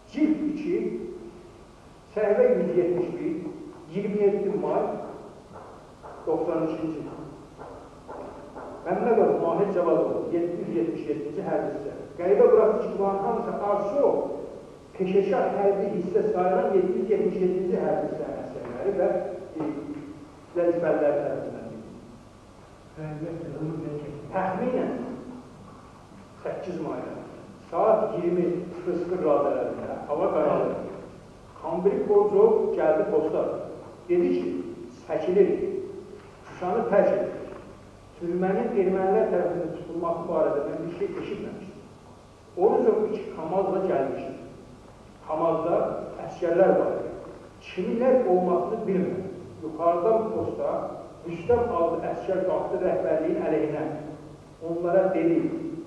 Cilt 2, səhifə 171, 27 may 92-ci il. Məmmədov Mahir Cavadov, 777-ci hərbi hissə. Qəribə buraxıcı ki, bunların hamısı arzu o, peşəkar hərbi hissə sayılan 777-ci hərbi hissə əsərləri və vəzifələri tərəfindən. Təxminən 8 mayda saat 20:00 radələrində hava qaralır. Kambrik Borcov gəldi posta. Dedi ki, çəkilir, Şuşanı tərk edir. Türmənin ermənilər tərəfindən tutulması barədə mən bir şey eşitməmişdim. Oruzov 2 Kamazla gəlmişdir. Kamazda əskərlər var. Kimlər olmasını bilmir. Yuxarıdan posta Rüstəm adlı əskər qalxdı rəhbərliyin əleyhinə. Onlara dedi,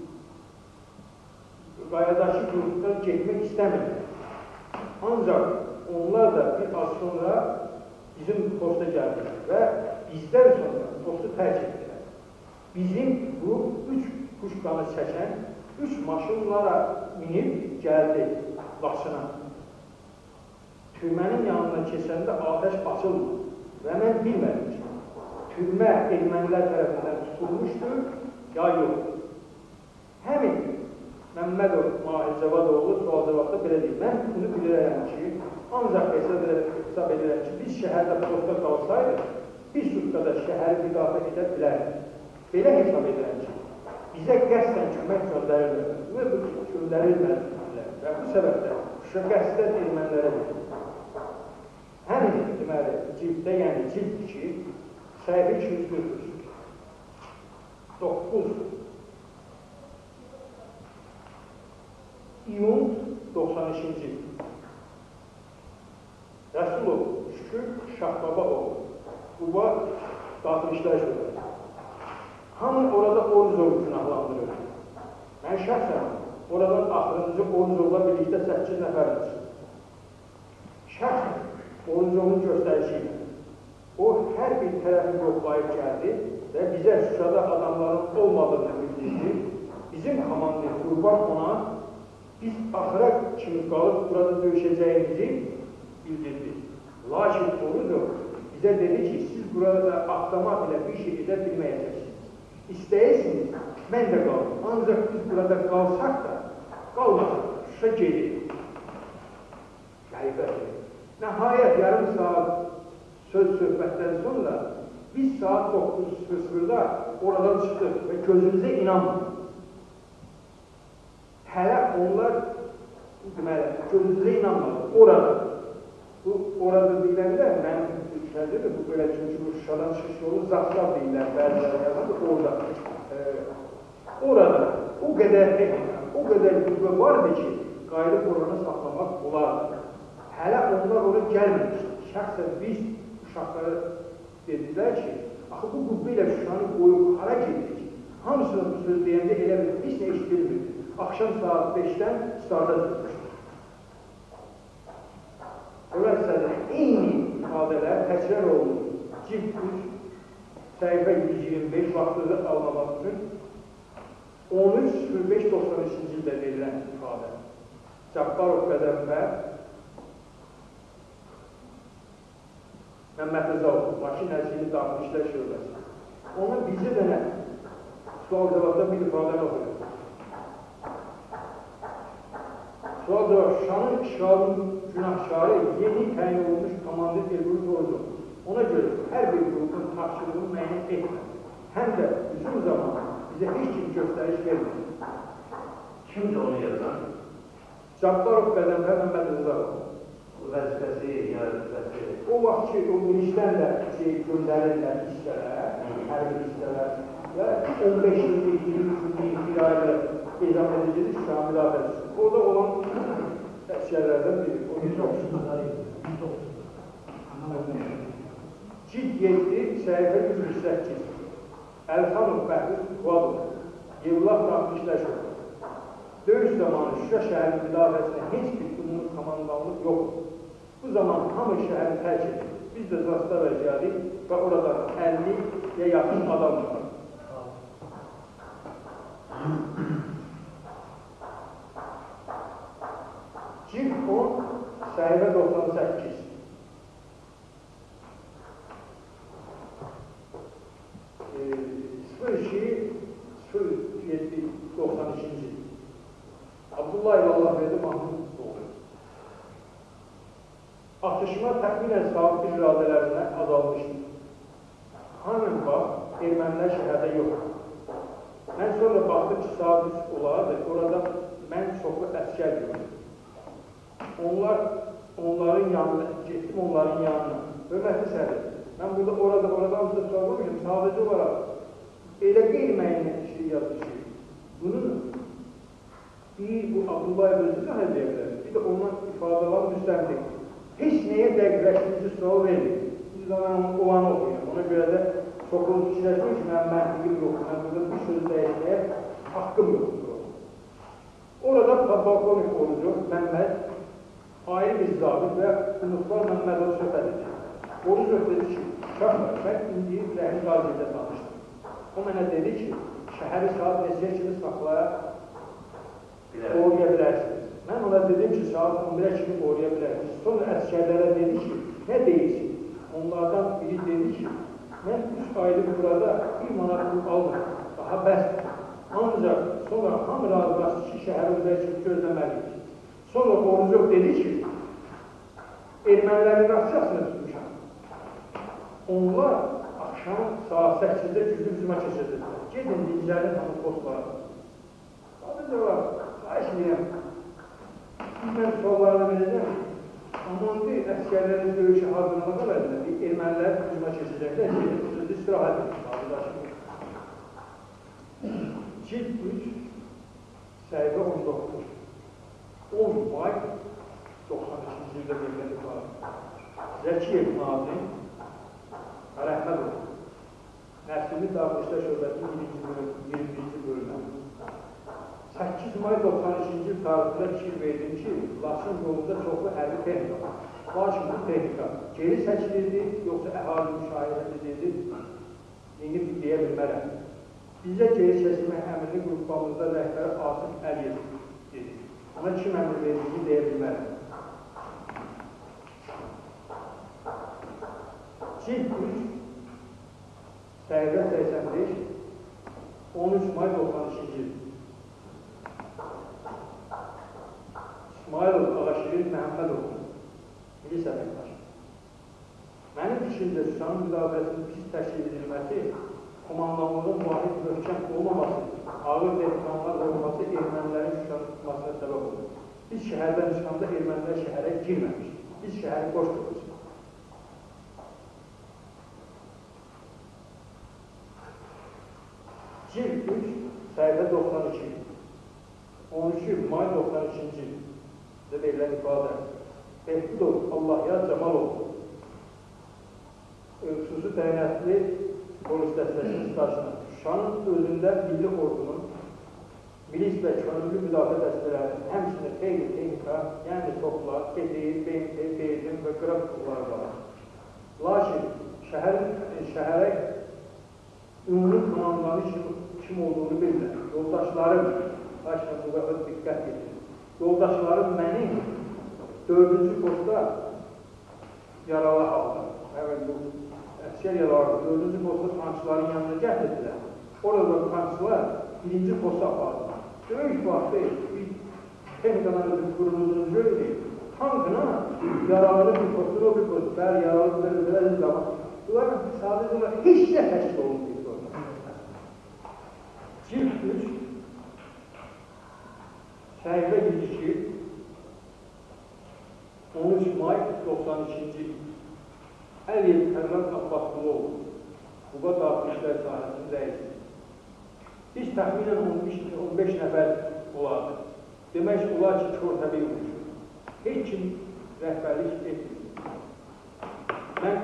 qayadakı qrupdan getmək istəmirlər. Ancaq onlar da bir az sonra bizim posta gəldilər və bizdən sonra postu tərk etdilər. Bizim qrup 3 kuşkanı çəkən 3 maşınlara minib gəldi Laçına. Türmənin yanına keçəndə atəş açılmadı və mən bilmədim ki, türmə ermənilər tərəfindən tutulmuşdur, ya yox. Həmin Məmmədov Mahir Cavadoğlu sual-cavabda belə deyil. Mən bunu bilirəm ki, ancaq hesab edirəm ki, biz şəhərdə posta qalsaydı, bir sutkada şəhəri müdafiə edə bilərdik. Belə hesab edirəm ki, bizə qəsdən kömək göndərilmədi və bu göndərilmədi və bu səbəbdə Şuşa qəsdən ermənilərə verir. Həmin deməli, cilddə, yəni cild 2, səhifə 243, 9 iyun 92-ci il. Rəsulov Şükür Şahbabaoğlu, Quba Daxili İşlər Şöbəsi. Hamı orada Oruzovu günahlandırır. Mən şəxsən oradan axırıncı Oruzovla birlikdə 8 nəfər çıxır. Şəxsən Oruzovun göstərişi ilə. O, hər bir tərəfi yoxlayıb gəldi və bizə Şuşada adamların olmadığını bildirdi. Bizim komandir Qurban ona biz axıra kimi qalıb burada döyüşəcəyimizi bildirdi. Lakin Oruzov bizə dedi ki, siz burada avtomat ilə bir şey edə bilməyəcəksiniz. İstəyirsiniz, mən də qalım. Ancaq biz burada qalsaq da, qalmasaq, Şuşa gedir. Qəribədir. Nəhayət yarım saat söz-söhbətdən sonra biz saat 9:00-da oradan çıxdıq və gözümüzə inanmadık. Hələ onlar, deməli, gözümüzə inanmadık. Orada deyiləndə, mənim ülkədə də bu belə çünki bu Şuşadan çıxış yolu Zaxlav deyirlər, bəziləri yazılır orada. Orada o qədər texnika, o qədər qüvvə vardı ki, qayıdıb oranı saxlamaq olardı. Hələ onlar oraya gəlməmişdir. Şəxsən biz uşaqlara dedilər ki, axı bu qüvvə ilə Şuşanı qoyub hara gedik? Hamısına bu söz deyəndə elə bir biz nə iş bilmirdik. Axşam saat 5-dən starta tutmuşdur. Dolayısıyla eyni ifadələr təkrar olunur. Cilt 3, səhifə 125 vaxtını almamaq üçün 13.05.93-ci ildə verilən ifadə. Cabbarov Qədəmbər, Məmməd Rızalov, Maşin Həsini Daxili İşlər Şöbəsi. Onun bircə dənə sual-cavabda bir ifadəni oxuyur. Sual-cavab, Şuşanın işğalının günahkarı yeni təyin olunmuş komandir Elbrus Oruzov. Ona görə hər bir qrupun tapşırığını müəyyən etmir. Həm də uzun zaman bizə heç kim göstəriş vermir. Kimdir onu yazan? Cabbarov Qədəmbər Məmməd Rızalov. Vəzifəsi, ya vəzifəsi. O vaxt ki, o minişdən də göndərirlər hissələr, hər bir hissələr və 15 illik, 23 illik bir ayda ezam edicidir Şuşa müdafiəsi. Orada olan əsgərlərdən biri. 130. Cild 7, səhifə 108. Əlxanov Bəhruz Quvadov, Yevlax Daxili İşlər Şöbəsi. Döyüş zamanı Şuşa şəhərin müdafiəsində heç bir ümumi komandanlıq yoxdur. Bu zaman hamı şəhəri tərk edir. Biz də Zastava gəldik və orada 50-yə yaxın adam var. Cilt 10, 92-ci il. Abdullah ilə Allahverdi Mahmud doğdu. Atışma təxminən saat 1 radələrinə azalmışdı. Hanım bax, ermənilər şəhərdə yoxdur. Mən sonra baxdım ki, saat 3 olardı, orada mən çoxlu əskər gördüm. Onların yanına, getdim onların yanına. Hörmətli səhədir, mən burada oradan size sormamışım, sadəcə olaraq elə qeyri-müəyyən şey yazmışım. Bunun bu Abdullah özü də deyə bilər, bir də ondan ifadələrin müstəmlik. Heç nəyə dəqiqləşdirici sual verir. Biz də mən o anı oxuyuram. Ona görə də çoxunu fikirləşmək ki, mənim məntiqim yoxdur. Mən burada bir söz dəyişməyə haqqım yoxdur. Orada Balkonik Orucu, Məmməd, ayrı bir zabit və Unutlar Məmmədov söhbət edir. Orucu dedi ki, uşaqlar, mən indi Rəhim Qazi'də danışdım. O mənə dedi ki, şəhəri saat neçəyə kimi saxlaya qoruya bilərsiniz. Mən ona dedim ki, saat 11-ə kimi qoruya bilərsiniz. Sonra əskərlərə dedi ki, nə deyilsin? Onlardan biri dedi ki, mən 3 aylık burada 1 manat pul almıram, daha bəsdir. Ancaq sonra hamı razılaşdı ki, şəhərimizdə kimi gözləməliyik. Sonra Orucov dedi ki, ermənilərin rasiyasını tutmuşam. Onlar akşam saat 8-də güclü hücuma keçəcəklər. Gedin dincəlin hamı postlara. Sadəcə var, xahiş edirəm. Mən suallarını verəcəm. Amandı əskərlərin döyüşü hazırlamaq əvəzində ermənilər hücuma keçəcəklər. Gedin istirahət edin. Cilt 3, səhifə 19. 10 may 92-ci ildə verilən ifadə. Zəkiyev Nazim Rəhmədov. Nəslini Davranışlar Şöbəsinin 21-ci bölümü. 8 may 92-ci il tarixində fikir verdim ki, Laçın yolunda çoxlu hərbi texnika var. Lakin bu texnika geri seçilirdi, yoxsa əhali müşahidə edildi, yeni deyə bilmərəm. Bizə geri seçilmək əmrini qrupamızda rəhbəri Asif Əliyev dedi. Ona kim əmr verdiğini deyə bilmərəm. Cilt 3, səhifə 85, 13 may 92-ci il. İsmailov Ağaşirin Məhəmmədov, milis əməkdaşı. Mənim fikrimdə Şuşanın müdafiəsinin pis təşkil edilməsi, komandanlığın vahid möhkəm olmaması, ağır dehqanlar olması ermənilərin Şuşanı tutmasına səbəb olur. Biz şəhərdən çıxanda ermənilər şəhərə girməmişdik. Biz şəhəri boş tutmuşuz. Cilt 3, səhifə 92, 13 may 92-ci il. Verilən ifadə. Behbudov Allahyar Camalov xüsusi təyinatlı polis dəstəsinin stajına Şuşanın özündə milli ordunun milis və könüllü müdafiə dəstələrinin həmçinin xeyli texnika, yəni toplar, kedir, BMT, Beyzin və qraf qurları var. Lakin şəhərə ümumi komandanı kim olduğunu bilmirəm. Yoldaşlarım, lakin bu qədər diqqət edir. Yoldaşlarım məni 4-cü postda yaralı halda, əksər yaralı 4-cü postda tankçıların yanına gətirdilər. Orada tankçılar 1-ci posta apardılar. Döyüş vaxtı bir texnikadan ödür qurulduğunu görürük. Tankına yaralı bir posta, o bir posta, bəli yaralı bir zaman. Bunların sadəcə olaraq heç nə təşkil olunmayıb orada. Cilt 3, səhifə 102, 13 may 92-ci il. Əliyev Tərlan Abbasqulov, Quba daxil işlər sahəsinin rəisi. Biz təxminən 15 nəfər olardı. Demək olar ki, körtəbi olmuşdur. Heç kim rəhbərlik etmir. Mən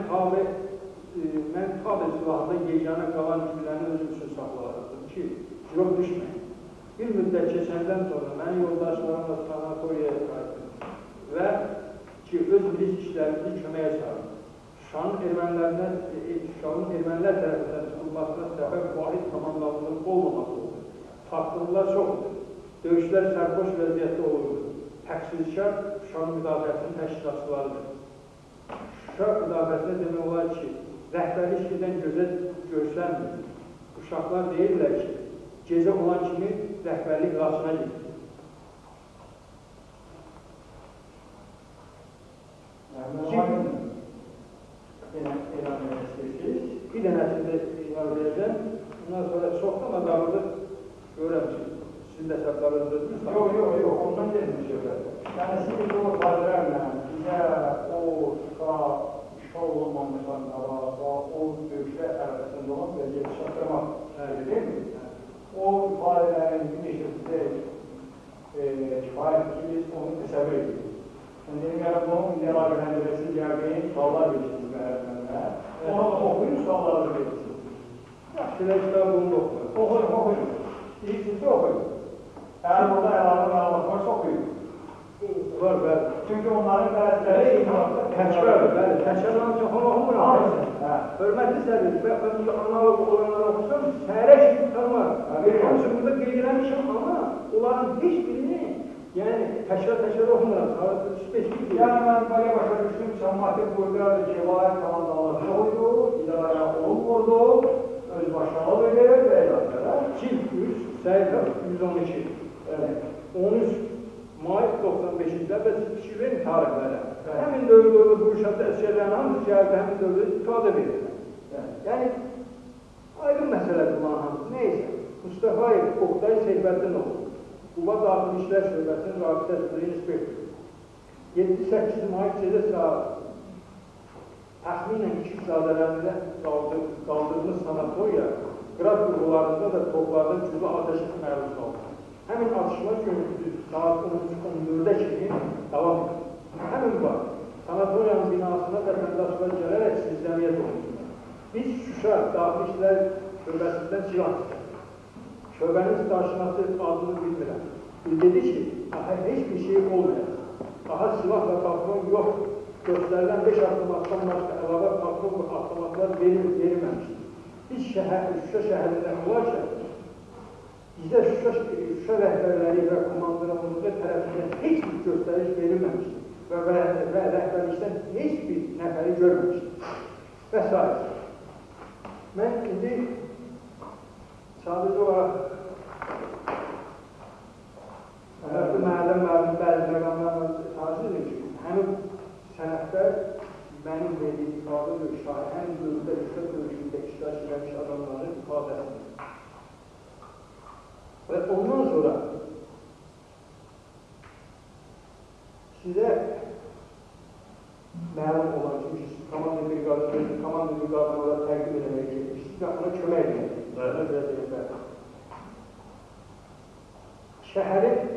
tabe silahında yeganə qalan güclərini özüm üçün saxlardım ki, yok düşməyin. Bir müddət keçəndən sonra mən yoldaşlarımla sanatoriyaya qayıtdım və ki, öz milis işlərimizi köməyə çağırdım. Şuşanın ermənilər tərəfindən tutulmasına səbəb vahid komandanlığın olmaması oldu. Taxtılılar çoxdur. Döyüşlər sərboş vəziyyətdə olurdu. Təqsirkar Şuşanın müdafiəsinin təşkilatçılarıdır. Şuşa müdafiəsinə demək olar ki, rəhbərlik edən gözə görsənmir. Uşaqlar deyirlər ki, gecə olan kimi rəhbərlik qarşısına gedir. Elan istəyirsiniz. Bir dənəsində elan verəcəm. Ondan sonra çoxdan adamıdır. Görürəm ki, sizin də hesablarınızdır. Yox, ondan gelmiş yox. Yəni, siz o xatirlərlə bizə o işğal olmamışdan qabaq, o döyüşlər ərəfəsində olan vəziyyəti çatdırmaq deyil mi? O ifadələrin bir neçəsində kifayət ki, biz onu təsəvvür edirik. Dedim, yəni, bunun əlaqələndirəsi gəldiyin suallar verirsiniz mənə. Onu oxuyun, sualları verirsiniz. Yaxşılar kitabı bunu oxuyun. Oxuyun. İyirsiniz ki, oxuyun. Əgər orada əlavə məlumat varsa, oxuyun. Var, bəli. Çünki onların bəziləri Təkrar, bəli. Təkrar ancaq onu oxumuram. Hörmətli sərvis, mən analog olanları oxusam, səhərə kimi tutarlar. Hamısı burada qeyd eləmişəm, amma onların heç birini yəni, təkrar oxumuram. Spesifik deyil. Yəni, mən belə başa düşdüm, Şammatik burada Cevahir komandaları yoxdur, idarə olunmurdu, öz başlanı verir və idarələr. Cilt 100, səhifə 112. 13 may 95-də və fikir verin tarixlərə. Həmin dövrdə bu uşaqda əsgərlərin hamısı gəldi, həmin dövrdə ifadə verirlər. Yəni, aydın məsələdir bunların hamısı. Neysə, Mustafayev, Oqtay Seyfəddin oldu. Quba Daxili İşlər Şöbəsinin Rabitə Üzrə İnspektoru. 7-8 may gecə saat təxminən 2 saat ərzində qaldırılmış sanatoriya qrad qurğularında da toplarda güclü ateşə məruz qaldı. Həmin atışma gündüz saat 13-14-də kimi davam edir. Həmin vaxt sanatoriyanın binasına vətəndaşlar gələrək sizləməyə olmuşlar. Biz Şuşa Daxili İşlər Şöbəsindən silah istədik. Şöbənin starşinası adını bilmirəm. Dedi ki, heç bir şey olmayacaq. Daha silah və patron yoxdur. Göstərilən 5 avtomatdan başqa əlavə patron və avtomatlar verilməmişdir. Biz Şuşa şəhərində olarkən, bizə Şuşa rəhbərləri və komandırımızda tərəfindən heç bir göstəriş verilməmişdir və rəhbərlikdən heç bir nəfəri görməmişdir. Və s. Mən indi sadəcə olaraq bu məhəllə müəllim bəzi məqamlarla tarif edir ki, həmin sənətlər mənim verdiyi ifadə və şahid, həmin dövrdə Şuşa döyüşündə iştirak edilmiş adamların ifadəsidir. Və ondan sonra sizə məlum olan kimi komanda briqadına təqdim edəməyə getmişsiniz və ona kömək edəcək. Şəhərin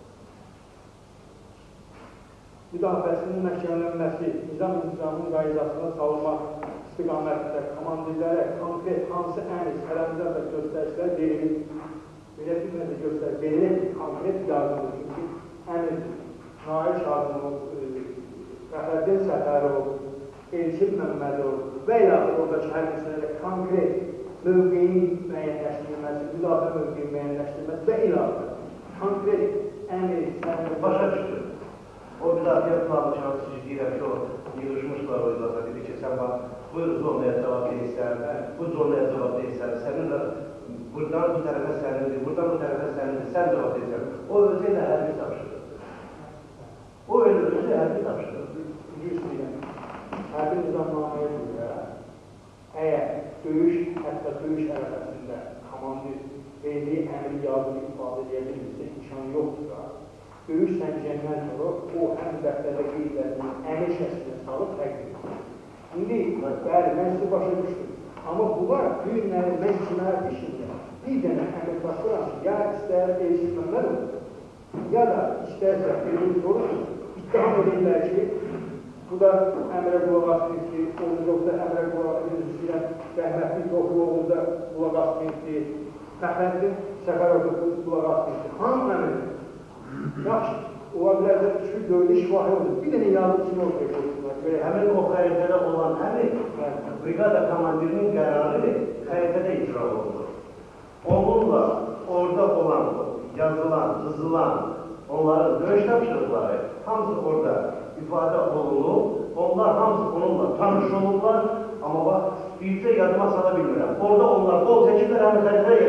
müdafiəsinin məhkəmələnməsi, nizam-intizamın qaydasına salınmaq istiqamətində komandirlərə konkret hansı əmr, sələmlər və göstərişlər verilir. Belə bilmədə göstərir, verilir konkret yardımdır. Çünki əmr, Nail Şadımov, Fəxəddin Səfərov, Elçin Məmmədov və ilaxır oradakı hər məsələdə konkret mövqeyin müəyyənləşdirilməsi, müdafiə mövqeyin müəyyənləşdirilməsi və ilaxır. Konkret əmr, sələmlər Başa düşdü. O müdafiə planlaşan siz deyirəm ki, o yığışmışlar o izlasa, dedi ki, sən bax, bu zonaya cavab deyirsən, bu zonaya cavab deyirsən, sənin də buradan bu tərəfə sənindir, buradan bu tərəfə sənindir, sən cavab deyirsən. O özü ilə hərbi tapşırır. O özü hərbi tapşırır. Hərbi nizamnaməyə görə, əgər döyüş, hətta döyüş ərəfəsində komandir verdiyi əmri yazılı ifadə edə bilmirsə, imkan yoxdur. Döyüş səncəndən sonra o həm dəftərdə qeydlərinin əmir şəsində salıb təqdim edir. İndi, bəli, mən sizi başa düşdüm. Amma bunlar bu günləri mən cinayət işində bir dənə əmir başlayıram ki, ya istər Elçin Məmmədov, ya da istərsə bir sorun, ittiham edirlər ki, bu da əmrə qulaq asmayıqdır, Oğuzovda əmrə qulaq asmayıqdır, rəhmətli Toxuloğlu'da qulaq asmayıqdır, Fəxəddin Səfərovda qulaq asmayıqdır. Hanım əmrdir? Yaxşı, ola bilərsə şu dövlü şifahi olur. Bir dənə yazısını ortaya koysunlar. Həmin o xəritədə olan əmr, brigada komandirinin qərarı xəritədə icra olunur. Onunla orada olan, yazılan, çizilan, onların döyüş tapşırıqları hamısı orada ifadə olunur. Onlar hamısı onunla tanış olurlar. Amma bax, bircə yadıma sala bilmirəm. Orada onlar qol çəkirlər, həmin xəritəyə yox.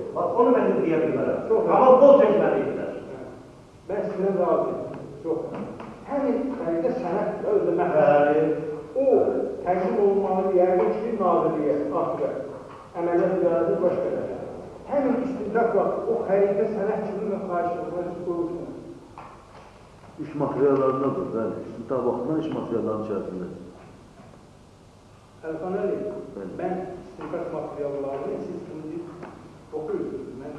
Bax, onu mən deyə bilmərəm. Çox Amma qol çəkməliydilər. Mən sizinlə razıyım. Çox. Həmin xəritə sənət özü Bəli. o təqdim olunmalı yəqin ki, nazirliyə, axırə, əməliyyat idarəsi baş verər. Həmin istintaq vaxtı o xəritə sənət kimi və xahişlərini qoyursunuz. İş materiallarındadır, bəli. İstintaq vaxtından iş materiallarının içərisində. Əlxan Əli, mən istintaq materiallarını siz şimdi oxuyursunuz. Mən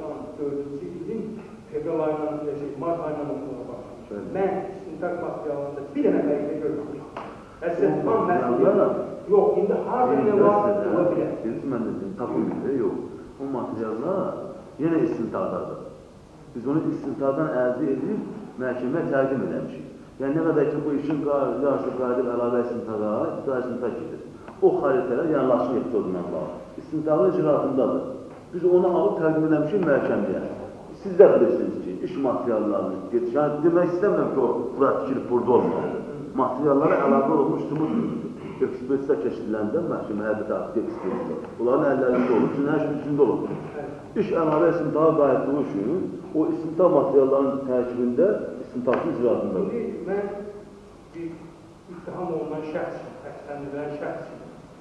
94-cü ilin fevral ayından, mart ayından oxumaya başlamışım. Mən istintaq materiallarında bir dənə xəritə görməmişim. Əslən, tam məsələ yox, indi harada var, ola bilər. Siz mən dedim, tapılmıyor, yox. O materiallar yenə istintaqdadır. Biz onu istintaqdan əldə edib məhkəməyə təqdim edəmişik. Yəni, nə qədər ki, bu işin yarısı qayıdıb əlavə istintaqa, istintaq gedir. O xaritələr, yəni Laçın epizodundan bağlı, istintaqın icraatındadır. Biz onu alıb təqdim edəmişik məhkəməyə. Siz də bilirsiniz ki, iş materiallarını getir. Yəni, demək istəmirəm ki, o bura tikilib burada olmalı. Materiallara əlavə olmuş sübut ekspertizə keçiriləndə məhkəməyə bir tarixli ekspertizə. Bunların əllərində olur, cinayət üçündə olur. İş əlavə istintağa qayıtdığı üçün o istintaq materiallarının tərkibində istintaqın icraatındadır. İndi mən bir ittiham olunan şəxsim, əksənlilən şəxsim.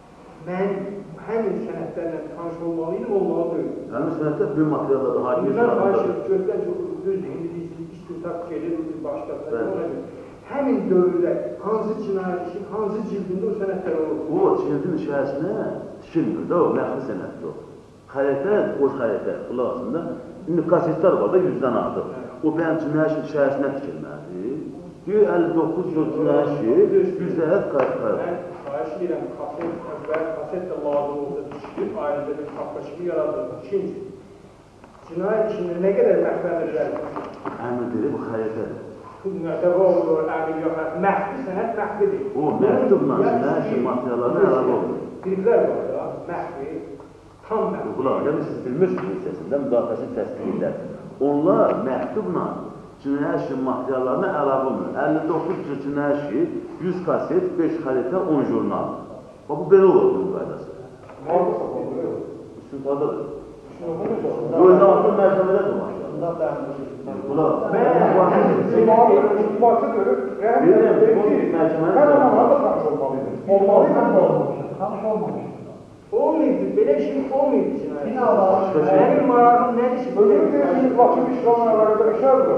Mən həmin sənətlərlə tanış olmalıydım, olmalı deyil. Həmin sənətlər bir materiallarda hakim icraatındadır. Gözdən çox düzdür, indi biz istintaq gelir, biz başqasına. Həmin dövrdə hansı cinayət işin, hansı cildində o sənətlər olur? O, cildin içərisinə tikilmir də o, məxfi sənətdir o. Xəritə, o xəritə, xülasında, indi kasetlər var da 100-dən artıq. O, bəyəm cinayət içərisinə tikilməlidir. Deyir, 59 yıl cinayət ki, 100-dən qayıtlar. Mən xahiş edirəm, kaset də lazım olsa tikilib, ayrıca bir tapqa kimi yaradılır. İkinci, cinayət işində nə qədər məxfədir gəlir? Əmr deyir, bu xəritədir. Müətəbə olur, əmir yox, məxfi sənət məxfidir. O, məktubla cinayət işi materiallarına əlavə olur. Biriklər var ya, məxfi, tam məxfi. Qulaq, yəni siz bilmirsiniz hissəsində müdafiəsi təsdiqlər. Onlar məktubla cinayət işi materiallarına əlavə olunur. 59 cür cinayət işi, 100 kaset, 5 xəritə, 10 jurnal. Bu belə olur bunun qaydası. Maalesef oluyor. İstintaqdadır. Böyle altın məhkəmədə durmaq. İntibatı görüb, Bilirəm, bu məhkəmədə mən ona da tanış olmalıydım. Olmalıydım da olmamışım, tanış olmamışım. olmayıbdır, belə şey olmayıbdır cinayət. Mənim marağım nədir ki? Özür deyil, vakit işləmə əlaqədə işərdir.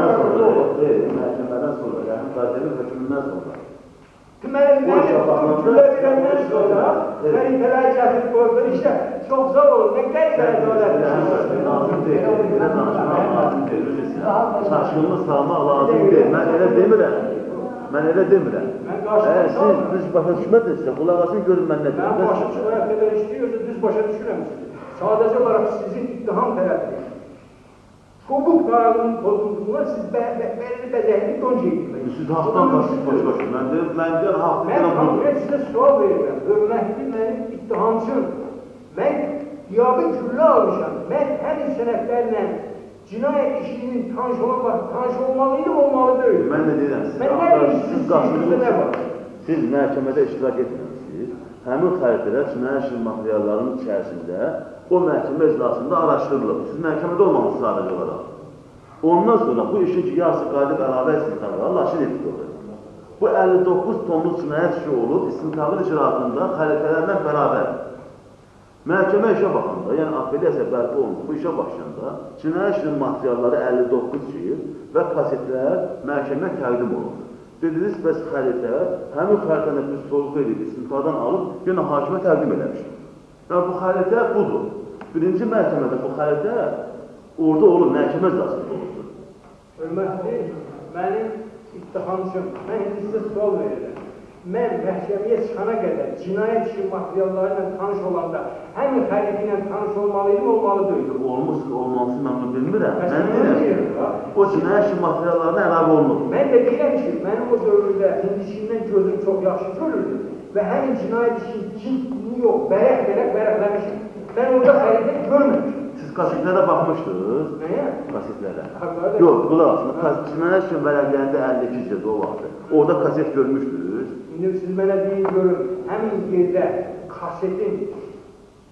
Məhkəmədən sonra, yəni qazenin hökmündən sonra. Deməli, mənim gülə verəndən sonra xəritələr gətirib qoydur, işdə çox zor olur, nə qəribə dövlət. Lazım deyil, belə danışmaq lazım deyil, bilirsin. Çaşqınlıq salmaq lazım deyil, mən elə demirəm. Mən elə demirəm. Əgər siz düz başa düşmədinizsə, qulaq asın görün mən nə deyim. Mən başa çıxmaya qədər işləyirsə, düz başa düşürəm sizi. Sadəcə olaraq sizin ittiham tərəfdir. Çobuk qararının pozulduğuna siz belirli bəzəkli donca etmək. Siz haqdan başlayıb başa. Mən deyəm, haqlı Mən konkret sizə sual verirəm. Hörmətli mənim ittihamçım. Mən qiyabı güllə almışam. Mən həmin sənətlərlə cinayət işinin tanış olmalıydım, olmalı deyil. Mən nə deyirəm sizə? Mən nə deyirəm, siz qaçınızda nə var? Siz məhkəmədə iştirak etməmişsiniz. Həmin xəritələr cinayət işi materiallarının içərisində o məhkəmə iclasında araşdırılıb. Siz məhkəmədə olmamışsınız sadəcə olaraq. Ondan sonra bu işin ki, yarısı qayıdıb əlavə istintaqa, Laçın epizodu. Bu 59 tonluq cinayət işi olub, istintaqın icraatında xəritələrlə bərabər. Məhkəmə işə baxanda, yəni apellyasiya bərpa olundu, bu işə başlayanda cinayət işinin materialları 59 cil və kasetlər məhkəmə təqdim olundu. Dediniz, bəs xəritə, həmin xəritəni biz sorğu edib, istintaqdan alıb, yenə hakimə təqdim eləmişik. Yəni, bu xəritə budur. Birinci məhkəmədə bu xəritə orada olur, məhkəmə iclasında olurdu. Hörmətli, mənim ittihamçım, mən indi sizə sual verirəm. Mən məhkəməyə çıxana qədər cinayət işi materialları ilə tanış olanda həmin xəritə ilə tanış olmalıydım, olmalı deyildim. Olmuşsun, olmalısın, mən bunu bilmirəm. Mən deyirəm, o cinayət işi materiallarına əlavə olunur. Mən də deyirəm ki, mənim o dövrdə indişindən gözüm çox yaxşı görürdü və həmin cinayət işin cildini yox, vərəqləmişim. Mən orada xəritə görməmişim. Siz kasetlərə baxmışdınız? Nəyə? Kasetlərə. Haqlarda. Yox, qulaq, cinayət işi vərəqlərində 52 cildə o vaxtı. Orada kaset görmüşdünüz. İndi siz mənə deyin görün, həmin yerdə kasetin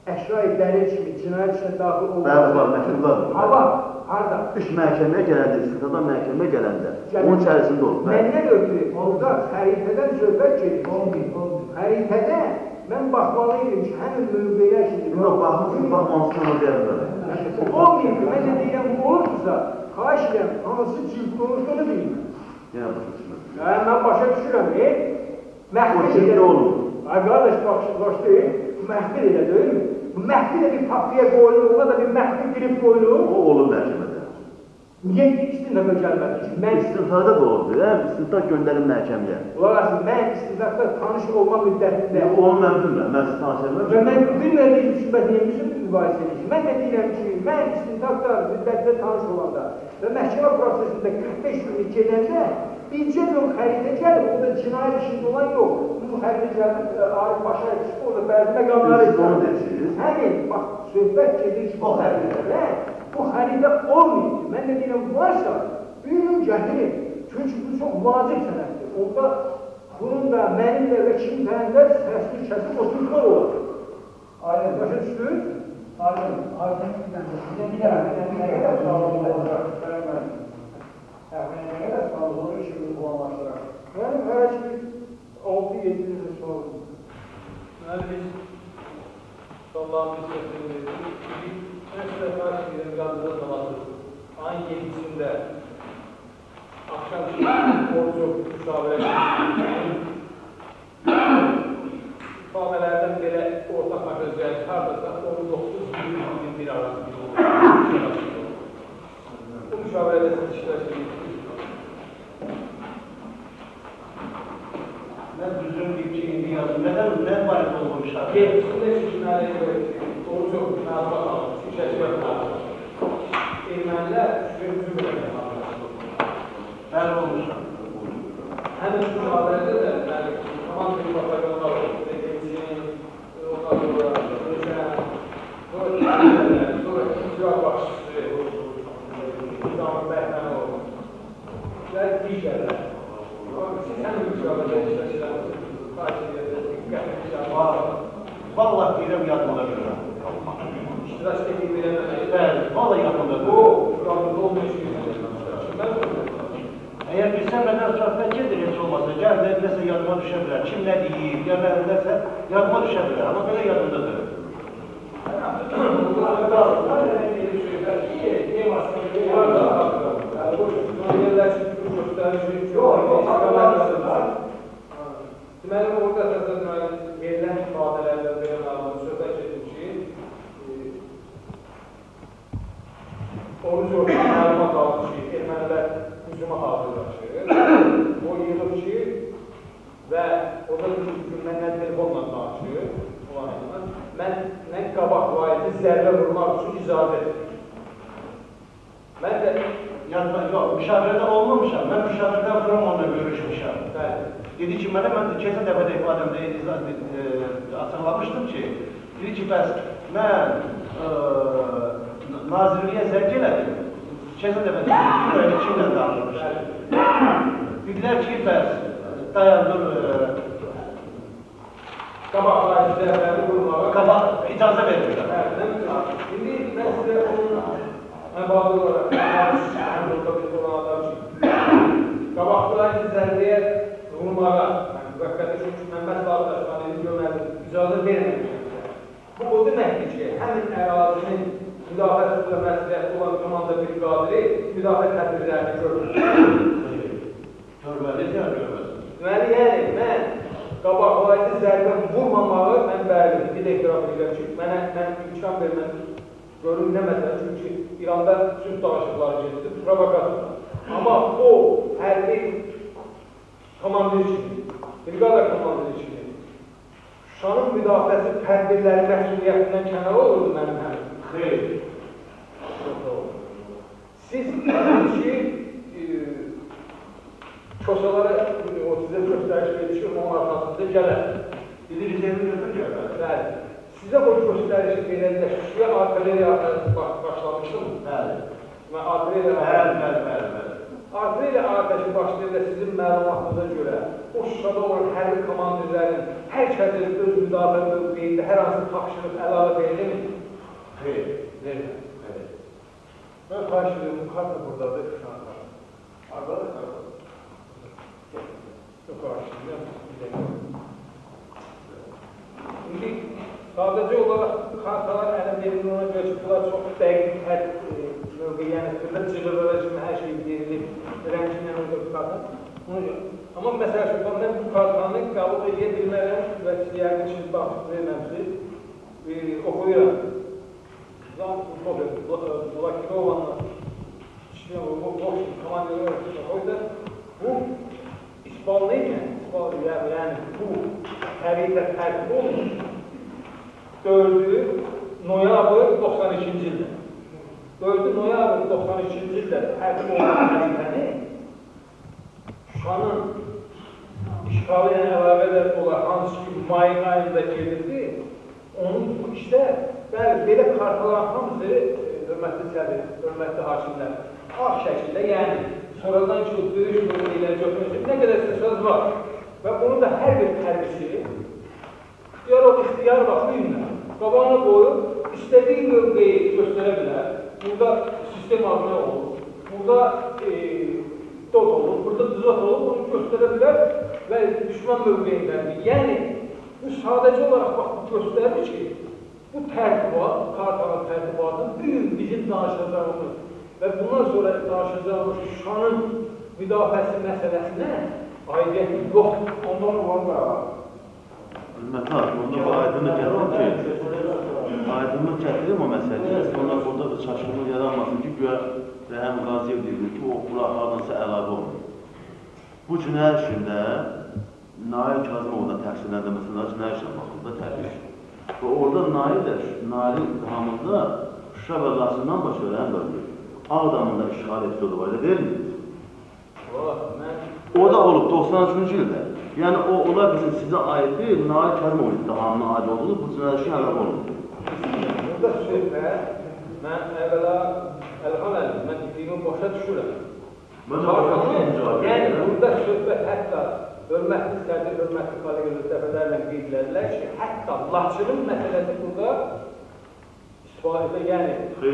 əşra-i dəlil kimi cinayət işinə daxil olması. Bəli, var, məktublar. Hava, harada? İş məhkəməyə gələndə, istintaqdan məhkəməyə gələndə, onun içərisində olur. Məndən ötürü, orada xəritədən söhbət gedir. Xəritədə mən baxmalıydım ki, həmin mövqelər kimi. Yox, baxmamışsın, onu deyərlər. Olmayıb ki, mən də deyirəm, olursa, xahiş edirəm, hansı cilt olursanı bilməm. Yenə başa düşmür. Mən başa düşürəm, O cilt olur. Ay qardaş, baş deyil, məhfil elə deyil mi? Məhfil də bir tapıya qoyulur, ona da bir məhfil girib qoyulur. O olur məhkəmədə. Niyə istintaqda gəlmədi ki? Mən İstintaqda da oldu, istintaq göndərin məhkəməyə. Ular aslında, mən istintaqda tanış olma müddətində... Onu mən bilmirəm, mən sizi tanış edilməm. Və mən bilmədiyim üçün mən neymişim mübahisə edəcəm. Mən də deyirəm ki, mən istintaqda müddətində tanış olanda və məhkəmə prosesində 45 günlük gedəndə bircə gün xəritə gəlib, o da cinayət işində olan yox. Bu xəritə gəlib, Arif Paşa yetişib, orada bəzi məqamları... Siz onu deyirsiniz. Həmin, bax, söhbət gedir ki, bu xəritədə, bu xəritə olmayıb. Mən də deyirəm, varsa, buyurun gətirin. Çünki bu çox vacib sənətdir. Onda bunun da mənimlə və kim tərəndə səsini kəsib oturtmaq olar. Aydın, Başa düşdür? aydın, sizə bir dənə, nə qədər sağlıqlı olacaq, verəmədim. Nə qədər sağlıqlı olur, işimizi bulanlaşdıraq. Mənim hər şey 6-7 il sonra. Deməli, biz sonlarımız götürülür. Mən sizə qarşı bir qadında namazı ayın 7-sində akşam orucu müşavirə ifadelərdən belə ortaqlaşa gəldi. Haradasa 19-21 arası bir olur. Bu müşavirədə siz iştirak edirsiniz. Mən düzgün bir ki, indi yazdım. Nədən barədə olmuşlar? Yetişində şükürləri orucu məlumat alır, şükürlər alır. Ermənilər şükür Bəli olmuşlar. həmin müşavirədə də tamam bir batalyon var. Ondan sonra icra başçısı, İslamın Bəhmənoğlu və digərlər. Siz həmin müşavirədə işləşirərsiniz. Vallahi deyirəm, yadımda görürəm. İştirak etdiyi biləməmək. Bəli, vallahi yadımda O, görürəm. qanunda olmuş Əgər bilsəmədən söhbət gedir, heç olmasa, gəl də nəsə yadıma düşə bilər. Kim nə deyir, ya nəsə yadıma düşə bilər. Amma belə yadımdadır. Deməli, orada verilən ifadələrdən belə məlumat söhbət edir ki, oruc orada məlumat alır ki, ermənilər hücuma hazırlaşır. O yığıb ki, və orada məndən telefonla danışır. Mən qabaq vayeti zərbə vurmaq üçün icazə edir. Mən də Yox, müşavirədə olmamışam. Mən müşavirədən sonra onunla görüşmüşəm. Dedi ki, mən keçən dəfə də ifadəmdə açıqlamışdım ki, dedi ki, bəs mən nazirliyə zərg elədim. Keçən dəfə də kimlə danışmışdım. Dedilər ki, bəs dayandır, qabaq vayeti zərbəni vurmağa icazə vermirlər. İndi mən sizə onun məbadı olaraq həm ortada olan adam üçün qabaqlar zərbəyə vurmağa, müvəqqəti çünki Məmməd Bağdaşmanı görmədim, icazə verməmişəm. Bu o deməkdir ki, həmin ərazinin müdafiə sözlə məsuliyyətli olan komanda bir qadiri müdafiə tədbirlərini görmür. Görməli, görməli. Deməli, yəni, mən qabaqlayıcı zərbə vurmamağı mən bəli, bir də eqtiraf edirəm ki, mən imkan verməm, görüm nə məsələ, çünki İranda sülh danışıqları gedir, provokasyon. Amma o, hərbi komandir kimi, brigada komandiri kimi, Şuşanın müdafiəsi tədbirləri məsuliyyətindən kənar olurdu mənim həmin. Xeyr. Siz ki, Kosalara o sizə göstəriş verir ki, onun arxasında gələr. Dedi, rezervi götür gələr. Bəli. Sizə o göstərişi verəndə Şuşaya artilleriya başlamışdım. Bəli. Mən artilleriya... Bəli. artilleriya atəşi başlayanda sizin məlumatınıza görə o Şuşada olan hərbi komandirlərin hər kəsin öz müdafiə mövqeyində hər hansı tapşırıb əlavə verilmi? Xeyr. Verilmir. Mən xahiş edirəm, bu karta buradadır, Şuşanın. Aradadır karta. Çox xahiş edirəm. İndi sadəcə olaraq kartalar ələ verilir, ona görə ki, bunlar çox dəqiq hər mövqeyi, yəni cığırlara kimi hər şey verilir, rənginlə orada bu karta. Amma məsələ şu, mən bu kartanı qəbul edə bilmərəm və yəqin siz baxıb verməmsiniz, oxuyuram. Blokirovanla, komandiyonu oxuyda, bu İspanlıyla, yəni bu xəritə tərtib olunur. 4 noyabr 92-ci ildə. 4 noyabr 92-ci ildə tərtib olunan xəritəni Şuşanın işğalı ilə əlaqədar olan hansı ki mayın ayında gedirdi, onun bu işdə bəli, belə kartaların hamısı hörmətli sədr, hörmətli hakimlər, ağ şəkildə, yəni sonradan ki, döyüş bölümləri götürmüşdür, nə qədər söz var və bunu da hər bir tərbisi istiyar baxmayınlar, qabağına qoyub, istədiyi mövqeyi göstərə bilər, burada sistem adına olur, burada dot olur, burada dızot olur, bunu göstərə bilər və düşman mövqeyindəndir. Yəni, bu sadəcə olaraq göstərir ki, bu tərtibat, kartanın tərtibatı bugün bizim danışacağımız və bundan sonra danışacağımız Şuşanın müdafiəsi məsələsinə aidiyyəti yoxdur. Ondan olan da Hörmətli hakim, onda bu aydınlıq gətirim o məsələyə. Sonra burada bir çaşqınlıq yaranmasın ki, güya Rəhəm Qaziyev deyilir ki, o buraxlardansa əlavə olunur. Bu cinayət işində Nail Kazımovla təqsirləndirməsində cinayət işlə baxımda təbii. Və orada Nailin ittihamında Şuşa və Laçından baş verən bölgü Ağdamında işğal epizodu var, elə deyil mi? O da olub 93-cü ildə. Yəni, onlar bizim sizə aid deyil, Nail Kazımov ittihamına aid olduğunu bu cinayət işlə əlavə olunur. Burada söhbət, mən əvvəla Əlhan əlim, mən dediyimi başa düşürəm. Yəni, burada söhbət hətta hörmətli sədr, hörmətli kolleqələr dəfələrlə qeydlərlər ki, hətta Laçının məsələsi burada istifadədə, yəni,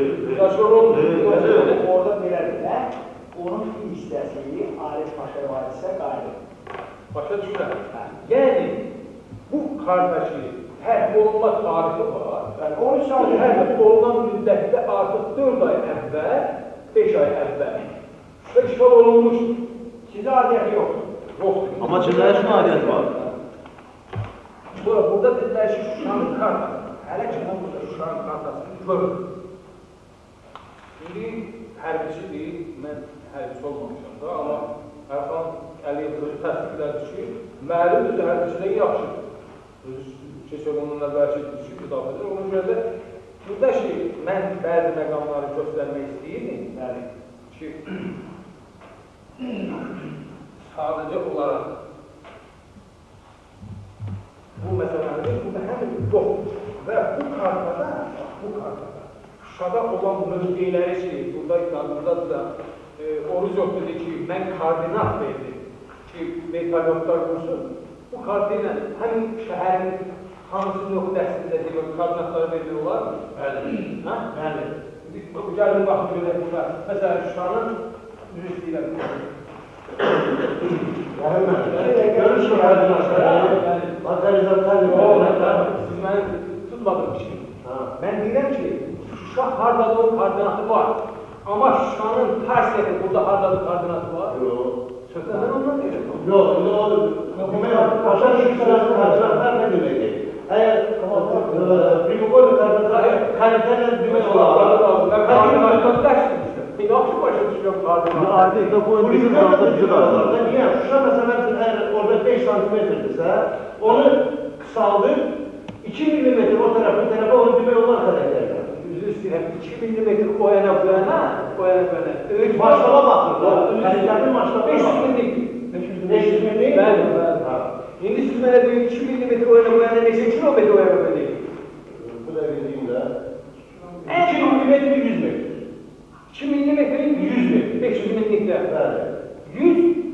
orada belədirlər, onun hissəsi Arif Paşa vadisə qayıdır. Başa düşürəm. Yəni, bu kartaki hərb olunma tarihi var. Onun sadəcə hərb olunan müddətdə artıq 4 ay əvvəl, 5 ay əvvəl və işğal olunmuşdur. Sizə adiyyəti yoxdur. Amma cinayət aidiyyəti var. Burada dedilər ki, Şuşanın kartası. Hələ ki, burada Şuşanın kartasını görür. Şimdi hərbicidir, mən hərbisi olmamışam da, amma Ərxan Əliyev özü təsdiqlədir ki, məlumdur ki, hərbicilik yaxşıdır. Onunla bəlkə düşük müdafiədir. Ona görə də burada ki, mən bəzi məqamları göstərmək istəyirdim, ki, sadəcə olaraq bu məsələdir, burada həmin yoxdur və bu kartada Şuşada olan mövqeyləri ki, burada da Orucov dedi ki, mən koordinat verdim ki, vertolyotlar qursun. Bu koordinat həmin şəhərin hansı nöqtəsində deyil, koordinatları verilir olar mı? Bəli. Bəli. Gəlin baxın görək burada. Məsələn, Şuşanın düz istəyirəm. Görürsün arkadaşlar. Materializatlar Siz məni tutmadınız ki. Mən deyirəm ki, Şuşa hardadır o koordinatı var. Amma Şuşanın Parsiyədə burada hardadır koordinatı var. Yox. Söhbətən ondan deyirəm. Yox, başa düşürsünüz koordinatlar nə deməkdir? Əgər Primogoy koordinatlarla demək olar. Mən koordinatlar dərsmişdim. Yaxşı başa düşürəm koordinatlar. Aidiyyətdə bu bizim qanada bizi qarşılar. Niyə? Şuşa məsələn, əgər orada 5 santimetrdirsə, onu qısaldır, 2 millimetr o tərəfə onu demək olar xərəklərdir. Üzr istəyirəm, 2 millimetr o yana bu yana. Maştaba baxır da, xərəklərin maştaba 500 minlik. 500 minlik? Bəli. İndi siz mənə deyin, 2 millimetr o yana bu yana neçə kilometr o yana bu yana deyin? Bu da bildiğim də 2 millimetr 100 metr. 2 millimetr 100 metr, 500 minlikdə. Bəli.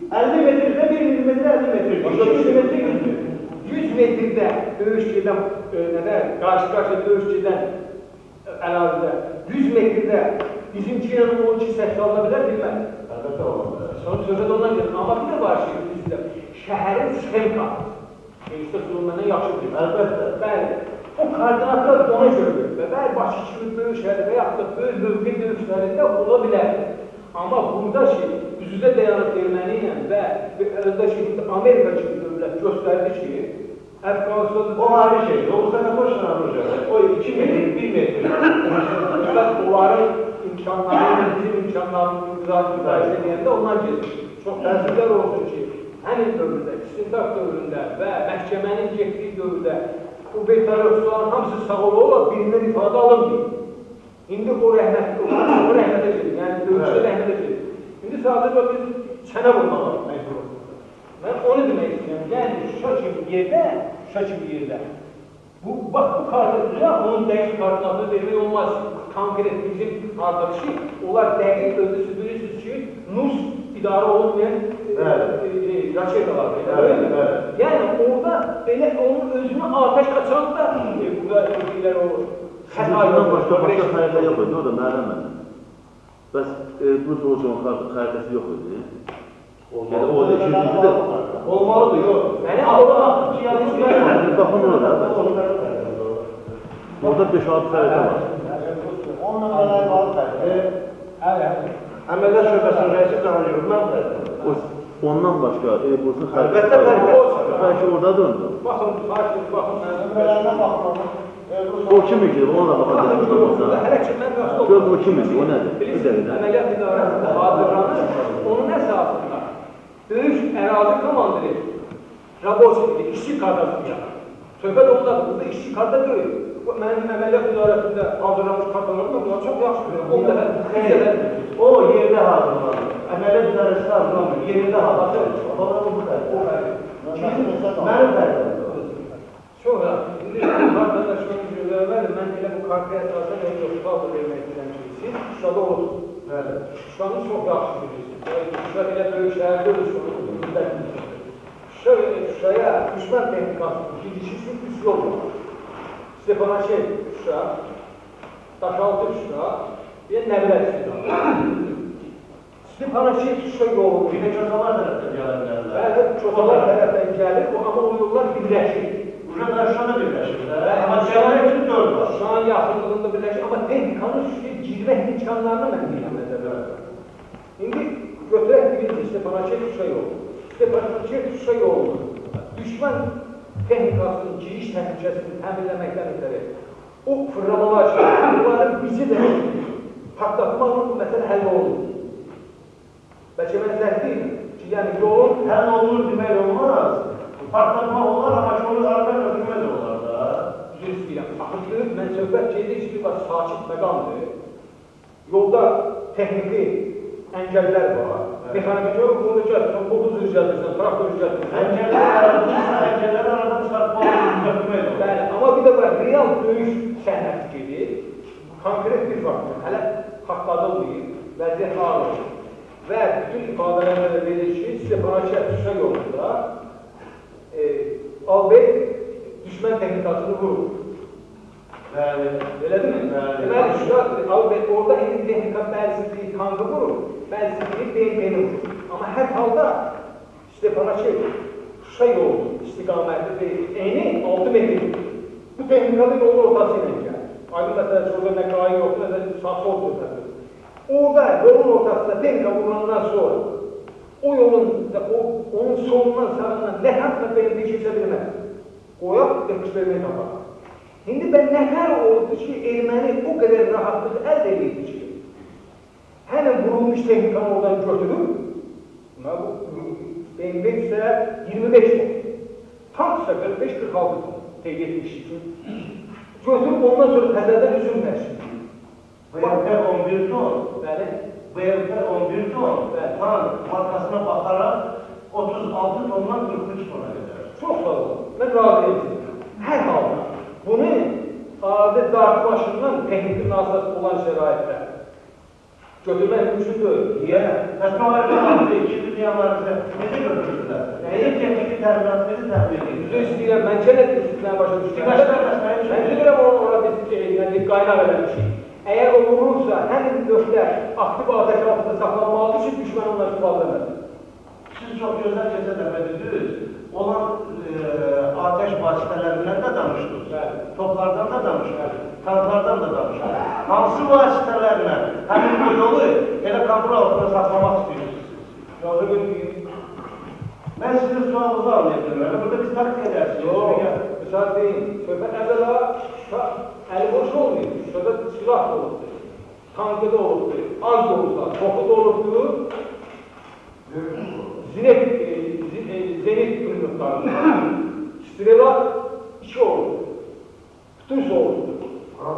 50 metrdə 1 millimetrə 50 metrdə. 2 millimetrə 100 metrdə. 100 metrdə döyüş gedən, qarşı-qarşıya döyüş gedən ərazidə 100 metrdə bizimki ilə 12 səhv alına bilər, bilməz. Əlbəttə ola bilər. Sonra sözə də ondan gedir. Amma bir də var ki, bizdə şəhərin sxem kartı. Enişdə Süleyman məndən yaxşı bilir. Əlbəttə. Bəli. O koordinatlar ona görə verir. Və bəli, Bakı kimi böyük şəhərdə və yaxud da böyük mövqe döyüşlərində ola bilər. Amma burada ki, üz-üzə dayanıb erməni ilə və özdə ki, Amerika kimi dövlət göstərdi ki, Əfqanistan'da o ayrı şey. Yoksa ne boşuna vuracak? O 2 metre, 1 metre. Onların imkanlarıyla bizim imkanlarımızı müzakere edəndə onlar gedir. Çox təəssüflər olsun ki, həmin dövrdə, istintaq dövründə və məhkəmənin getdiyi dövrdə bu beytaryoqçuların hamısı sağ olaraq birindən ifadə alınmıyor. İndi o rəhmətə gedir, yəni dövüşdə rəhmətə gedir. İndi sadəcə biz çənə vurmağa məcbur oluruz. Mən onu demək istəyirəm, yəni Şuşa kimi yerdə. Bax, bu kartı düzələk, onun dəqiq koordinatını vermək olmaz. Konkret bizim artıq ki, onlar dəqiq özünüzü bilirsiniz ki, NUS idarə olunmayan raketalar. Yəni, orada belə onun özünə atəş qaçan da burada deyilər o xətadan başqa xəritə yox idi, o da məələm mənim. Bəs bu soğucunun xəritəsi yox idi. Yəni, o da ikinci də olmalıdır, yox. Yəni, orada baxın ki, baxın orada. Orada 5-6 xəritə var. Onunla beraber var tabii. Əməliyyat şöbəsinin rəisi Cahangirov, mən ondan başqa Elbrus'un Əlbəttə, bəlkə orada döndü. baxın, Ömrələrine baxmamız. O kim idi? Ona da baxacaq. hələ ki, mən rastladım. Gör o kim idi? O nədir? Bir Bilirsiniz, dəqiqə. əməliyyat idarəsində hazırlanır, onun əsasında döyüş ərazi komandiri Raboçi, işçi kartasını yapar. Söhbət ondadır, burada işçi karta deyil. Mənim əməliyyat idarəsində hazırlanmış kartalarım da bunlar çox yaxşı bilir. o yerdə hazırlanır. Əməliyyat idarəsi hazırlanır, yerində hazırlanır. Babalar bu fərqdir. Mənim fərqdir. Sonra, indi kartada şunu görürlər, mən elə bu kartaya əsasən yoxsullar da vermək istəyirəm ki, siz Şuşada olursunuz. Şuşanı çox yaxşı bilirsiniz. Şuşa elə böyük şəhərdə olursunuz. Şuşaya düşmən texnikasının girişi üçün 3 yol var. Stepanakert Şuşa, Daşaltı Şuşa, bir Nəvrəz Şuşa. Stepanakert Şuşa yolu. Bir də Çoxalar tərəfdən gəlirlər. Bəli, Çoxalar tərəfdən gəlir, amma o yollar birləşir. Uşaqlar Şuşada birləşir. Amma Cəvələr üçün 4 var. Şuşanın yaxınlığında birləşir, amma texnikanın Şuşaya girmək imkanlarını mən deyirəm. İndi götürək birinci Stepanakert Şuşa yolu. Stepanakert Şuşa yolu düşmən texnikasının giriş təhlükəsini təminləməkdən ötəri o fırlamalar bunların bizi də partlatmaqla bu məsələ həll olunur. Bəlkə mən səhv deyiləm ki, yəni yolun Həll olunur demək olmaz. Partlatmaq olar, amma ki onu qarabaq ötürməz olar da. Düz istəyirəm. Axı, mən söhbət gedir ki, bir sakit məqamdır. Yolda texniki əngəllər var. Mexaniki yox, bunu gətirsən, qobuz üzrədirsən, traktor üzrədirsən. Əngəllər aradan çıxartmaq düzəltmək olur. Bəli, amma bir də var, real döyüş səhnəsi gedir. Konkret bir faktor, hələ xatladılmayıb, vəziyyət ağır. Və bütün ifadələrlə də verir ki, Stepanakert Şuşa yolunda Albert düşmən texnikasını vurur. Bəli. Elədir mi? Deməli, Şuşa, Albert orada indi texnika bəlsizliyi tankı vurur, bəlsizliyi BMP-ni vurur. Amma hər halda Stepanakert Şuşa yolu istiqaməti eni 6 metrdir. Bu texnikanın yolun ortası ilə gəlir. Aydın məsələsi orada nə qayi yoxdur, nə də sağ-sol söhbətidir. Orada yolun ortasında texnika vurulandan sonra o yolun, onun solundan sağından nə haqqında BMP keçə bilməz. Qoyaq, eksperiment aparaq. İndi mən nəhər oldu ki, erməni o qədər rahatlıq əldə edirdi ki, həmin vurulmuş texnikanı oradan götürüb, bu BMP isə 25 ton, tank isə 45-46 ton təqdir etmişik ki, götürüb ondan sonra təzədən üzüm versin. BMP 11 ton. Bəli. BMP 11 ton. Tank markasına baxaraq 36 tondan 43 tona qədər. Çox sağ olun, mən razı edirəm. Hər halda bunu adi dağ başından texnik münasibət olan şəraitdə Götürmək mümkün deyil. Niyə? Bəs müharibə vaxtı iki dünya müharibəsində necə götürürsünlər? Necə texniki təminat, necə təmin edir? Düzü istəyirəm, mən gənə sizdən başa düşdüm. Mən bilirəm orada biz qaynaq eləmişik. Əgər o vurursa, həmin dörtlər aktiv atəş altında saxlanmalıdır ki, düşmən onları istifadə edər. Siz çox gözəl keçən dəfə dediniz, olan ateş vasitələrindən də danışdınız, toplardan da danışdınız, tanklardan da danışdınız. Hansı vasitələrlə həmin bu yolu elə kontrol altında saxlamaq istəyirsiniz? Yazı götüreyim. Mən sizin sualınızı anlayabilirim. Burada biz takdir edersiniz. Yox, müsaad deyin. Söhbət əvvəla əli boş olmayın. Söhbət silah da olubdur. Tankı da olubdur. Az da olsa, çoxu da olubdur. Zenit qırmızlarında. Strelat 2 olubdur. Bütün soğukdur.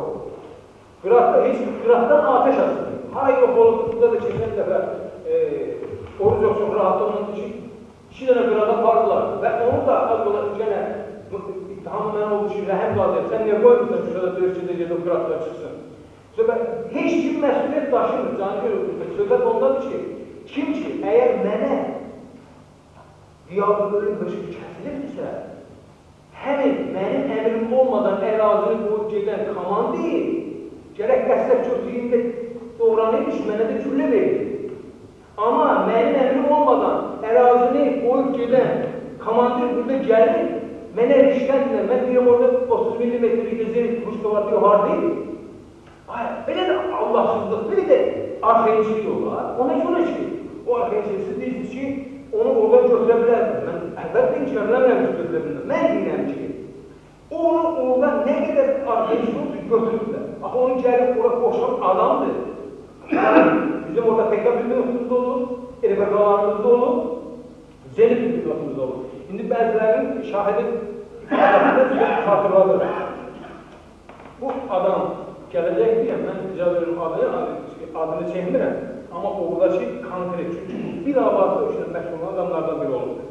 Qıratdan ateş asılır. Hara yox olubdur da keçən dəfə oruz yoxsun rahat olmanın için 2 dənə qırada pardılar və onu da az yola gənə İttihamı mən olduğu üçün rəhəm qaziyyəm. Sən niyə qoymuşsan şurada döyüşçüdə gedib qıratlar çıxsın? Söhbət, heç kim məsuliyyət daşımır, canı görür. Söhbət ondadır ki, kim ki, əgər mənə diyabırların başı kəsilirdirsə, həmin mənim əmrim olmadan ərazini qoyub gedən komandi gərək qəsrət kötüyündə doğranıymış, mənə də güllə verir. Amma mənim əmrim olmadan ərazini qoyub gedən komandir burada gəlir, mənə erişkəndirlər, mən deyirəm orada 30 millimetrlik zenit kuşka var diyor, var değil. Belə də Allahsızlıq, belə də arxeyençilik olar. Ona görə ki, o arxeyençilik deyirsiniz ki, onu oradan götürə bilərdir. Mən əlbəttə incərləmirəm ki, götürə bilərdir. Mən deyirəm ki, onu oradan nə qədər arxeyençilik olsun, götürürlər. Axı onu gəlib orada boşan adamdır. Bizim orada PKK bilmiyorsunuz da olur, RPK'larımız da olur, Zenit bilmiyorsunuz da olur. Şimdi bəzilərinin şahidin ifadəsində sizə xatırladır. Bu adam gələcək deyəm, mən icazənin adını çəkmirəm. Amma oradakı konkret, çünki bir avazda üçün məşğul adamlardan biri olubdur.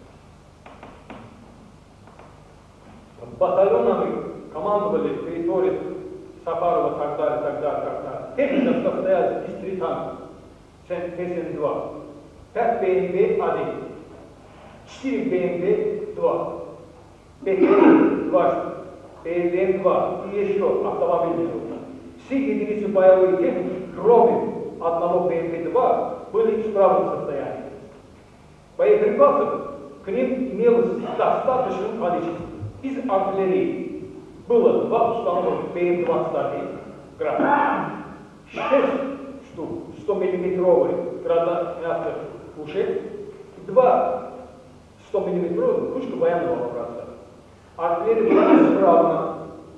Batalyonla командовали территорию Сафарова, так далее, так далее, так далее. Техника состоялась из 3 танка, Т-72, 5 БМП-1, 4 БМП-2, БТР-2, БМП-2 и еще автомобильные. Все единицы боевой техники, кроме одного БМП-2, были в исправном состоянии. Боеприпасов к ним имелось достаточное количество. Из артиллерии было 2 установок БМ-21 гранат, 6 штук 100-миллиметровых гранатных пушек, 2 100-миллиметровых пушки военного образца. Артиллерия была исправна,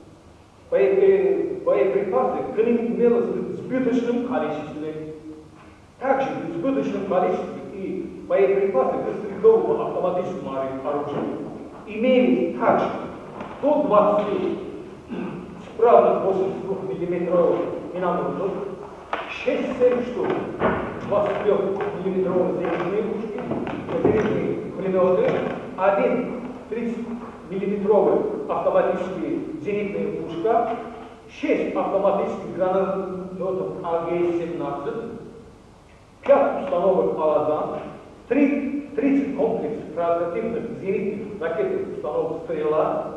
боеприпасы к ним имелось в избыточном количестве. Также в избыточном количестве и боеприпасы к стрелковому автоматическому оружию имели также до 20 справных 82-миллиметровых минометов, 6-7 штук 23-миллиметровых зенитные пушки, зенитные пулеметы, 1 30-миллиметровый автоматический зенитная пушка, 6 автоматических гранатометов АГС-17, 5 установок «Алазан», 30 комплексов портативных зенитных ракетных установок «Стрела»,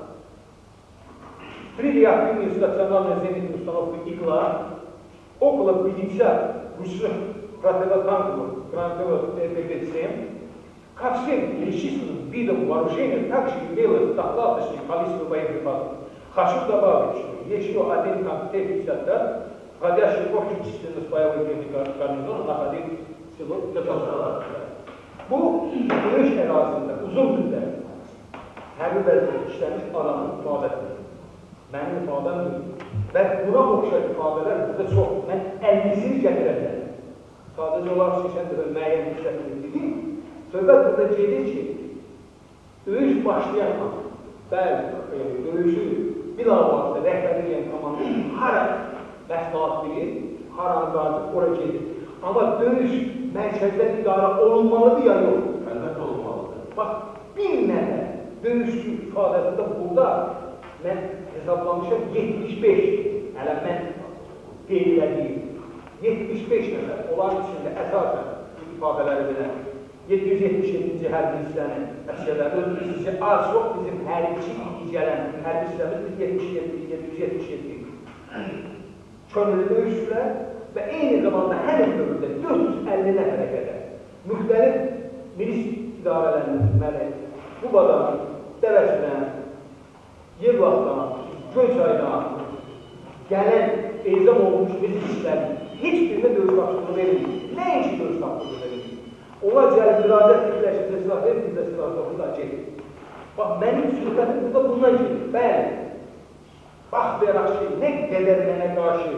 3 реактивные стационарные зенитные установки «Игла», около 50 ручных противотанковых гранатометов ТП-7. Ко всем перечисленным видам вооружения также имелось достаточное количество боеприпасов. Хочу добавить, что еще один танк Т-52, входящий в общую численность боевой техники гарнизона, находился в село Катастрофа. Bu, döyüş ərazisində uzun müddət hərbi vəziyyətdə işləmiş adamın ifadəsidir. Mənim ifadəmdir. Və buna oxşar ifadələr bizdə çox. Mən 50-sini gətirəcəm. Sadəcə olaraq 80 dəfə müəyyən hissəsini dedim. Söhbət burada gedir ki, döyüş başlayan an, bəli, döyüşü bilavasitə rəhbərlik edən komandır hara məsləhət bilir, haranı qarşı ora gedir. Amma döyüş mərkəzdə idarə olunmalıdır ya yox? Əlbəttə olmalıdır. Bax, bir nəfər döyüşçü ifadəsində burada mən hesablamışam 75. Hələ mən qeyd edəyim. 75 nəfər, onların içində əsasən ifadələri bilən 777-ci hərbi hissənin əsgərləri, özümüzcə az yox bizim hərbiçi iyi gələn hərbi hissəmiz biz 777 könüllü döyüşçülər və eyni zamanda həmin dövrdə 450 nəfərə qədər müxtəlif milis idarələrinin bu badan, Dəvəçdən, Yevlaxdan, Göyçaydan gələn elzam olmuş mizlislərin heç birində dövüş tapşırığı verilmir. Nəinki dövüş tapşırığı verilmir. Onlar gəlib müraciət etdilər ki, silah verir, biz də silah toxunda gedir. Bax, mənim söhbətim burada bundan gedir. Bəli, baxmayaraq ki, nə qədər mənə qarşı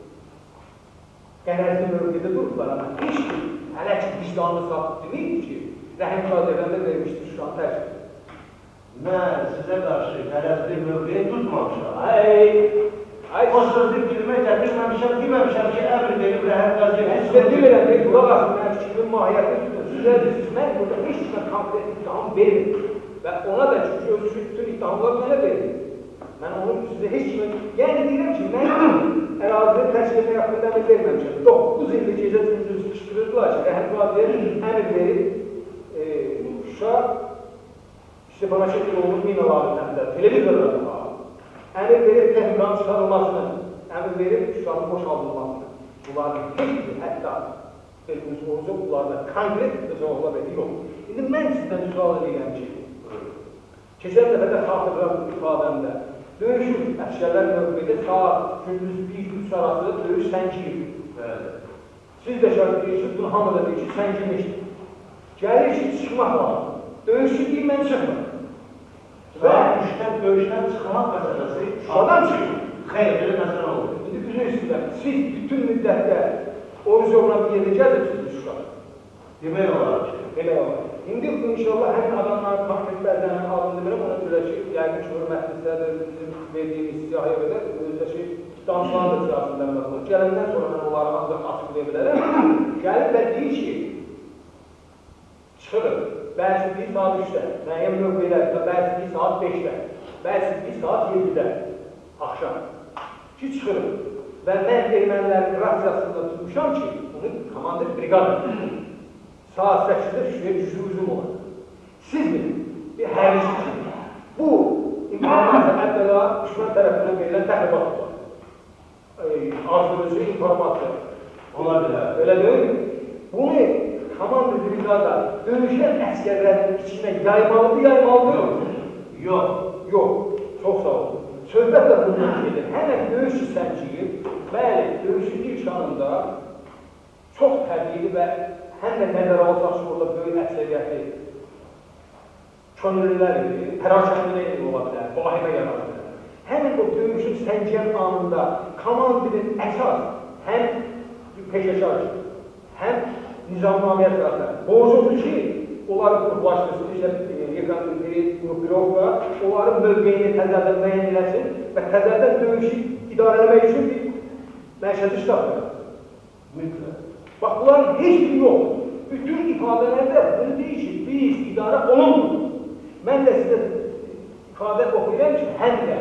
qərəzli mövqedə durublar, amma heç bir hələ ki, vicdanlı sabit deməyib ki, Rəhim Qadırəndə vermişdir Şuşanı tərcih. Mən sizə qarşı qərəzli mövqeyi tutmamışam. O sözü bilmək gətirməmişəm, deməmişəm ki, əmr verib Rəhim Qadırəndə. Sizə demirəm, qulaq asın, mən fikrimin mahiyyətini tutun. Sizə deyirsiniz, mən burada heç kimə konkret ittiham vermir. Və ona da çünki öz bütün ittihamlar mənə verir. Mən onun sizə heç kimə... Yəni deyirəm ki, mən ərazini təşkil etmək haqqında əmr verməmişəm. 9 ildir gecə gündüz qışqırırdılar ki, Rəhim Qadırəndə əmr verib Şuşa İstihbarat şəkil olunub minalarında, televizorlarda var. Əmr verib texnikanın çıxarılmasını, əmr verib Şuşanın boşaldılmasını. Bunların heç bir, hətta Elbimiz Oğuz'a bunlarda konkret cavablar verir, yox. İndi mən sizdən sual edirəm ki, keçən dəfədə xatırladım ifadəmdə, döyüşün əsgərlər mövqedə saat, gündüz 1-3 arası döyüş səngiyir. Siz də şəhət deyirsiniz, bunu hamı da deyir ki, səngimişdir. Gəlir ki, çıxmaq lazım. Döyüşçü deyil, mən çıxmır. Və döyüşdən çıxmaq məsələsi Şuşadan çıxır. Xeyr, belə məsələ olur. İndi üzr istəyirəm, siz bütün müddətdə Orizovla bir yerdə gəzirsiniz Şuşada. Demək olar ki. Belə olar. İndi inşallah həmin adamların konkretlərdən adını biləm, ona görə ki, yəqin ki, hörmətlisədir, bizim verdiyimiz siyahıya qədər, özdə ki, danışmandır siyasında məsələ. Gələndən sonra mən onları ancaq açıqlaya bilərəm. Gəlib və deyir ki, çıxırıq. Bəzi bir saat 3-də, müəyyən mövqelərdə, bəzi bir saat 5-də, bəzi bir saat 7-də, axşam ki, çıxırıq. Və mən ermənilərin rasyasında tutmuşam ki, bunu komandir briqadır. Saat 8-də Şuşaya güclü hücum olur. Siz bilin, bir hərbiçi kimi, bu informasiya əvvəla düşmən tərəfindən verilən təxribat var. Arzulucu informasiya. Ola bilər. Öyle değil mi? Bunu komandır brigada dövüşən əsgərlərin içinə yaymalıdır. Yox. Yox. Çox sağ olun. Söhbət də bundan gedir. Həmən döyüş sənciyir. Bəli, döyüşün ilk anında çox təbii və həm də nəzərə alsaq orada böyük əksəriyyəti könüllülər idi, pərakəndilər ola bilər, vahimə yarar bilər. Həmin o döyüşün sənciyən anında komandirin əsas həm peşəkar, həm nizamnaməyə tərəflər. Borcudur ki, onların qruplaşdırsın, qrupirovka, onların mövqeyini təzərdən müəyyən eləsin və təzərdən döyüşü idarə etmək üçün bir mərkəzi ştab verir. Mütləq. Bax, bunların heç biri yox. Bütün ifadələrdə bunu deyir ki, biz idarə olundur. Mən də sizə ifadə oxuyuram ki, həm də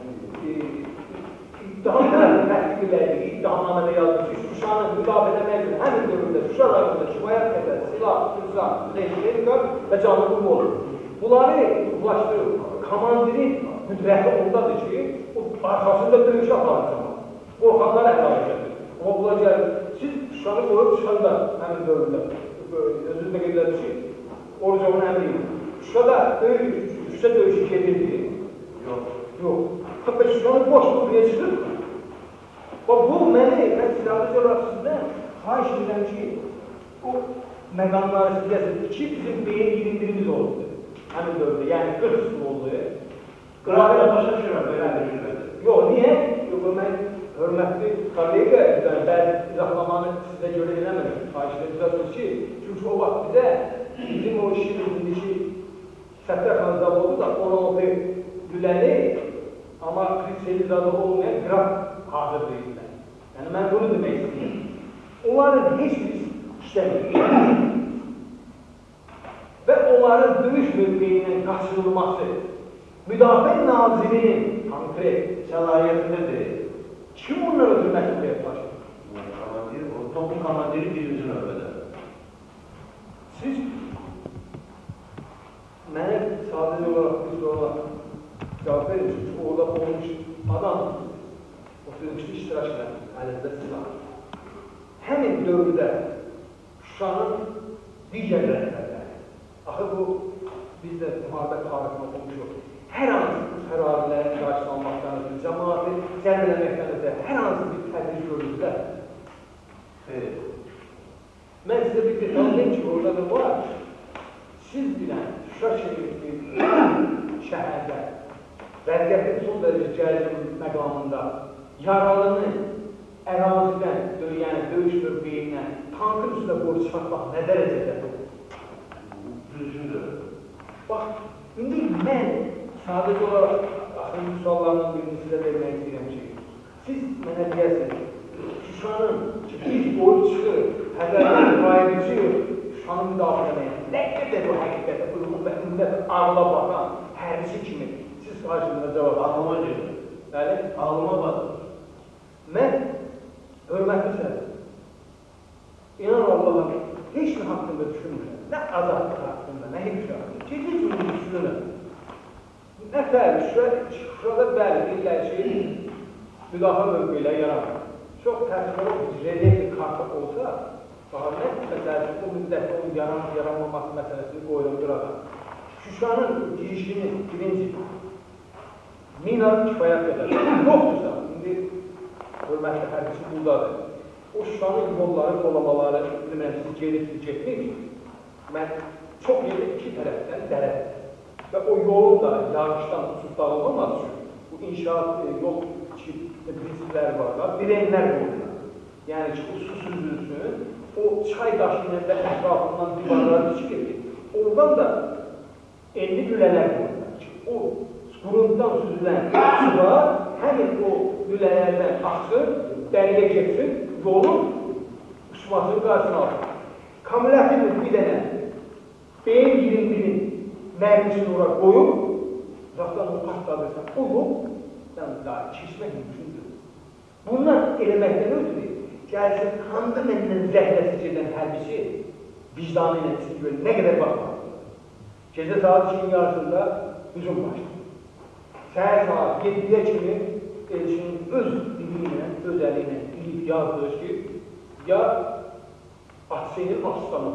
iddiaнаmədə yazdım ki, Şuşanı müdafiə etmək üçün həmin dövrdə Şuşa rayonunda kifayət qədər silah, fürsat, texnika və canlı qurma olur. Bunları ulaşdırır. Komandirin qüdrəti ondadır ki, o arxasında döyüş aparır. Qorxanlar əlavə gəlir. Amma bunlar gəlir. Siz Şuşanı qoyub çıxanda həmin dövrdə, özünüzdə qeyd edildi ki, Orizovun əmri yox. Şuşada Şuşa döyüşü gedirdi. Yox. Hatta Şuşanın boş buraya çıxır. Bu mən silahlıcı olaraq sizdən xahiş edirəm ki, o məqamları siz yazın ki, bizim beyin 21-imiz oldu. Həmin dövrdə, yəni 40 üstü oldu. Qıraqla başa düşürəm, belə düşünürəm. Yox, niyə? Yox, mən hörmətli kollega, bəzi izahlamanı sizə görə eləmirəm. Xahiş edirsiniz ki, çünki o vaxt bizə, bizim o işimizindeki Səttərxan zavodu da 16 lüləli, amma kripselizadə olmayan qraf hazır deyirlər. Yəni, mən bunu demək istəyirəm. Onların heç bir işləmir. Və onların döyüş mövqeyindən qaçırılması, müdafiə nazirinin konkret səlahiyyətində deyil. Kim onlara ötürmək istəyir başlayır? topun komandiri birinci növbədə. Siz mənə sadəcə olaraq bir suala cavab verin, çünki orada olmuş adam o sözünün iştirak edən əlində silah. Həmin dövrdə Şuşanın digər rəhbərləri, axı bu biz də müharibə tarixini oxumuşuq. Hər hansı fərarilərin qarşısını almaqdan ötürü, cəmaatı cəlb eləməkdən ötürü, hər hansı bir tədbir görüldülər. Mən sizə bir detal deyim ki, orada da var. Siz bilən Şuşa şəhəri şəhərdə vəziyyətin son dərəcə gərgin məqamında yaralını ərazidən, yəni döyüş mövqeyindən tankın üstünə qoru çıxartmaq nə dərəcədə? Düzgündür. Bax, indi mən sadəcə olaraq axırıncı suallarından birini sizə vermək istəyirəm ki, siz mənə deyəsiniz, Şuşanın ki, biz boyu çıxır, həzərdən qayıdıcı Şuşanı müdafiə etməyə, nə qədər bu həqiqətə uyğun və ümumiyyət ağla baxan hərbiçi kimi siz qarşılığında cavab Ağlıma gedir. Bəli? Ağlıma baxır. Mən hörmətli sənəm. İnan Allah'a heç nə haqqında düşünmürəm. Nə azadlıq haqqında, nə heç şey haqqında. Gecə günü düşünürəm. Nə fərqi, şurada bəli, deyirlər ki, müdafiə mövqeləri yaranır. Çox təşkil reliyef kartı olsa, daha mən məsələn, o müddətdə onun yaranmaması məsələsini qoyuram burada. Şuşanın girişini birinci mina kifayət qədər. Yoxdursa, indi hörmətli hərbiçi buradadır. O Şuşanın yolları, dolamaları, bilməm, siz getməyik. Mən çox yerdə iki tərəfdən dərədir. Və o yolun da yağışdan uçub dağılmaması üçün bu inşaat yol prinsipləri var da, direnlər qoyurlar. Yəni ki, o su süzülsün, o çay daşı ilə də ətrafından divarları düşük edir. Oradan da 50 lülələr qoyurlar ki, o quruntudan süzülən suda həmin o lülələrdən axsın, dəriyə getsin, yolun uçmasının qarşısını alır. Kamülativin bir dənə beyin 21-in mərmisini oraya qoyub, uzaqdan onu partladırsan, o yol daha keçmək mümkündür. Bunlar eləməkdən ötürü, gəlsin, hansı məndən zəhləsiz edən hərbiçi vicdanı ilə istəyir, nə qədər baxmalıdır. Gecə saat 2-nin yarısında hücum başlayır. Səhər saat 7-yə kimi elçinin öz dili ilə, öz əli ilə bilib yazdır ki, ya Atseynin asistanı.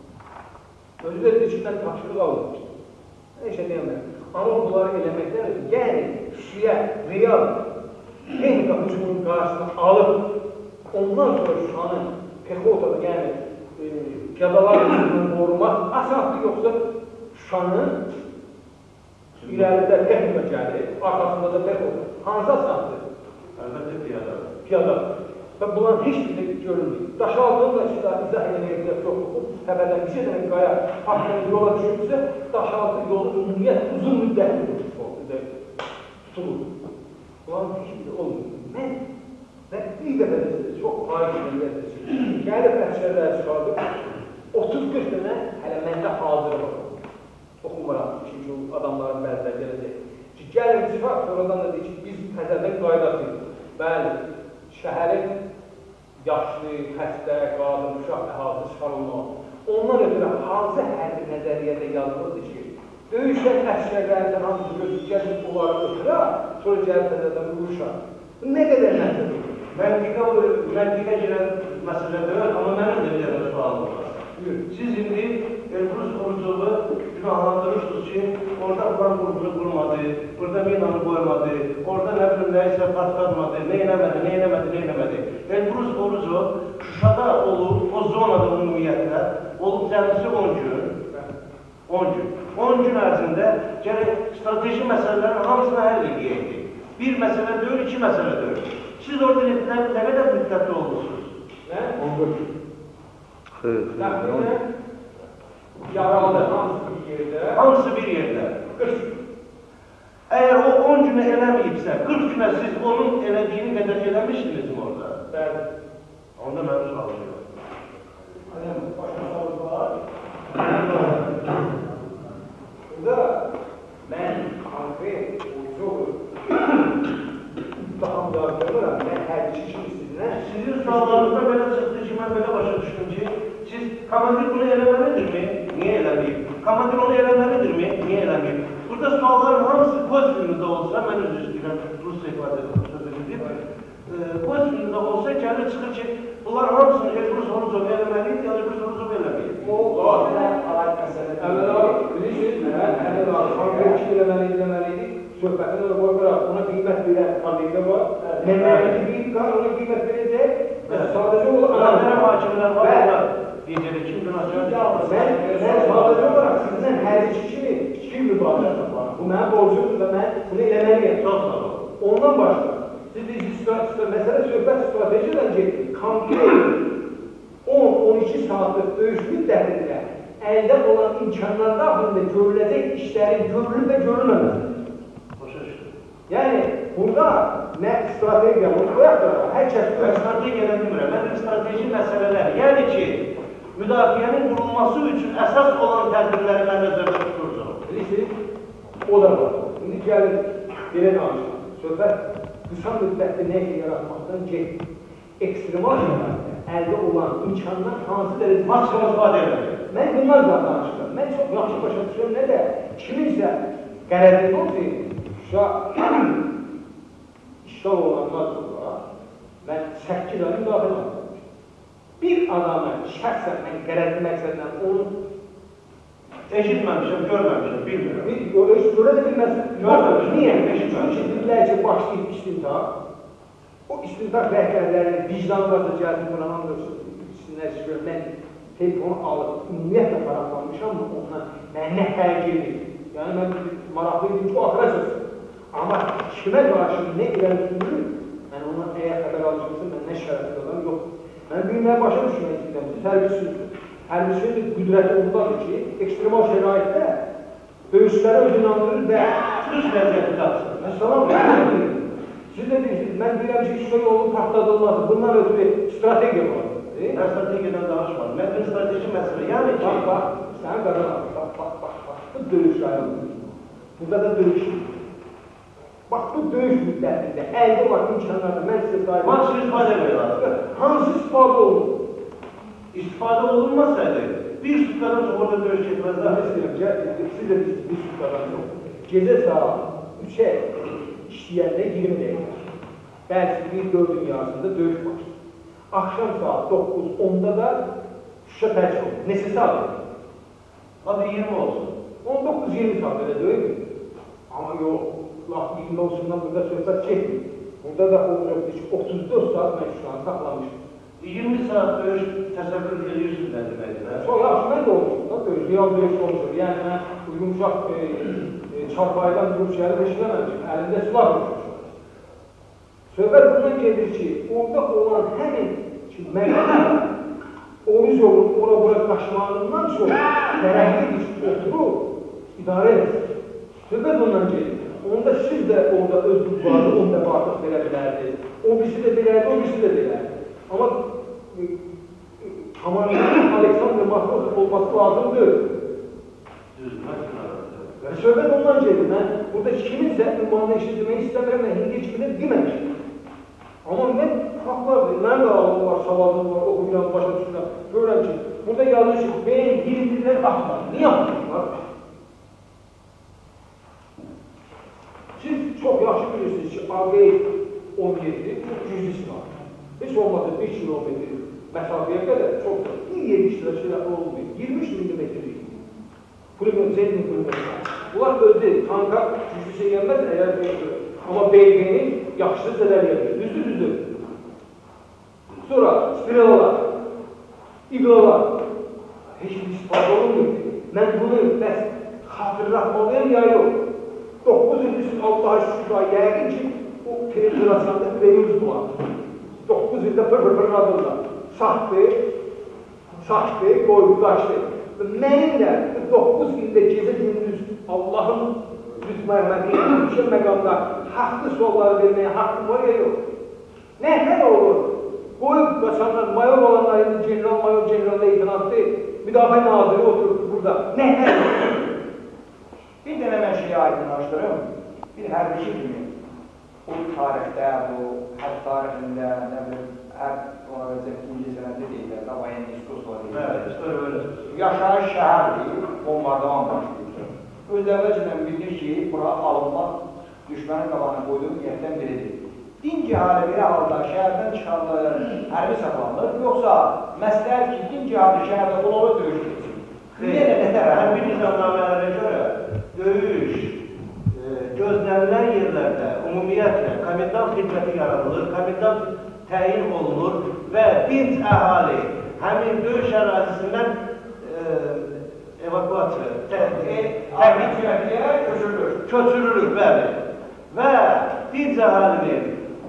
Özü də dişindən tapşırıq alınmışdır. Nə işə deyəməm. Amma bunları eləməkdən ötürü, yəni Şuşaya real texnika hücumunun qarşısını alıb, ondan sonra Şuşanın pexotada, yəni piyadalar hücumundan qorumaq asandır, yoxsa Şuşanın irəlidə texnika gəlir, arxasında da pexota. Hansı asandır? Əlbəttə piyada. Piyada. Və bunların heç birini görünmür. Daşaldığım da sizə izah eləməyə ehtiyac yoxdur. Həbərdən bir şeydən qaya haqqında yola düşürsə, daşaltı yolu ümumiyyət uzun müddətli tutulur. Bunların heç biri olmuyor. Mən və bir dəfə də sizə çox xaric edilirdir ki, gəlib əsərləri çıxardım, 30-40 dənə hələ məndə hazır var. Oxumuram, çünki o adamların bəziləri gələcək. Ki, gəlin çıxaq, sonradan da deyir ki, biz təzədən qaydasıyıq. Bəli, şəhərin yaşlı, xəstə, qadın, uşaq əhalisi çıxarılmaq. Ondan ötürü hansı hərbi nəzəriyyədə yazılırdı ki, döyüşən əsgərlərdən hamısı gözükəcək onları ötürə, sonra gəlib təzədən vuruşaq. Nə qədər məsələdir? Məntiqə girən məsələ deyil, amma mənim də bir dənə sualım var. Siz indi Elbrus Orucovu günahlandırırsınız ki, orada plan qurğunu qurmadı, burada minanı qoymadı, orada nə bilim nəyisə partlatmadı, nə eləmədi. Elbrus Orucov Şuşada olub, o zonada ümumiyyətlə, olub cəmisi 10 gün. 10 gün ərzində gərək strateji məsələlərin hamısını həll edəyəkdir. Bir məsələ deyil, iki məsələ deyil. Siz orada nə qədər müddətli olmuşsunuz? Nə? 14 gün. Təxminən yaralı hamısı bir yerdə. Hamısı bir yerdə. 40 gün. Əgər o 10 günə eləməyibsə, 40 günə siz onun elədiyini qədər eləmişdinizmi orada? Bəli. Onda mənim sualım yox. Başqa sual var. Burada mən konkret ucuz daha müdafiə edirəm. Mən hərbiçi kimi sizinlə Sizin suallarınızda belə çıxdı ki, mən komandir bunu eləməlidirmi? Niyə eləməyib? Komandir onu eləməlidirmi? Niyə eləməyib? Burada sualların hamısı pozitivində olsa, mən özü istəyirəm, Rus ifadə söz edib, pozitivində olsa gəlir çıxır ki, bunlar hamısını Elbrus Orucov eləməliydi, Elbrus Orucov eləməyib. Əvvəla, bilirsiniz, əvvəla, Xanqır kim eləməliydi, söhbətin ona qoyaraq, ona qiymət verən kollekdə var, məmləriyyəti bir qar, ona qiymət verəcək, sadəcə olaraq... Mənə hakimlər var, deyəcək, kim günahçılar? Mən sadəcə olaraq sizdən hərbiçi kimi fikir mübarizə var. Bu mənim borcumdur və mən bunu eləməliyəm. Çox sağ olun. Ondan başqa, siz deyirsiniz, məsələ söhbət stratejiyadan ki, konkret 10-12 saatlıq döyüş müddətində əldə olan imkanlar daxilində görüləcək işlərin görülüb və görülməməsi. Yəni, burada nə strategiya, bunu qoyaq da, hər kəs... Strategiyadan bilmirəm, mən bir strateji məsələlər, yəni ki, müdafiənin qurulması üçün əsas olan tədbirləri mən nəzərdə tuturcam. Bilirsiniz, o da var. İndi gəlin, belə danışaq. Söhbət qısa müddətli nə ilə yaratmaqdan getdir. Ekstremal şəraitdə əldə olan imkanlar hansı dərəcə... Maksimum ifadə edək. Mən bundan da danışıram. Mən çox yaxşı başa düşürəm, nə də kiminsə qərəzində olsaydı, işgal olanlar sonra mən 8 ay müdaxilə aldım. Bir adamı şəxsən mən qərəzli məqsədlə onu eşitməmişəm, görməmişəm, bilmirəm. Görə də bilməsin. Görməmişəm. Niyə? Çünki dedilər ki, başlayıb istintaq. O istintaq rəhbərlərinin vicdanı varsa gəlsin, buna andırsınlar ki, mən telefonu alıb, ümumiyyətlə maraqlanmışam mı ondan, mən nə fərqlidir? Yəni, mən maraqlıydım ki, o axıra çıxsın. Amma kimə qarşı nə irəli sürülür, mən ondan əgər xəbər alacaqsın, mən nə şərəfli olan yox. Mən bilməyə başa düşmək istəyirəm, siz hərbisizdir. Hərbisinin qüdrəti ondadır ki, ekstremal şəraitdə döyüşləri özü inandırır və Türk vəziyyəti tapsın. Məsələn, siz də deyirsiniz, mən biləm ki, işlə yolun partladılması, bundan ötürü strategiya var. Mən strategiyadan danışmadım, mən bir strateji məsələ. Yəni ki, bax, sən qazanaq, bax, bu döyüş rayonu. Burada da döyüş. Bax, bu döyüş müddətində əldə olan imkanlarda mən sizə sahib... Maksimum istifadə verir. Hansı istifadə olunur? İstifadə olunmasaydı, bir sutkadan çox orada döyüş çəkməzlər. Siz də bir sutkadan çox. Gecə saat 3-ə işləyəndə 20 dəqiqə. Bəlkə bir 4-ün yarısında döyüş başlayır. Axşam saat 9-10-da da Şuşa tərk olur. Neçə saat olur? Hadi 20 olsun. 19-20 saat elə deyil. Amma yox. Laf 20 olsundan burada söhbət çəkmir. Burada da olacaq ki, 34 saat mən Şuşanı saxlamışım. 20 saat döyüş təsəvvür edirsiniz nə deməkdir? Çox yaxşı, mən də olmuşum da döyüş, real döyüş olmuşum. Yəni, mən yumuşaq çarpaydan duruş gəlib eşiləməmişim, əlində silah olmuşum. Söhbət bundan gedir ki, orada olan həmin məqamda Orucovun ora-bura qaşmağından çox fərəhli bir oturub idarə edir. Söhbət ondan gedir. Onda siz də orada özünüz vardı, onda artıq verə bilərdi. O birisi də bilərdi, o birisi də bilərdi. Amma tamamıyla Aleksandr Matrosov olması lazımdır. Söhbət ondan gedir. Mən burada kiminsə ünvanını işlədirmək istəmirəm və hindi heç kimdə deməmişim. Amma mən faktlardır, mənim də ağlım var, savazım var, oxuyuram, başa düşürəm. Görürəm ki, burada yazır ki, beyin birindirlər atlar. Niyə atlar? Siz çox yaxşı bilirsiniz ki, AG-17 çox güclü silah. Heç olmasa 5 kilometr məsafəyə qədər çox da bir yer iştirakçılar olmuyor. 23 millimetrlik. Zeytin kulübesi. Bunlar özü tanka güclü şey gelmez eğer bekliyor. Ama BG'nin yaxşı zədər yapıyor. Düzdür. Sonra spiralalar, iglalar. Heç bir ispat olunmuyor. Mən bunu bəs xatırlatmalıyım ya yok. 9 ildir Allah'a şükür yəqin ki, o televizyonda veriyoruz bu an. 9 ildə pır adında. Sahtı, qoydu, qaçdı. Mənim də 9 ildə gecə gündüz Allah'ın lütfü məqamda haqlı sualları verməyə haqqım var ya yox. Nə olur? Qoyub qaçanlar, mayor olanlar, general, mayor, general, leytinantı, müdafiə naziri oturub burada. Nə olur? Bir dənə mən şeyi aydınlaşdırım. Bir hərbiçi kimi o tarixdə, bu hərb tarixində, nə bilim, hərb ona vəzək ikinci sənədə deyirlər, Davayen Niskusla deyirlər. yaşayış şəhərdir, bombardıman başlayır. Öz əvvəlcədən bildir ki, bura alınmaq düşmənin qabağına qoyduğu niyyətdən biridir. Dinc əhali bir halda şəhərdən çıxarılır, hərbi saxlanılır, yoxsa məsləhət ki, dinc əhali şəhərdə qulalı döyüş keçir. Hərbi nizamnamələrə görə döyüş gözlənilən yerlərdə ümumiyyətlə komendant xidməti yaradılır, komendant təyin olunur və dinc əhali həmin döyüş ərazisindən evakuasiya, köçürülür, bəli. Və dinc əhalinin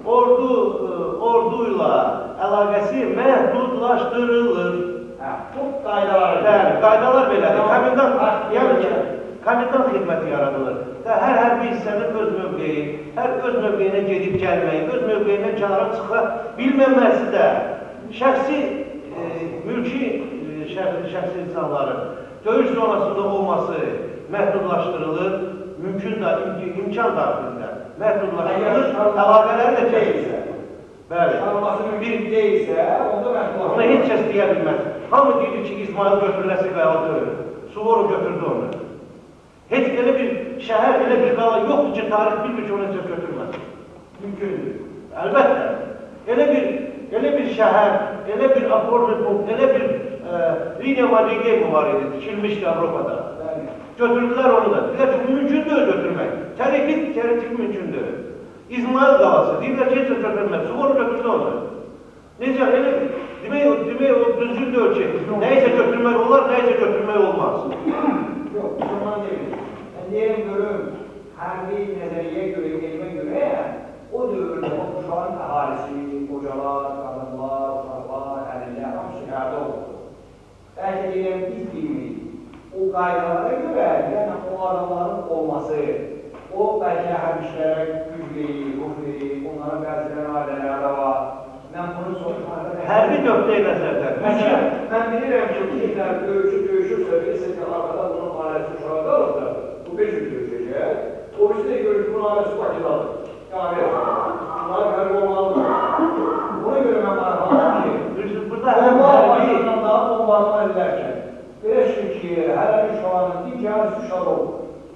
orduyla əlaqəsi məhdudlaşdırılır. Bu qaydalar qaydalar belədir. Komendant xidməti yaradılır. Hər hərbi hissənin öz mövqeyi, hər öz mövqeyinə gedib gəlməyi, öz mövqeyindən kənara çıxa bilməməsi də şəxsi, mülki şəxsi insanların döyüş zonasında olması məhdudlaşdırılır, mümkün da, imkan daxilində məhdudlaşdırılır, əlaqələri də kəsilir. Bəli. Çıxarılması mümkün deyilsə, onda məhdudlaşdırılır. Ona heç kəs deyə bilməz. Hamı deyir ki, İsmail götürüləsi qayalı Suvoro götürdü onu. Heç elə bir şəhər, elə bir qala yoxdur ki, tarix bilmir ki, onu necə götürməz. Mümkündür. Əlbəttə. Elə bir şəhər, elə bir aporlu punkt, elə bir liniya Madrigal var idi, tikilmişdi Avropada. Götürdülər onu da. Deyirlər ki, mümkündür götürmək. Teoretik mümkündür. İsmail qalası, deyirlər ki, heç götürməz. Suvoro götürdü onu. Necə, elə demək o düzgündür ki, nəyisə götürmək olar, nəyisə götürmək olmaz. Yox, bu zaman deyil. Deyim görüm, hərbi nəzəriyə görə, elmə görə, o dövrdə uşağın əhalisi, qocalar, qadınlar, uşaqlar, əlillər, hamısı şəhərdə oldu. Bəlkə deyirəm, biz bilmirik. O qaydalara görə, yəni o adamların olması, o bəlkə hərbişlərə güc verir, ruh verir, onların bəziləri ailələrdə var. Mən bunu soruşmaqda... Hərbi nöqtəyi nəzərdən. Məsələn, mən bilirəm ki, bizlər döyüşürsə, bilirsə ki, arqada bunun ailəsi uşağı qalıbdır, bu 5 gün döyüşəcək, o birisi də görür ki, bunun ailəsi Bakıdadır. Yəni, bunlar hərbi olmalıdır. Buna görə mən maraqlandım ki, onlar Bakıdan daha bombardıman edilərkən, belə ki, hələ uşağının dinc əhəlisi uşağı olur.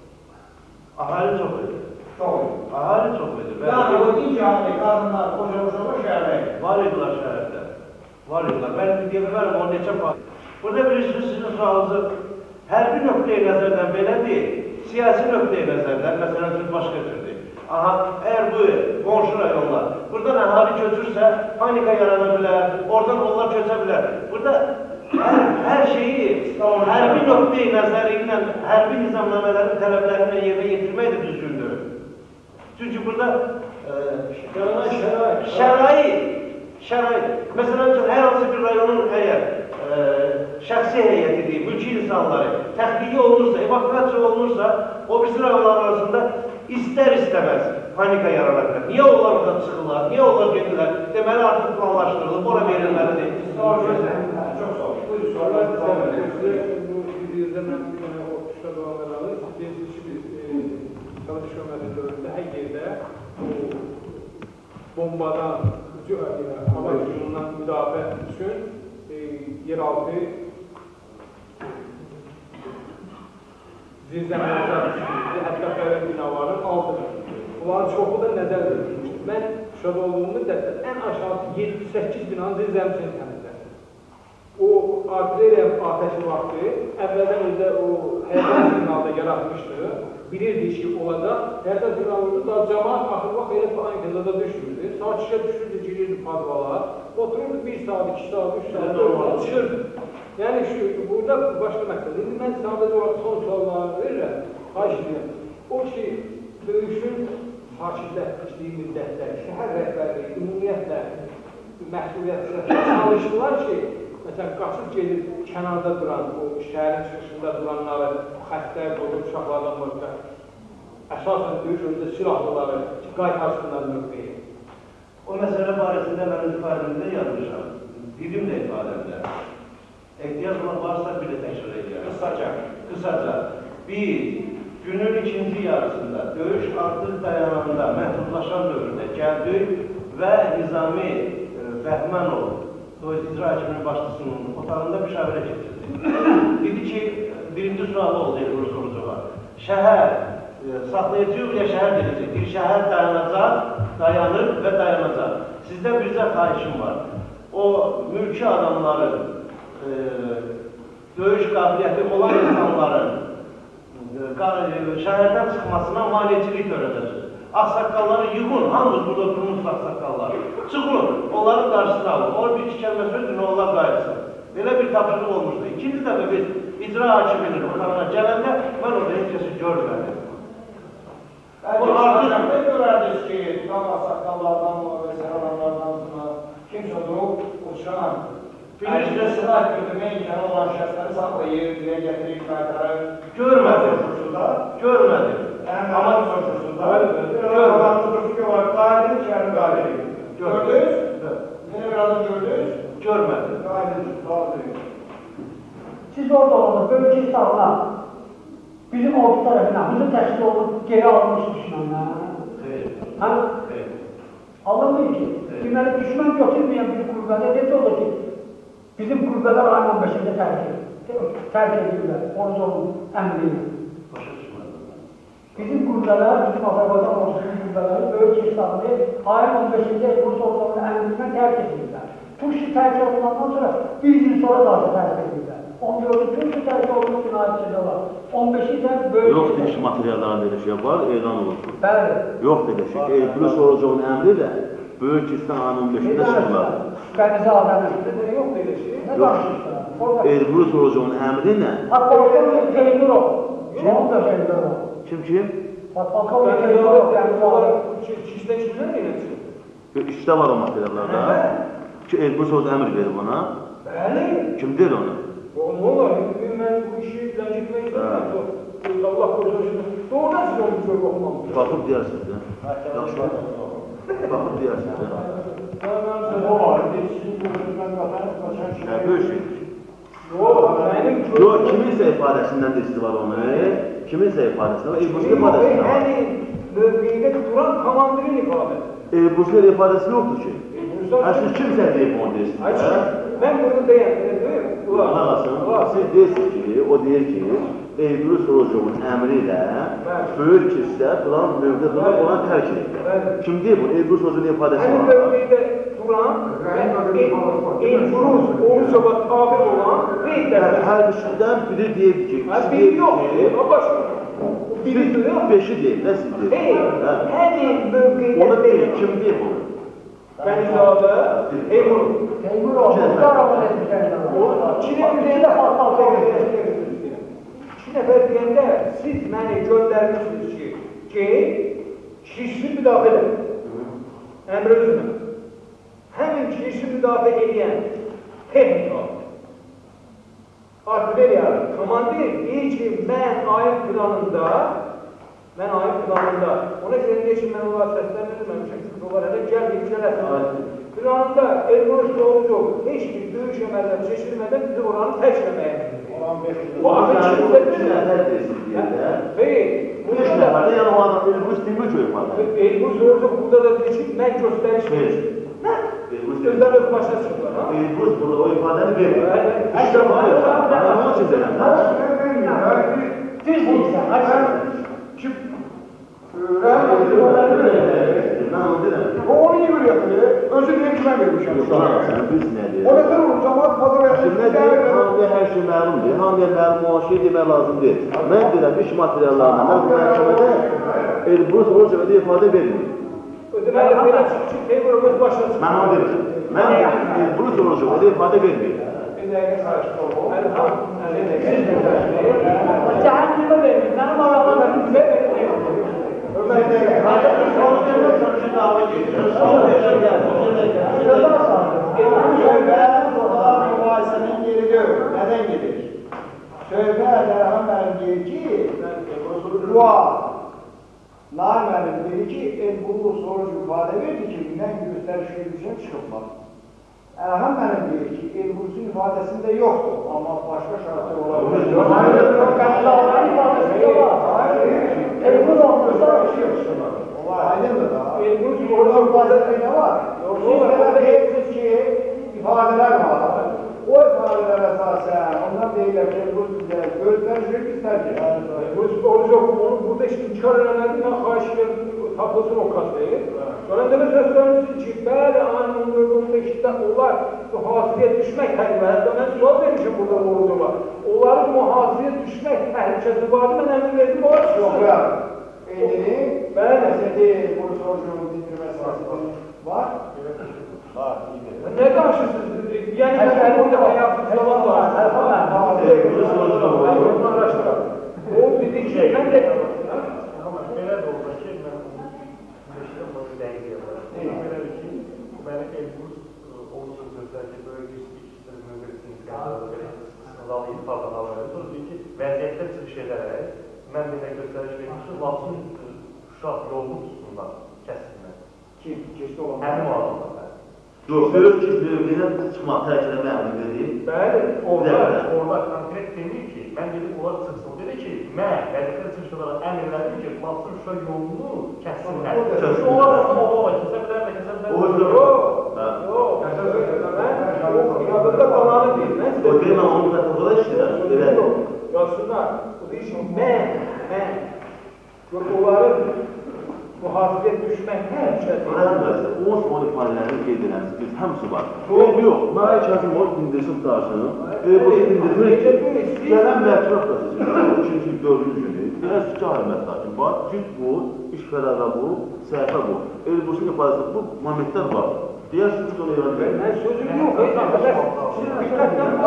Ahali çox edir. Çox edir. Ahali çox edir. Yəni, o dinc əhəli, qadınlar, qoca-qocalar şəhərdə. Var idilər şəhərdə. Var idilər. Mən deyə bilərəm, o neçə var. Burada bilirsiniz, sizin sualınızı hərbi nöqtəyi nəzərdən belə deyil, siyasi nöqtəyi nəzərdən, məsələn, siz başqa cürdür. Aha, əgər bu qonşu rayonlar, buradan əhali köçürsə, panika yarana bilər, oradan onlar köçə bilər. Burada hər şeyi hərbi nöqtəyi nəzəri ilə, hərbi nizamnamələrin tələblərini yerinə yetirmək də düzgündür. Çünki burada şərait, məsələn, hər hansı bir rayonun əgər şəxsi heyətidir, mülki insanları təxliyə olunursa, evakuasiya olunursa, o birisi rayonlar arasında istər-istəməz panika yaranır. Niyə onlar oradan çıxırlar, niyə onlar gedirlər? Deməli, artıq planlaşdırılıb, ora verilməlidir. Çox sağ olun. Buyurun, sorular Mən o şübhə doğanlarını deyəcək ki, Çalış Şöməlin dövründə hər yerdə bombadan, hava hücumundan müdafiə üçün yeraltı zirzəmələrdən düşmüşdü, hətta fərq binaların altına. Bunların çoxu da nəzər verilmişdir. Mən şübhə olduğum müddətdə ən aşağı 7-8 binanın zirzəmisini təmizlədim. O artilleriya atəşi vaxtı əvvəldən özə o həyat siqnalda yaratmışdı. Bilirdi ki, olacaq. Həyat siqnalı da cəmaat axır vaxt elə panikada da düşmürdü. Saat 2-ə düşürdü, girirdi padvalar. Otururdu 1 saat, 2 saat, 3 saat, 4 saat çıxırdı. Yəni burada başqa məqsəd. İndi mən sadəcə olaraq son suallarını verirəm. Xahiş edirəm. O ki, döyüşün hakimiyyətləşdiyi müddətdə şəhər rəhbərliyi, ümumiyyətlə məsuliyyətlə çalışdılar ki, məsələn, qaçıb gedib kənarda duran, o şəhərin çıxışında duranları, xəstə, qoca uşaqlardan başqa, əsasən döyüş önündə silahlıları qaytarsınlar mövqeyi. O məsələ barəsində mən ifadəmdə yazmışam, dedim də ifadəmdə. Ehtiyac varsa bir də təkrar edirəm. Qısaca. Biz günün ikinci yarısında döyüş artıq dayananda, məhdudlaşan dövrdə gəldik və Nizami Bəhmənov o icra hakiminin başçısının otağında müşavirə keçirdi. Dedi ki, birinci sualı oldu Elbrus Orucova. Şəhər saxlayacaq ya şəhər gedəcək. Bir şəhər dayanacaq, dayanır və dayanacaq. Sizdən bizə xahişim var. O mülki adamların, döyüş qabiliyyəti olan insanların şəhərdən çıxmasına maliyyəçilik törədəcək. Ağsaqqalları yığın, hamımız burada oturmuş ağsaqqallar. Çıxın, onların qarşısına alın. O bir iki kəlmə sözdür, onlar qayıtsın. Belə bir tapşırıq olmuşdu. İkinci dəfə biz icra hakiminin otağına gələndə mən orada heç kəsi görmədim. Ne görərdiniz ki, tam ağsaqqallardan və səhərlərdən kimsə durub uçuran, Məclisə silah götürmə imkanı olan şəxsləri saxlayır, dilə gətirir, qaytarır. Görmədim. Görmədim. Amma soruşusunda, görmədim. Qaydın içərini qaydın. Gördünüz? Yine bir adam gördünüz? Görmədim. Qaydın içərini. Siz orada olanda bölge İslam'la bizim ordu tarafından, bizim təşkil olunub geri alınmış düşmanlar. Hani? Anlamayın ki, deməli düşman götürməyən bir qüvvədə necə olur ki, bizim qüvvələr ayın 15'inde terk edirlər, Orucovun əmriyle. Bizim qüvvələr, bizim Azərbaycan ordusunun qüvvələri böyük İslam'ı ayın 15'inde Orucovun əmriyle terk edirlər. Turşu terk olunandan sonra bir gün sonra da terk edirlər. 14'ü Turşu terk olunmuş cinayetçidə var. 15'i de böyük... Yox deyiş materialların belə şey var, elan olunsun. Bəli. Yox deyiş, Elbrus Orucovun əmri də Böyük Kistan ayının 15'inde çıxırlar. Qənizi adamın yox belə şey. Nə danışırsan? Elbrus Orucovun əmri nə? Patpalkovnik Teymurov. Kim? Patpalkovnik Teymurov. Çişdə kimlər eləmişsin? İşdə var o materiallarda. Ki Elbrus Orucov əmr verir ona. Bəli. Kim deyir onu? Ne olar? Mən bu işi gitmək istəyirəm. Allah korusun. Doğrudan siz onu görüb oxumamışsınız. Baxıb deyirsiniz. Yaxşı. Baxıb deyirsiniz. O var, sizin gözünüzdən qaçan şey. Böyük şey. Yox, kiminsə ifadəsindən də istifadə onu. Kiminsə ifadəsindən, Elbrus'un ifadəsindən var. Yəni, mövqeydə duran komandirin ifadəsi. Elbrus'un ifadəsi yoxdur ki. Siz kimsə deyib onu deyirsiniz. Ben bunu deyəm. Siz deyirsiniz ki, o deyir ki, Elbrus Orucovun əmri ilə böyük kilsə filan mövqedə durub ona tərk edirlər. Kim deyir bu? Elbrus Orucovun ifadəsi var. Həmin mövqeydə duran Elbrus Orucova tabi olan hər üçündən biri deyib ki, biri yox, biri yox. Beşi deyib, nə siz deyib? Həmin mövqeydə onu deyir, kim deyib onu? Bənizadə, Teymurov. Teymurov, Qarabağ etmişlər. İki nəfər deyəndə siz məni göndərmişsiniz ki, kişisini müdafiə edin. Əmr özünə. Həmin kişisini müdafiə edən texnika, artilleriya, komandir deyir ki, mən ayın planında, ona görə deyir ki, mən onlara səsləndirməmişəm, çünki onlar hələ gəlməyib gələsin. Planında Elbrus Orucov heç bir döyüş əməlləri seçilmədən bizi oranı təkləməyə bildir. Bu axı kimsə deyir. Beş nəfərdə yəni o adam Elbrus demir ki, o ifade. Elbrus Orucov burada da deyir ki, mən göstəriş verir. Gözlər öz başına çıxırlar. Elbrus burada o ifadəni verir. İşte var ya, bana onun için deyirəm. Düz deyirsən, açın. Mən onu deyirəm. O onu iyi bir yapıyor. Özü diye kime vermişim. Sen biz ne deyir? O da durur, cemaat pazar Şimdi hamıya hər şey məlumdur. Hamıya məlum olan şey demək lazım deyil. Mən deyirəm, iş materiallarına, mən bu məhkəmədə Elbrus Orucova ifadə vermir. Ödəməli belə çıxır ki, Teymurov öz başına çıxır. Mən onu deyirəm. Mən Elbrus Orucova ifadə vermir. Cəhənnəmə verir, mənim arabamda bizə verir. Mübahisenin yeri değil. Neden gelir? Sözde Erhan Bey'in deyir ki, dua. Naim Bey'in dedi ki, Elbrus Orucov ifade verdi ki, ben gösteriş yürüyüşe çıkılmaz. Erhan Bey'in deyir ki, Elbrus'un ifadesinde yoktu ama başka şartlar olabilir. Elbrus olmasa aydındır da. Elbrus Orucov ifadesinde ne var? Siz de diyorsunuz ki, ifadeler var. O ifadeler esasen ondan deyirlər ki, bu gözləşir istərcə. Burada işte inkar edenlerden ben xahiş ederim tapılsın o kasayı. Sonra demek sözleriniz ki, bəli, aynı 14-15'de onlar mühasireye düşmek tehlikesi. Ben sual vermişim burada ordular. Onların mühasireye düşmek tehlikesi vardı, ben emin verdim, o açısın. Yok ya. Eğilin, mesele bu sorunun dindirme esası var. Var, iyi. Ne karşısınız? Yani ben burada hayatım zaman var. O dedi ki, ben de... Ama belə də olsa ki, mən meşədə bunu dəyişdirəm. Belədir ki, mənə Elbrus olsun sözlər ki, böyle bir ikisi mövqesini sınalı ifadə alırdır. Deyir ki, vəziyyətlər çıxış edərək, mən belə göstəriş vermişim, Laçın Şuşaq yolunu tutsunlar, kəsinlər. Kim? Keçdi olan. Həmin o adamlar. Yox, görür ki, mövqedən çıxmaq, tərk eləmək əmri verir. Bəli, orada konkret demir ki, mən dedim, onlar çıxsın. Dedi ki, mən vəziyyətlər çıxış olaraq əmr elədim ki, Laçın Şuşaq yolunu kəsinlər. Onlar da kəsə bilər də, kəsə bilər. Yox, o inadında qalanı deyil. O deyil, mən onu da işləyirəm. Yazsınlar, o deyil ki, mən, yox, onların mühasirəyə düşmək həmişədir. Rəhmətlə, o ifadələrini qeyd edəniz, biz həmsi var. Yox, mənə kəsin o dindirsin daşını, bu dindirmək ki, gələn məhkəmə prosesi, 2-ci, 4-cü günü, biraz iki alimət daşın var, cüt bu, iş fərəqə bu, səhifə bu. Elbursun ifadəsi bu momentlər var. Deyərsiniz ki, onu iran verir. Mən sözüm yox, siz diqqətlə bu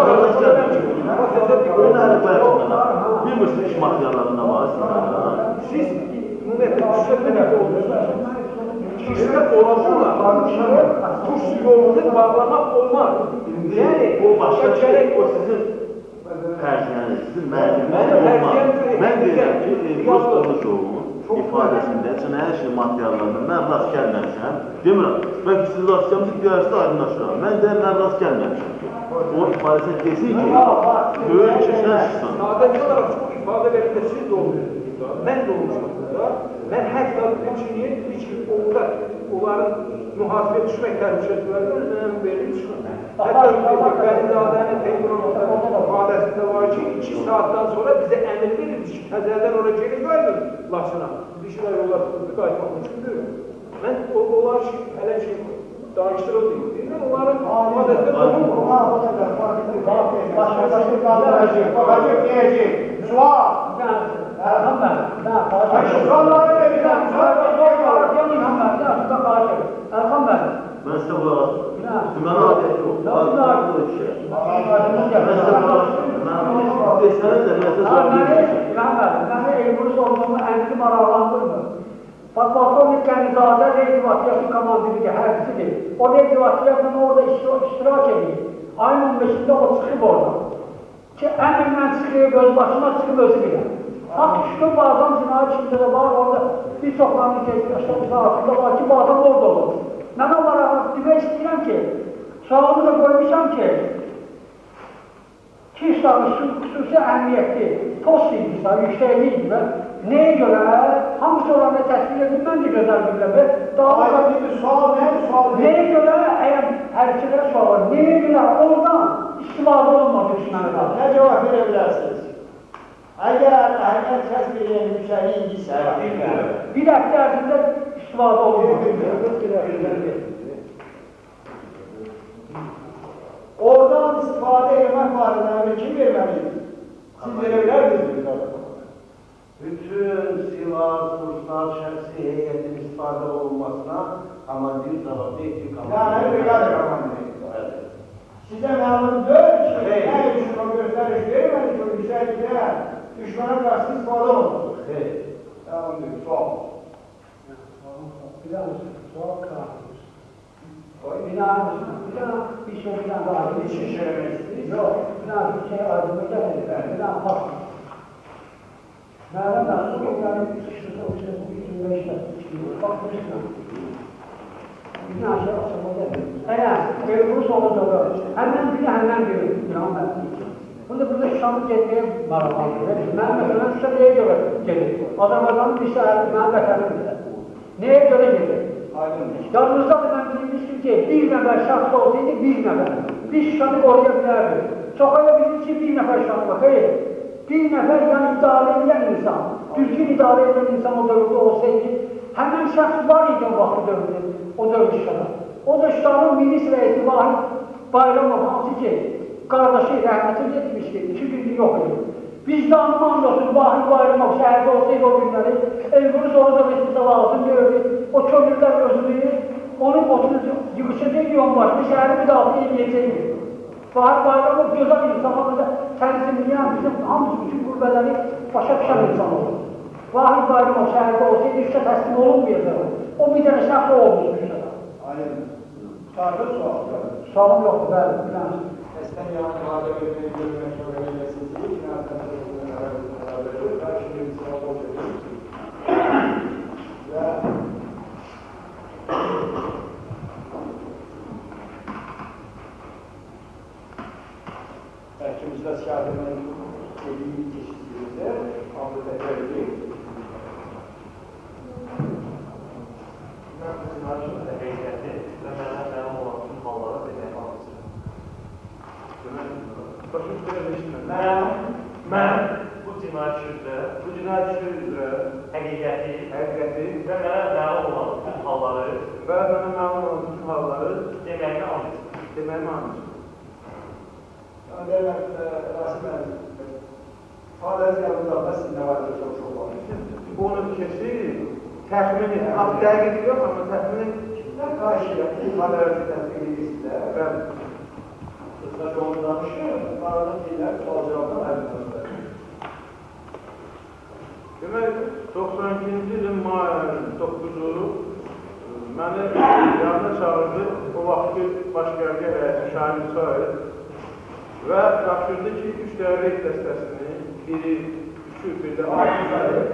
bilmirsiniz iş materiallarında var. Siz ümumiyyətlə düşürmək olursunuz. İşlər olacaqlar, kuş yolunu bağlamaq olmaz. Yəni, o başqa şey, o sizin fərziyəniz, sizin mənim olmaz. Mən deyirəm ki, Elbrus Qonuşovun ifadəsində cinayət işi materiallarında mən rast gəlməmişəm. Demirəm, bəlkə siz rast gəlmişsiniz, deyərsiniz aydınlaşıram. Mən deyirəm, mən rast gəlməmişəm ki, o ifadəsində desin ki, böyük keçən çıxsın. Sadəcə olaraq bu ifadə verində siz də olmuşsunuz da, mən də olmuşum burada. Mən hər kitabı üçün ki, orada onların mühasirəyə düşmək təhlükəsizlərdən önəm verir çıxın. Hətta Bəlizadənin Teymurun ifadəsində var ki, 2 saatdan sonra bizə əmr verir ki, təzələrdən oraya geri qayıdır Laçına. Dişilər yollar qayıtmaq üçündür. Mən onlar hələ ki, danışdırıldı. Onların ifadəsində olmur. Başka diyecek. Sual. Erhan ben. Sualları vereceğim. Erhan ben. Mən sizə qulaq asıyorum. Mən adət yox. Mən sizə qulaq asıyorum. Mən desəniz də mən sizə sual vermişim. Məni Elbrus olduğumu əndi maraqlandırmır. Polkovnik Qənizadə Reydivatıyaşı komandiri hərbisidir. O Reydivatiyasla orada iştirak edir. Ayın 15'inde o çıxıb orada. Ki əmrlə çıxıb, öz başına çıxıb özü bilir. Hak işte bu adam cinayet işinde var, orada bir çoxlarını geçmişler, bize altında var ki bu adam orada olur. Mən onlara demək istəyirəm ki, sualımı da koymuşam ki, Kirstanın xüsusi əhəmiyyətli post ilgisi, yüksekliğiydi və neye göre, hamısı olanı təsvir edin, mən də gözəl bilirəm. Neye göre, eğer herkese sual var, neye göre oradan istifadə olmadı düşünməni? Ne cevap verebilirsiniz? Eğer kəsb edən yüksəliyi idisə, bir həftə ərzində istifadə olmadı. oradan istifadə etmək barədə kim verməlidir? Siz verebilir misiniz? Bütün silah, kurslar, şəxsi heyətin istifadə olunmasına komandir cavabı etdi. Yani brigada komandiri. Size məlumdur ki, nə üçün o göstəriş vermədik o yüksəklikdə düşmana qarşı istifadə olunur. Evet. Tamamdır, sual. Sual qalmış. Binanın bir şey daha Bir şey söylemek istedim. yok. Binanın bir şey aydınlık gelmedi. Binanın farklı. Nereden su yani şurada o şey bu 25'te bakmışlar. Bina şey olmadı. Eğer Elbrus olacak, hemen biri Muhammed. Burada Şam'ı gelmeye maraqlanır. Mən məsələn sizə nəyə görə gedir? Azərbaycanın bir şəhəri mənim vətənimdir. Nəyə görə gedir? Yadınızdadır, mən bilmişdik ki, bir nəfər şahs olsaydı, bir nəfər. Biz şahı qoruya bilərdik. Çox elə bildik ki, bir nəfər şahs var. Xeyr, bir nəfər yəni idarə edən insan, düzgün idarə edən insan o dövrdə olsaydı, həmən şəxs var idi o vaxtı dövrdə, o dövr şahı. O da şahın milis rəisi Vahid Bayramov, hansı ki, qardaşı rəhmətin etmişdi, 2 gündür yox idi. Vicdanım andolsun, Vahid Bayramov şəhərdə olsaydı o günləri, Elbrus orada etməsə lazım gördü. O kömürlər özünü, onun otunu yıkışacaqdı onun başını, şəhəri müdafiə edəcəkdi. Vahid Bayramov gözəl insanlarla tənzimləyən bizim hamısı bütün qürbələri başa düşən insan olur. Vahid Bayramov şəhərdə olsaydı, işə təslim olunmayacaq. O bir dənə şəxs olmuşmuş da. Ayın. Sarı sual. Sualım yoxdur, bəli, bilən. Əslən yanı müharibə etməyi görmək şöbəyə sizliyi, kinayətən tərəfindən və şimdi bir sual olacaq. Və Bəlkimizdə siyahının dediği geçişimizde aldı təcrübə Mən bu cinayət da heykəti və mənə mənim olan bütün hallara demək lazımdır. Başım üstəyə Mən bu cinayət üzrə üzrə həqiqəti həqiqəti və mənə məlum olan bütün halları və mənə məlum olan bütün halları deməyimə and içirəm. deməyimə and içirəm. Rasim əlim, fəaliyyət yanında sizin nəvazir çox var. Bunun keçi təxmini, dəqiq yox, amma təxmini Kimdən xahiş edirəm ki, fəaliyyəti tətbiq edirsizlər? bəli. Sözlər onu danışır, aradan deyilər, sual-cavabdan ayrılmışlar. Demək, 92-ci ilin may 9-u məni yanına çağırdı, o vaxtı başqərgə rəisi Şahin Müsaid və tapşırdı ki, 3 dəvrək dəstəsini, biri, 3-ü, bir də 6-ı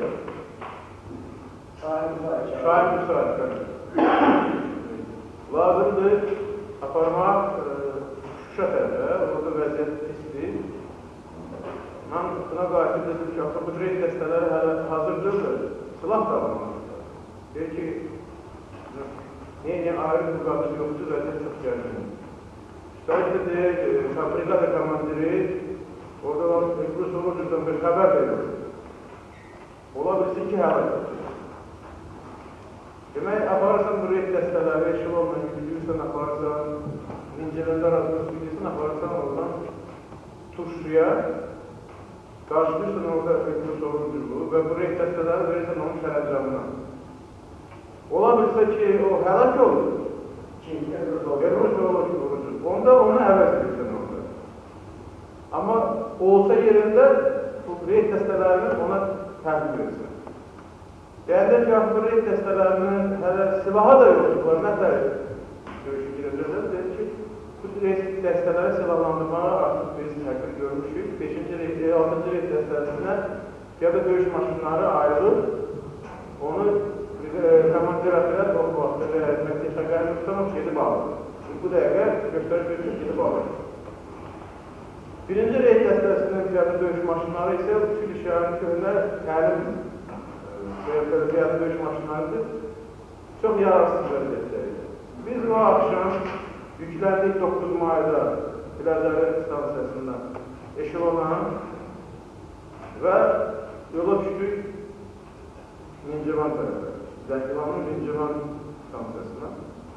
Şahin Müsaid lazımdır aparmaq Şuşa tərəfə, orada vəziyyət pisdir. Mən buna qayıtıb dedim ki, bu cür dəstələri hələ hazırdırdır, silah da almalıdır. Deyir ki, niyə ayrı bir qadın yoxdur, vəziyyət çox gəlmir. Üstəlik də deyir, brigada komandiri orada olan Elbrus Orucuzdan bir xəbər verir. Ola bilsin ki, həlak yoxdur. Demək, aparırsan bu reyt dəstələri, eşelonla gidiyorsan, aparırsan, İncələndə arasında gidiyorsan, aparırsan oradan Turşuya, qarşılırsan orada Elbrus Orucuzluğu və bu reyt dəstələri verirsən onun şərəcamına. Ola bilsə ki, o həlak olur. Elbrus Orucuz. Onda onu əvəz edirsən orada. Amma olsa yerində bu reyt dəstələrini ona təhvil verirsən. Deyəndə ki, bu reyt dəstələrinin hələ silahı da yoxdur, nətər görüşü girəcəklər, deyir ki, bu reyt dəstələri silahlandırmağa artıq biz təkbir görmüşük. 5-ci reyt, 6-cı reyt dəstələrinə piyada döyüş maşınları ayrılır, onu komandir əfirət o vaxtda Məhdi Şəqəri Müxtanov gedib alır. Bu dəqiqə göstəriş üçün gedib alır. 1-ci reyt dəstəsinin piyada döyüş maşınları isə Türk şəhərin köhnə təlim piyada döyüş maşınlarıdır. Çox yararsız vəziyyətdəydi. Biz o axşam yükləndik 9 mayda Biləcəri stansiyasından eşelona və yola düşdük Mincivan tərəfə. Zəngilanın Mincivan stansiyasına.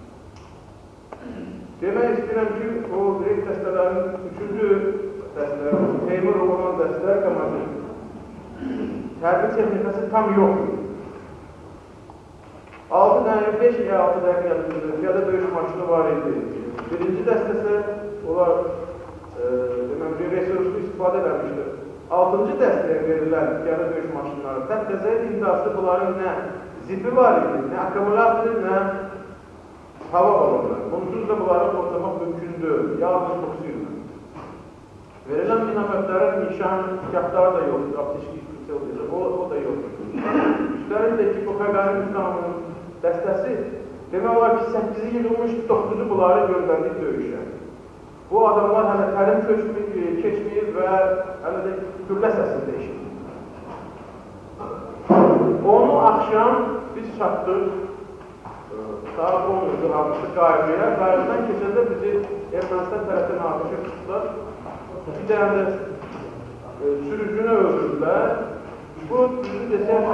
Demək istəyirəm ki, o reyt dəstələrinin 3-cü dəstələri, Teymur olan dəstələr komandiri tərbiyyə texnikası tam yoxdur. 6 dənə, 5 ya 6 dəqiqə yadımızdır, piyada döyüş maşını var idi. Birinci dəstəsə, onlar resurslu istifadə edilmişdir. 6-cı dəstəyə verilən piyada döyüş maşınları təbtəzə imdası bunların nə zipi var idi, nə akkumulatoru, nə hava balonları. Bunsuz da bunları toplamaq mümkündür, yalnız toksiyondur. Verilən minametlərin nişan kağıtları da yoxdur, aptişki o da yoxdur. Üstəlik də ki, bu Xəqani Müxtanovun dəstəsi demək olar ki, 8-i yığılmış, 9-u bunları göndərdik döyüşə. Bu adamlar hələ təlim keçməyib və hələ də güllə səsində eşidir. Onu axşam biz çatdıq saat 10'da hamısı Qayırıya. Qayırıdan keçəndə bizi Ermənistan tərəfdən atışa tutdular. Bir dənə də sürücünü öldürdülər. Bu düzü desəm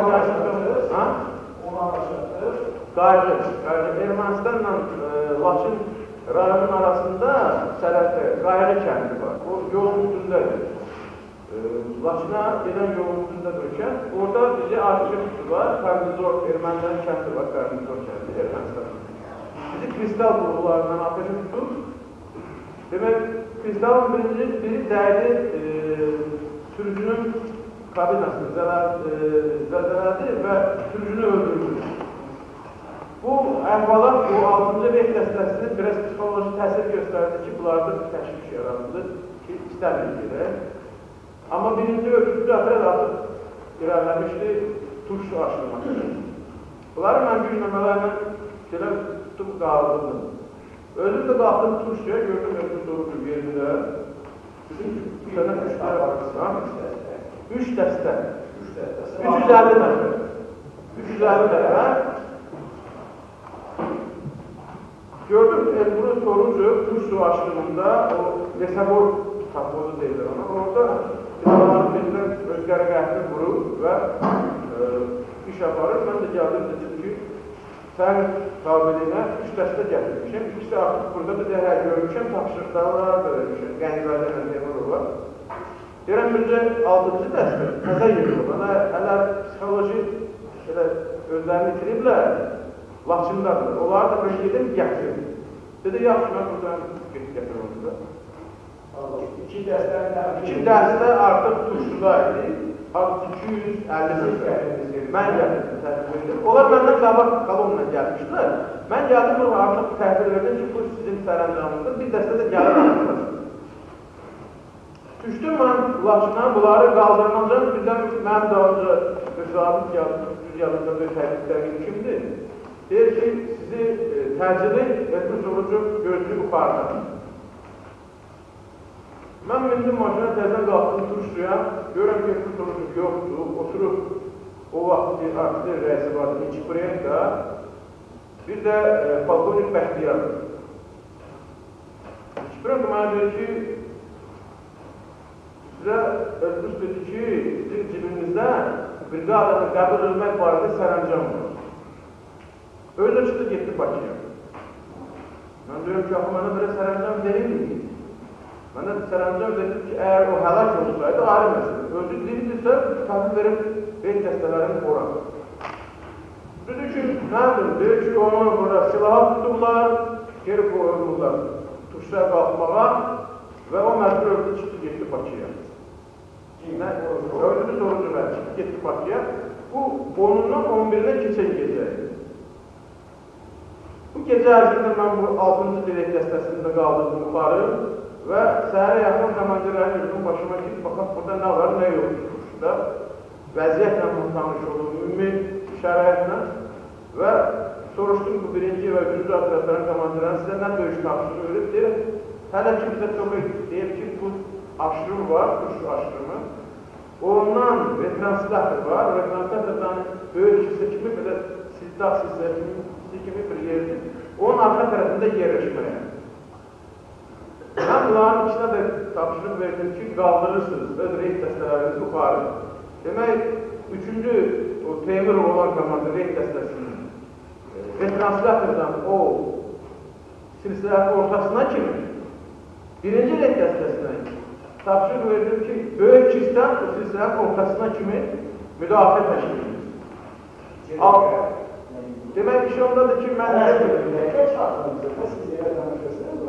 Qayırı. Ermənistanla Laçın rayonun arasında sərhəddə Qayırı kəndi var. O yolun üstündədir. Laçına gedən yolun üstündədirkən, orada bizi atışa tutdular. Karnizor, Ermənilərin kəndi var, Karnizor kəndi, Ermənistan. Bizi kristal qurğularından atışa tutduq. Demək, kristalın biri dəydi sürücünün kabinasını zədələdi və sürücünü öldürdü. Bu əhvalat bu 6-cı Reyh dəstəsinin biraz psixoloji təsir göstərdi ki, bunlarda bir təşviş yarandı ki, istəmir gedək. Amma birinci ölçücü aprel artıq irəliləmişdi turş aşırmaq. Bunları mən gücləmələrlə belə tutub qaldırdım. Özüm də qalxdım turşuya, gördüm özüm dururdu yerində. Dedim ki, bir sənə 3 dəstə. 350 nəfər. 350 nəfər. Gördüm, Elburun soruncu turş su aşırımında o Lesabor tapmozu deyirlər ona. Orada silahların birindən öz qərəqətini vurub və iş aparır. Mən də gəldim dedim ki, sən qabiliyinə 3 dəstə gətirmişəm. İkisi artıq burada bir də görmüşəm, tapşırıqlar da vermişəm. Qənizədə ilə Demirova. Deyirəm, bircə 6-cı dəstə təzə yığılıb. Hələ psixoloji özlərini itiriblər, Laçındadır. Onları da mən gedim, gətirim. Dedi, yaxşı, mən buradan gətirim. İki dəstə artıq turşuda idi. 250 nəfər. Mən gəldim, təhvil verdim. Onlar məndən qabaq kolonla gəlmişdilər. Mən gəldim, artıq təhvil verdim ki, bu sizin sərəncamınızdır. Bir dəstə də gəlir artıq. Düşdüm mən Laçına, bunları qaldırmancan, birdən mənim dalınca bir zabit gəldim, düz yanında bir təqdim kimdir? Deyir ki, sizi təcili etmiş olucu gözlü yuxarıda. Mən mindim maşına təzdən qalxdım turşuya, görəm ki, etmiş olucu yoxdur, oturub o vaxt artistler rəisi vardı, İnci Preyenda, bir də Polkonik Bəxtiyar. İnci Preyenda mənə deyir ki, sizə Elbrus dedi ki, sizin cibinizdə briqadanı qəbul etmək barədə sərəncam var. Öyle çıktı gitti Bakı'ya. Ben diyorum ki, mənə belə sərəncam verilmiydi. Mənə sərəncam dedim ki, eğer o həlak olsaydı, ayrı məsələ. Özü değildirsə, təhvil verib Reyh dəstələrini ora. Dedi ki, nədir? Dedi ki, onu burada silaha tutdular, geri qoyurdular, turşuya qalxmağa və o məcbur öldü, çıktı gitti Bakıya. Öldü sorucu və çıktı gitti Bakıya. Bu, onundan 11'ine keçən gecəydi. Bu gecə ərzində mən bu 6-cı Reyh dəstəsində qaldırdım yuxarı və səhərə yaxın komandirlərin yüzünün başıma ki, baxaq burada nə var, nə yoxdur turşuda. Vəziyyətlə tanış olum, ümumi şəraitlə və soruşdum bu birinci və üçüncü atrafların komandirlərin sizə nə döyüş tapşırı verib, deyir, hələ ki bizə çox deyir ki, bu aşırım var, turşu aşırımı. Ondan retranslator var, retranslatordan böyük hissə kimi, belə sildah hissə kimi bir yerdir. Onun arka tərəfində yerləşməyə. Mən bunların içinə də tapşırıq verdim ki, qaldırırsınız öz Reyh dəstələrinizi yuxarı. Demək, 3-cü Teymurov olan komandı Reyh dəstəsinin retranslatordan o silsilənin ortasına kimi 1-ci Reyh dəstəsinə tapşırıq verdim ki, böyük kisdən o silsilənin ortasına kimi müdafiə təşkil edir. Demək, iş ondadır ki, mən Geç vaxtımızda siz yerə danışırsınız,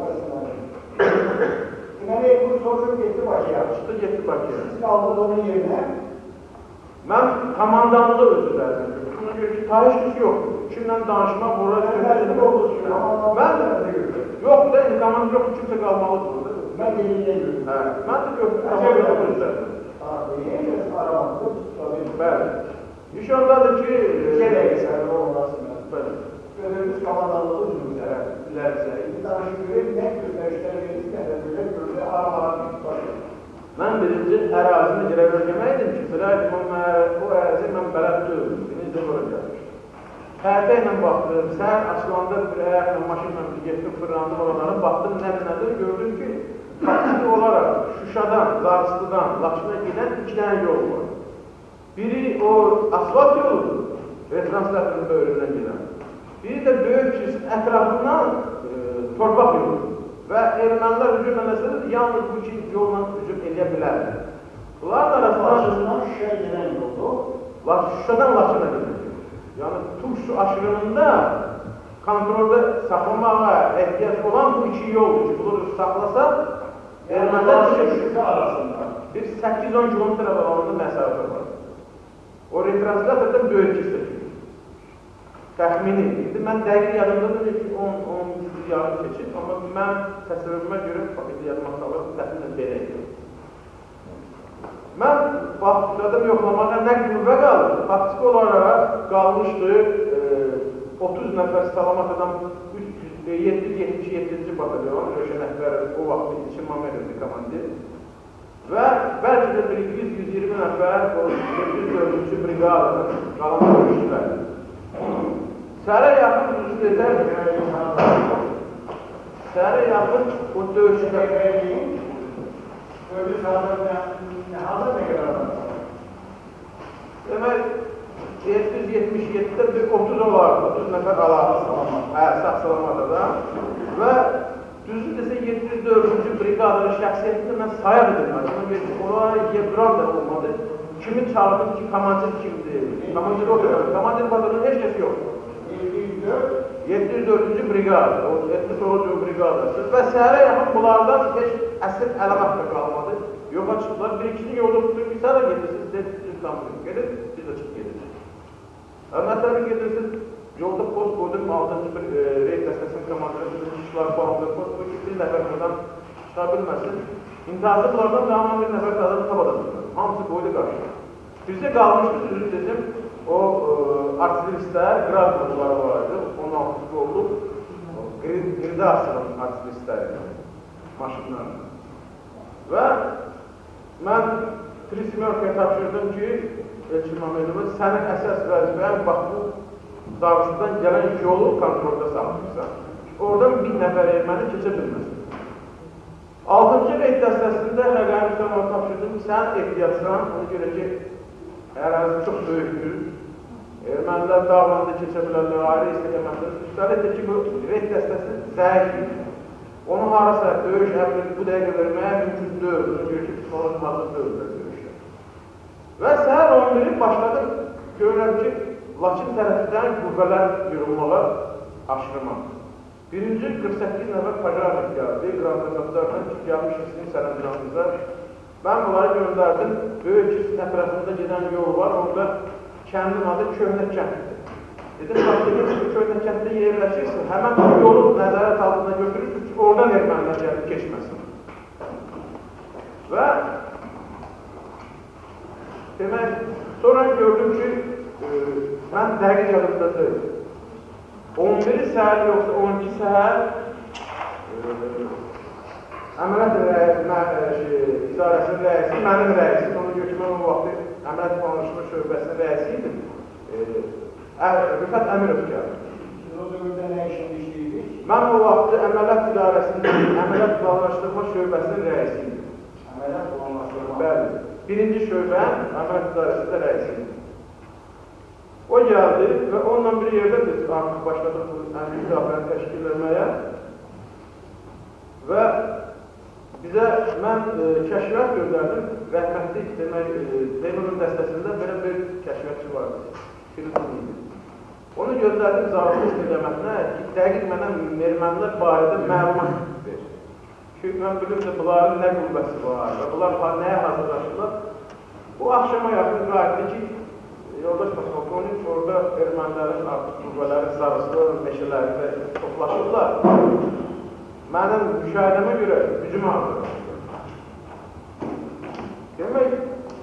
deməli, bu sorun getdi Bakıya. Çıxdı, getdi Bakıya. Siz qaldınız onun yerinə. Mən komandamıza özür dilərim. Buna görə ki, tarihçisi yoxdur. Kimlə danışmaq, oraya söyləyəcək olursun. Mən də yoxdur da, komanda yoxdur, kimsə qalmalıdır. Mən deyildə görürüm. Mən də yoxdur, komanda özür dilərim. Bəli. İş ondadır ki... Gələyəsən, o olasın. Gözümüz komandalığı üzrümüzə, ilərizə. Bir danışıq görək, nə gözləyişlər verir, nədə görürsə, ara-ara bir tutar. Mən birinci ərazini girə bölgəməydim ki, o ərazi mən bələd dövdüm. Birinci bura gəlmişdim. Hərdə ilə baxdım, səhər açılanda bir əyaqla, maşınla getdim, fırlandım oralara, baxdım nədir, gördüm ki, faktiki olaraq Şuşadan, Zarslıdan, Laçına gedən 2 dənə yol var. Biri o asfalt yoludur, retranslatorun böyründən gedən. Biri də böyük kilsin ətrafından torpaq yoludur. Və ermənilər hücum eləsədir, yalnız bu iki yolla hücum edə bilərdir. Bunların arasından Şuşaya gedən yoldur. Şuşadan Laçına gedən yol. Yəni, Turşu aşırımında kontrolda saxlamağa ehtiyac olan bu iki yoldur ki, bunları saxlasa, ermənilər Şuşa arasında bir 8-10 kilometr aralığında məsafə var. O retranslatordan böyük kilsədir. Təxmini. İndi mən dəqiq yadımdadır ki, 10-13 yarım keçib, amma mən təsəvvürümə görə yadıma salır, təxminən belə edir. Mən baxdadım yoxlamağa nə qüvvə qalır? Faktiki olaraq qalmışdı 30 nəfər Salamatadan 777-ci batalyon, Röşən Əhbər o vaxt İlçin Mamedov'di komandir. Və bəlkə də bir 100-120 nəfər o 704-cü briqadanın qalan döyüşçülər. Səhərə yaxın düzü desək, səhərə yaxın o döyüşçülər Öyle sahada ne kadar var? Demək, 777-də bir 30 olardı, 30 nəfər alardı, sağ-salamadada və düzü desə 704-cü briqadanın şəxsiyyətini mən saya bilmirəm. Ona yebduran da olmadı. Kimi çağırdı ki, komandir kimdir? Komandir odur. Komandir batalının heç kəsi yox. 704-cü briqada, o 70-cü briqadası və səhərə yaxın bunlardan heç əsr əlamat da qalmadı. Yoxa çıxdılar, bir-ikisini yolda tutur, bir səhərə gedirsiniz, düz tamamlayın, gedir, biz də çıxıb gedirsiniz. Məsələn, gedirsiniz, yolda post qoydum, 6-cı bir reyd dəstəsinin komandiri, bizim kişilər bağımlı post qoyur ki, bir nəfər buradan çıxa bilməsin. İntihazı bunlardan daima bir nəfər qadını tabadasınlar, hamısı qoydu qarşı. Bizdə qalmışdı, düzün dedim, o artilleristlər, qrad qolları vardı, 16 qollu, qrida asılan artilleristləri, maşınlarla. Və mən Trisimörkəyə tapşırdım ki, Elçin Mamedova, sənin əsas vəzifən, bax bu Dağısından gələn yolu kontrolda saxlayırsan. Oradan bir nəfər erməni keçə bilməsin. 6-cı reyd dəstəsində Həqani Müslüman'a tapşırdım ki, sən ehtiyatsan, ona görə ki, ərazi çox böyükdür. Ermənilər dağlanda keçə bilərlər, ayrı istəməzlər. Üstəlik də ki, bu reyd dəstəsi zəifdir. Onu harasa döyüş əmrini bu dəqiqə verməyə mümkün deyil. Ona görə ki, psixolojik hazır deyillər döyüşlər. Və səhər 11-i başladım, görürəm ki, Laçın tərəfindən qüvvələr yürünmələr aşırıma. Birinci 48 nəfər Pajarnik gəldi, Qrandazatlardan ki, gəlmişik sizin sərəncamınıza. Mən bunları göndərdim, böyük kilsin ətrafında gedən yol var, orada kəndin adı Köhnə kənddir. Dedim, baktığınız ki, Köhnə kənddə yerləşirsin, həmən bu yolu nəzarət altında götürürsün ki, oradan ermənilər gəlib keçməsin. Və demək, sonra gördüm ki, mən dəqiq yadımdadır. 11-i səhər yoxsa 12 səhər əməliyyat idarəsinin rəisi, mənim rəisim, onu görə ki, mən o vaxtı əməliyyat planlaşma şöbəsinin rəisi idim. Rüfət Əmirov gəldi. Siz o dövrdə nə işini işləyirik? Mən o vaxtı əməliyyat idarəsinin, əməliyyat planlaşdırma şöbəsinin rəisi idim. Əməliyyat planlaşdırma? Bəli. Birinci şöbən əməliyyat idarəsində rəisi idim. O gəldi və onunla bir yerdə biz artıq başladıq bu müdafiəni təşkil etməyə və bizə mən kəşfiyyat göndərdim, rəhmətlik demək, Zeynurun dəstəsində belə bir kəşfiyyatçı vardı, Firidun idi. Onu göndərdim zabit istiqamətinə ki, dəqiq mənə ermənilər barədə məlumat verir. Çünki mən bilim ki, bunların nə qüvvəsi var və bunlar nəyə hazırlaşırlar. Bu axşama yaxın qayıtdı ki, yoldaş Paskalkoviç, orada ermənilərin artıq qüvvələri sarısılı meşələrində toplaşırlar. Mənim müşahidəmə görə hücum hazırlaşırlar. Demək,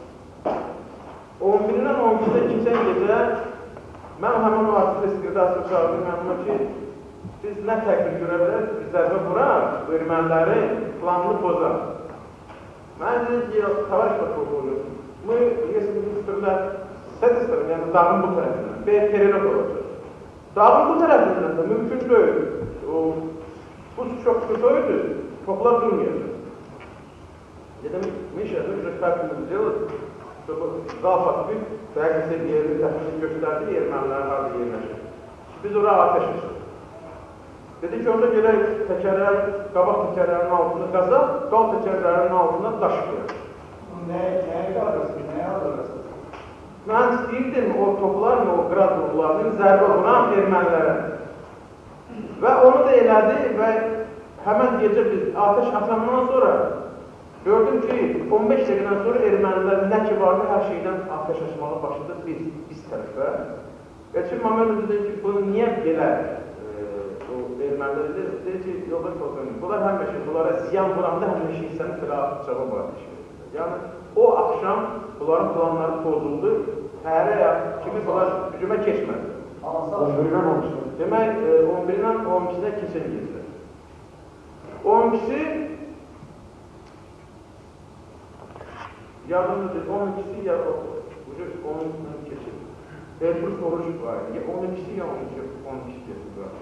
11-dən 12-də keçən gecə mən həmin o artist qırdası çağırdım yanıma ki, biz nə təkbir görə bilərik, biz zərbə vuraq, bu ermənilərin planını pozaq. Mən dedim ki, Tavariş Paskalkoviç, мы, если мы стреляем с этой стороны, yani dağın bu tərəfindən, Pereira olacaq. Dağın bu tərəfindən də mümkün deyil. Bu çox kısa idi, çoxlar durmayacaq. Dedim, Mişədə fərqimiz deyil, Qalfatbük dəqiqəsi yerini təxmin göstərdi, ermənilərin harada yerləşir. Biz oraya ateş açıq. Dedi ki, orada gələk təkərlər, qabaq təkərlərin altında qazaq, qal təkərlərinin altında daş qoyaq. Nəyə qarasın, nəyə qarasın? Mən istəyirdim o toplarla, o qrad ruhlarının zərbə vuran ermənilərə. Və onu da elədi və həmən gecə biz ateş atandan sonra gördüm ki, 15 dəqiqədən sonra ermənilər nə ki vardı, hər şeydən ateş açmağa başladı biz tərəfə. Elçin Məmməd dedi ki, bunu niyə belə o ermənilər dedi ki, yox, bunlar həmişə, bunlara ziyan vuranda həmişə hissənin xilafı cavab vardı. Yəni, o axşam bunların planları pozuldu, təhərə kimi bunlar hücuma keçmədi. 11-dən 12-də. Demək, 11-dən 12-də keçən gecə. 12-si yardımcıdır, 12-si ya 12-dən keçir. Elbur soruş var, ya 12-si ya 12-si keçir var.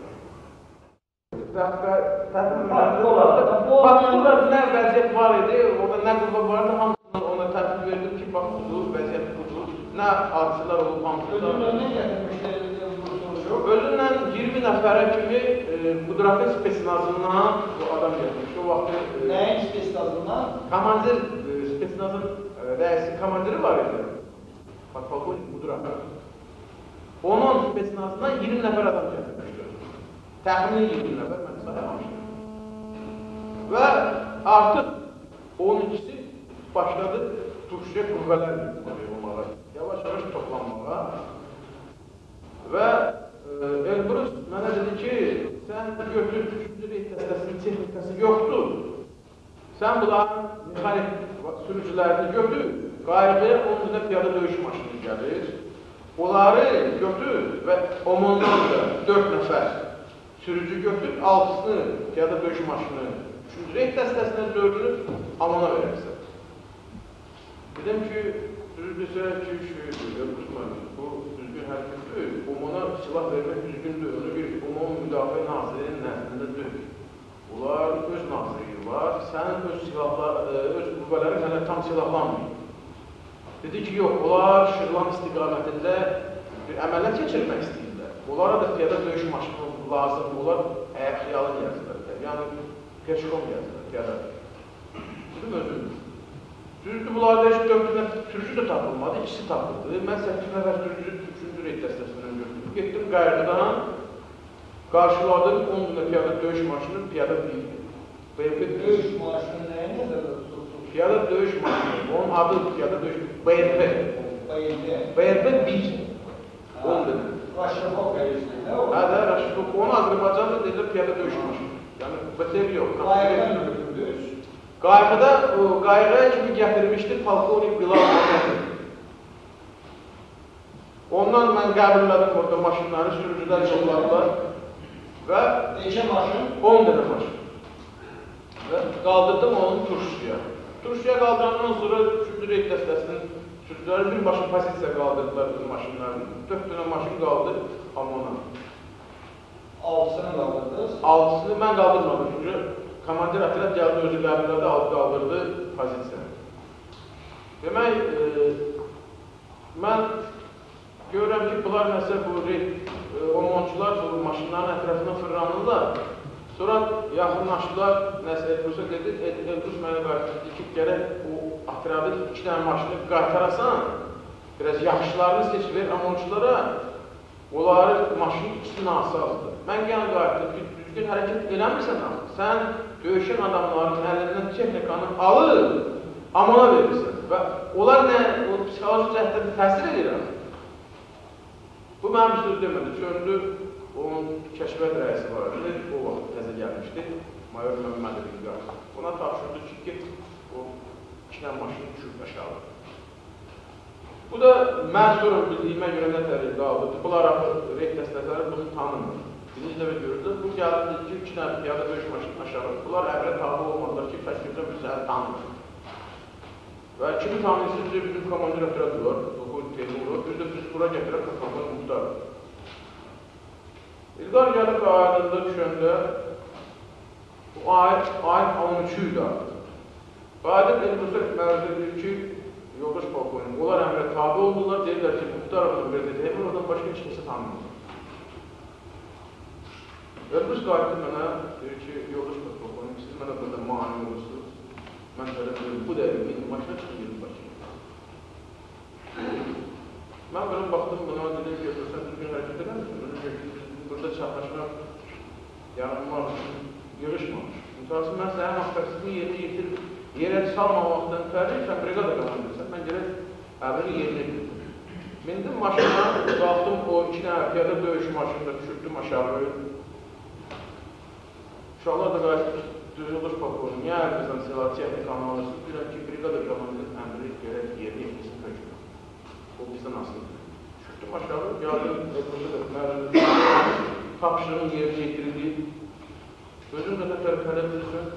Baxsınlar, nə vəziyyət var idi, orada nə qurba vardı, hamısından ona təhvil verdim ki, bax, budur, vəziyyət budur, nə hadisələr olub, hamısından. Özündən nə gətirmişlər, bu soruş? Özündən 20 nəfərə kimi Qudrafın spesnazından bu adam gətirmiş. O vaxtı... Nəyin spesnazından? Komandir, spesnazın rəisi komandiri var idi. Bax, polkovnik Qudrafın. Onun spesnazından 20 nəfər adam gətirmişdir. Təxmini 20 nəfər, mən sayamamışdım. Və artıq 12-si başladı Türkçə qüvvələr olmağa, yavaş-yavaş toplanmağa. Və Elbrus mənə dedi ki, sən götür 3-cü reyt dəstəsinin texnikası yoxdur. Sən bunların mexanik sürücülərini götür, qayıqaya 10 üzrə piyada döyüş maşını gəlir. Onları götür və Omondan da 4 nəfər sürücü götür, 6-sını piyada döyüş maşını 3-cü reyt dəstəsinə 4-ünü Amona verərsən. Dedim ki, düzdürsə ki, bu düzgün hərəkətdir, Omona silah vermək düzgündür, onu bir Omon müdafiə nazirinin nəzdində deyil. Onlar öz naziri var, sənin öz qüvvələrin sənə tam silahlanmıyor. Dedi ki, yox, onlar Şirvan istiqamətində bir əməliyyat keçirmək istəyirlər. Onlara da piyada döyüş maşını lazım, onlar xiyalı gəzdirlər, yəni peşkom gəzdirlər, piyada. Dedim, özümdür. Düzdür, bunlarda heç 4 nəfər sürücü də tapılmadı, ikisi tapıldı. Mən 8 nəfər sürücü 3-cü reyt dəstəsindən götürdüm. Getdim qayğıdan, qarşıladım 10 günə piyada döyüş maşını, piyada deyildi. Döyüş maşını nəyə nəzərdə tutursunuz? Piyada döyüş maşını, onun adı piyada döyüş, BRP. BRP 1. 10 dənə. Raşifok verirsin, nə o? Hə də, Raşifok, onu Azərbaycanda deyirlər piyada döyüş maşını. Yəni, BTR yox. Qayıqdan götürdünüz. Qayığa kimi gətirmişdi polkovnik Bilal Məhəmməd. Ondan mən qəbirlədim orada maşınları, sürücülər yolladılar və Neçə maşın? 10 dənə maşın. Və qaldırdım onu Turşuya. Turşuya qaldırandan sonra 3-cü reyt dəstəsinin sürücüləri birbaşa pozisiya qaldırdılar bizim maşınlarını. 4 dənə maşın qaldı Amona. 6-sını qaldırdınız? 6-sını mən qaldırmadım çünki komandir ətraf gəldi, özü qəbirlədə qaldırdı pozisiya. Demək, mən görürəm ki, bunlar nəsə bu omonçular bu maşınların ətrafına fırlanırlar. Sonra yaxınlaşdılar, nəsə Elbrusa dedi, Elbrus mənə qayıtdı ki, gərək o atradı 2 dənə maşını qaytarasan, biraz yaxşılarını seç ver omonçulara, onları maşının ikisini asazdır. Mən gələn qayıtdım ki, düzgün hərəkət eləmirsən axı, sən döyüşən adamların əlindən texnikanı alır, Amona verirsən və onlar nə, o psixoloji cəhətdə təsir edir axı. Bu mənim söz demədi, söndü, onun kəşfiyyat rəisi var idi, o vaxt təzə gəlmişdi, Mayor Məmməd Bilqar. Ona tapşırdı ki, get, o 2 dənə maşını düşüb aşağı. Bu da mən sonra bildiyimə görə nə tərəf qaldı, bunlar reyt dəstələri bunu tanımır. Birinci dəfə görürdülər, bu gəldi dedi ki, 2 dənə piyada döyüş maşını aşağı. Bunlar əvrə tabi olmadılar ki, fəskirdə bir səhər tanımır. Və kimi tanıyırsınız, bizim komandir ötürədir var, Teymurov, bir də biz bura gətirək, Kafanlar Muhtar. İlqar gəlib ayında düşəndə, ayın 13-ü idi artıq. Qayıdıb Elbrus'a məruzə edir ki, yoldaş polkovnik, onlar əmrə tabi oldular, deyirlər ki, Muxtarovun verdiyi Teymur oradan başqa heç kimsə tanımır. Elbrus qayıtdı mənə, deyir ki, yoldaş polkovnik, siz mənə burada mani olursunuz. Mən belə deyirəm, bu dəqiq, indi maşına çıxın gedin Bakıya. Mən belə baxdım buna, dedim ki, sən düzgün hərəkət edəmsin, burada çarplaşmaq, yanılmaq üçün yığışmamış. Mütəvəssın, mən sənin məqsədini yerinə yetirib, yerə salmamaqdan fərqli, sən briqada qalanırsan, mən gələk əmrini yerinə yetirdim. Mindim maşına, qalxdım o 2 dənə piyada döyüş maşınında düşürdüm aşağı. Uşaqlar da qayıtdı, yoldaş polkovnik, niyə əlimizdən silah texnik analirsiniz? Deyirəm ki, briqada qalanırsan, əmri gələk yerinə yetirsin hökmü. O bizdən asılıdır. Düşürdüm aşağı, gəldim, tapşırığın yerinə yetirildi. Gözüm qədər tərəfələ bilirsən,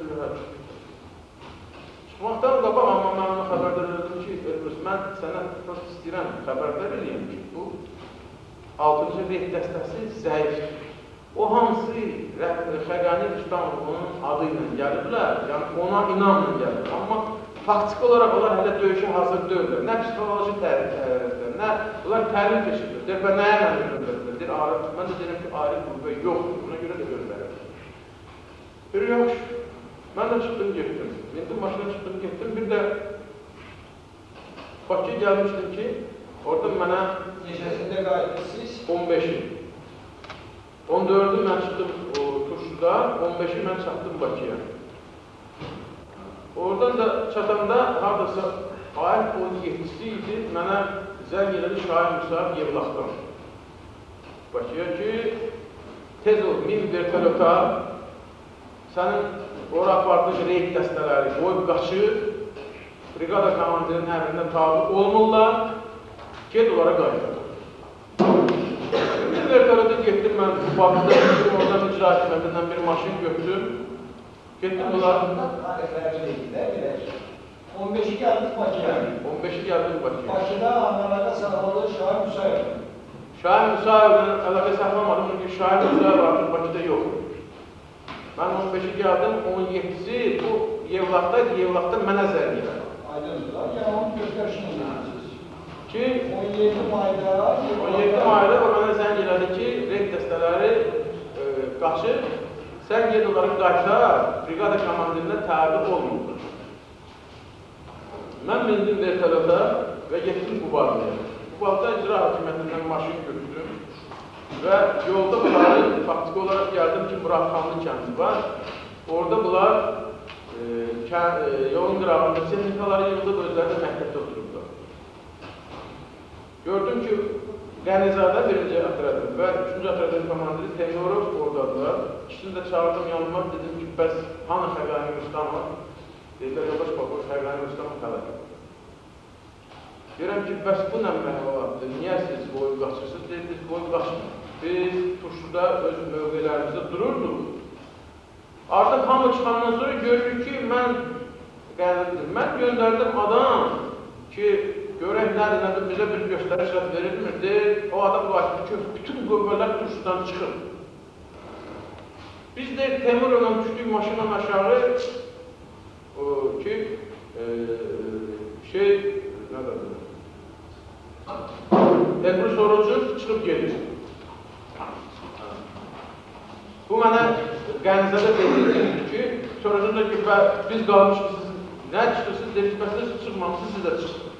çıxmaqdan qabaq, amma mən ona xəbərdar edirdim ki, Elbrus, mən sənə çox istəyirəm, xəbərdar edeyim ki, bu 6-cı reyt dəstəsi zəifdir. O hamısı Xəqani Rüstəmovun adı ilə gəliblər, yəni ona inamla gəlir. Amma faktiki olaraq onlar hələ döyüşə hazır deyirlər. Nə psixoloji təriflər, nə bunlar təlim keçirdir. Deyir, və nəyə mənə göndərirlər? Deyir, mən də deyirəm ki, ayrı qüvvə yoxdur, buna görə də göndərir. Bir yaxşı, mən də çıxdım, getdim. Mindim maşına çıxdım, getdim. Bir də Bakıya gəlmişdim ki, orada mənə neçəsində qayıtırsınız? 15-i. 14-ü mən çıxdım Turşuda, 15-i mən çatdım Bakıya. Oradan da çatanda, haradasa ayın 17-si idi, mənə zəng elədi Şahin Musayev Yevlaxdan. Bakıya ki, tez ol, 1000 vertolyota, sənin ora apardığın reyk dəstələri qoyub qaçır, briqada komandirinin əmrinə tabi olmurlar, ged onlara qayıdır. Bir vertolyota getdim mən bu Bakıda, oradan icra hakimiyyətindən bir maşın götürdüm, getdim bunlar. 15'i geldik Bakı'ya. 15'i geldim Bakı'ya. Bakı'da Ankara'da sakladığı Şahin Musayev. Şahin Musayev'den əlaqə saxlamadım çünkü Şahin Musayev artıq Bakıda yox. Mən 15'i geldim, 17'si bu Yevlaxdaydı, Yevlaxdan mənə zəng elədi. Aydınlıqlar, yəni onun göstərişini bilirsiniz. Ki 17 Mayda o mənə zəng elədi ki, reyk dəstələri qaçıb, sən ged onları qaçlar, briqada komandirinə tabi olmurdur. Mən mindim vertolyota və getdim Qubadlıya. Qubadlıda icra hakimiyyətindən maşın götürdüm və yolda bunların faktiki olaraq gəldim ki, Muradxanlı kəndi var. Orada bunlar yolun qırağında texnikaları yığılıb, özləri də məktəbdə oturublar. Gördüm ki, Qənizadə birinci atradın və üçüncü atradın komandiri Teymurov oradadılar. İkisini də çağırdım yanıma, dedim ki, bəs hanı Xəqani Rüstəmov? Deyirlər, yoldaş polkovnik Xəqani Rüstəmov tələb. Deyirəm ki, bəs bu nə məhvalatdır? Niyə siz boyu qaçırsınız? Deyir, biz boyu qaçmırıq. Biz Turşuda öz mövqələrimizdə dururduq. Artıq hamı çıxandan sonra görürük ki, mən göndərdim adam ki, görək nədir, bizə bir göstəriş verilmirdi. O adam qaçdı ki, bütün qüvvələr Turşudan çıxır. Biz də Temurovla düşdük maşından aşağı ki, nədir? Elbrus Orucun çıxıb gedir. Bu mənə Qənizadə deyildi ki, sonradan da ki, biz qalmışıq, siz nə çıxırsınız, deyilsiniz, çıxmamışsınız, siz də çıxsınız.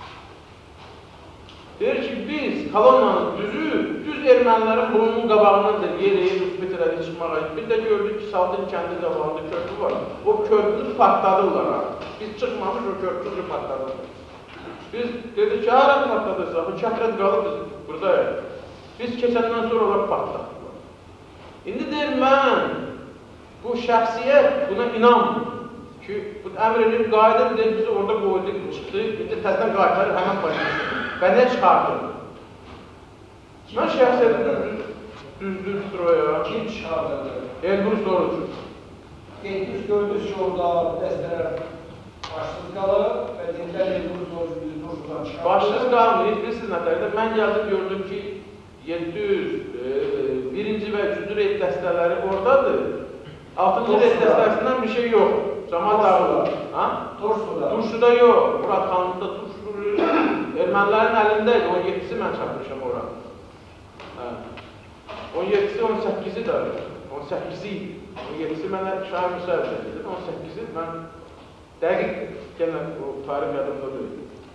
Deyir ki, biz kolonnanın düz ermənilərin boyunun qabağından da yeriyib, bitirədik çıxmağa. Bir də gördük ki, Saldın kəndi qabağında körpü var. O körpünü partladırlar. Biz çıxmamış, o körpünü partladırlar. Biz dedik ki, hara partladırsa, bu kətrət qalıb biz buradayıq. Biz keçəndən sonra onlar partladılar. İndi deyir, mən bu şəxsiyyət buna inanmır ki, bu əmr edib, qayıdır, deyir, bizi orada qoyduq, çıxdı, indi təzdən qayıtları həmən başlayır. Və nə çıxardır? Mən şəxsiyyəti düzdür o ya. Kim çıxardır? Elbrus Orucu. Getmiş gördünüz ki, orada dəstələr başsız qalır və dedilər Elbrus Orucu bizi Turşudan çıxardır. Başsız qalmır, bilirsiniz nətərdə. Mən gəldim, gördüm ki, 700, 1 birinci və üçüncü reyd dəstələri oradadır. 6-cı reyd dəstəsindən bir şey yox. Cəmaət dağılır. Turşuda yox. Muradxanlıqda turşu ermənilərin əlindəydi. 17-si mən çatmışam ora. 17-si, 18-i də 18-i idi. 17-si mənə Şahin Müsəvvət edir. 18-i mən dəqiq gələn o tarix yadımda deyil.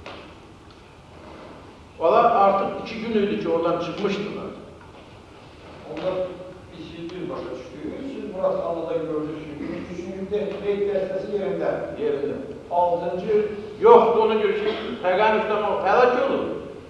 Valla artıq 2 gün idi ki, oradan çıxmışdılar. Onda biz başa düşdük. Siz Muradxanlıqda gördünüz. 3-cü reyd dəstəsi yerində. Yerində. 6-cı yoxdur, ona görə ki, Fəqən Üstəmov həlak olub.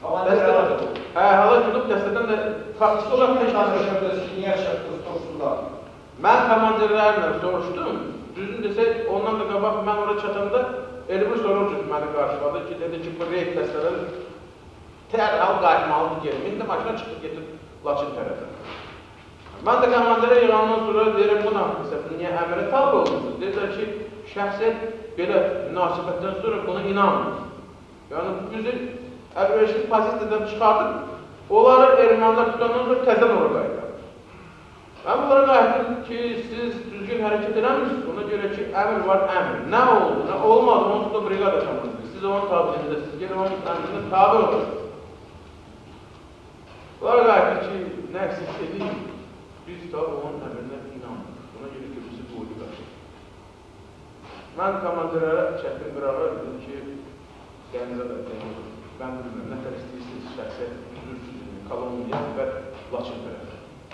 Həlak olub, dəstədən də faktiki olaraq təşkil siz niyə çəkdiniz Torsuda? Mən komandirlərlə soruşdum. Düzün desək, ondan da qabaq mən oraya çatanda Elbur Sorovcuk məni qarşıladı ki, dedi ki, bu reyd dəstələri dərhal qayıtmalıdır gelin. İndi maşına çıxıb getir Laçın tərəfə. Mən də komandirə yığandan sonra deyirəm, buna niyə əmrə tabi olmuşsunuz? Dedilər ki, şəxsiyyət belə münasibətdən sonra buna inanmır. Yəni, bizi əvvəlşik pozisiyadan çıxardıb, onları ermənilər tutandan sonra təzən oraya qayıtlar. Mən bunlara qayıtdım ki, siz düzgün hərəkət eləmirsiniz. Ona görə ki, əmr var, əmr. Nə oldu, nə olmadı, onsuz da briqada çamırsınız. Siz onun tabirindəsiniz, gəlin onun əmrində tabi olursunuz. Bunlara qayıtdım ki, nə əksik edeyim, biz tabi onun əmrinə inanmırıq. Ona görə ki, bizi boydu qaçır. Mən komandirlərə çəkdim qırağa, dedim ki, dənizə də deyim, mən bilmirəm, nə tər istəyirsiniz, şəxsiyyət, üzürsünüz, koloniya və Laçın tərəfə.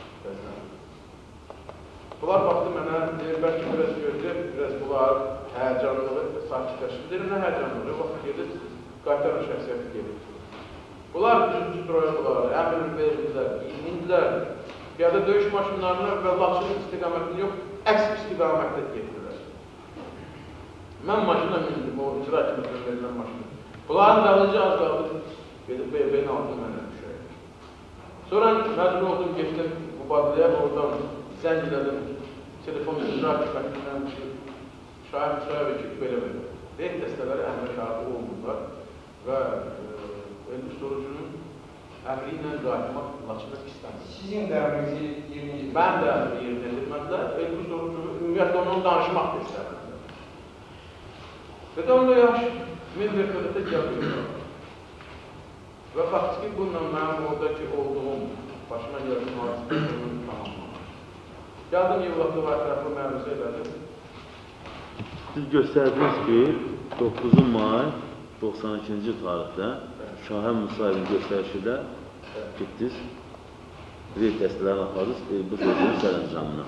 Bunlar baxdı mənə, deyir, bəlkə biraz gözləyib, biraz bunlar həyəcanlığı sakitləşib. Deyir, nə həyəcanlığı? Vaxt gedir, qaytarın şəxsiyyəti gedir. Bunlar düzüncü droyadılar, əmr verdilər, indilər. Piyada döyüş maşınlarına və Laçın istiqamətini yox, əks istiqamətdə getdilər. Mən maşına mindim, o icra hakimiyyətinə verilən maşına. Bunların dalıcı az qaldı, gedib BB-nin altına mənə düşərək. Sonra məcbur oldum, getdim mübadiləyə, oradan zəng elədim, telefon icra hakimiyyətindən ki, Şahin Müsəvvət ki, belə-belə. Reyd dəstələri əmrə şahidi olmurlar və Elbur Sorovcunun əmri ilə qayıtmaq Laçına istəmir. Sizin də əmrinizi yerinə yetirmək? Mən də əmri yerinə yetirməkdə Elbur Sorovcunu ümumiyyətlə onunla danışmaq da istəmirəm. Və də onda yaxşı, min verkədətə gəldir. Və faktiki bununla mənim oradakı olduğum, başıma gəldim hadisəsinin tamamlanır. Gəldim Yevlatlı və ətrafı məruzə elədim. Siz göstərdiniz ki, 9 may 92-ci tarixdə Şahin Musayevin göstərişilə getdiniz, reyd dəstələrini apardınız, bu sözünün sərəncamına.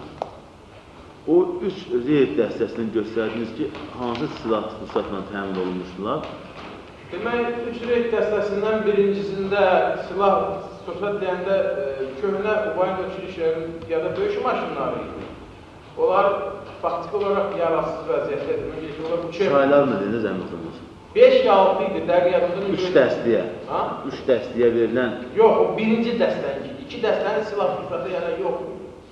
O 3 reyd dəstəsini göstərdiniz ki, hansı silah xüsusatla təmin olunmuşdular? Demək, 3 reyd dəstəsindən birincisində silah xüsusat deyəndə köhnə Ubayın Öçülüşlərin ya da döyüş maşınları idi. Onlar faktiki olaraq yarasız vəziyyətdədir. Çaylar mı dediniz, əmin olmasın? 5-6 idi, dəqiqətində. 3 dəstəyə. 3 dəstəyə verilən... Yox, o birinci dəstən idi. 2 dəstənin silah xüsusatı yəni yox.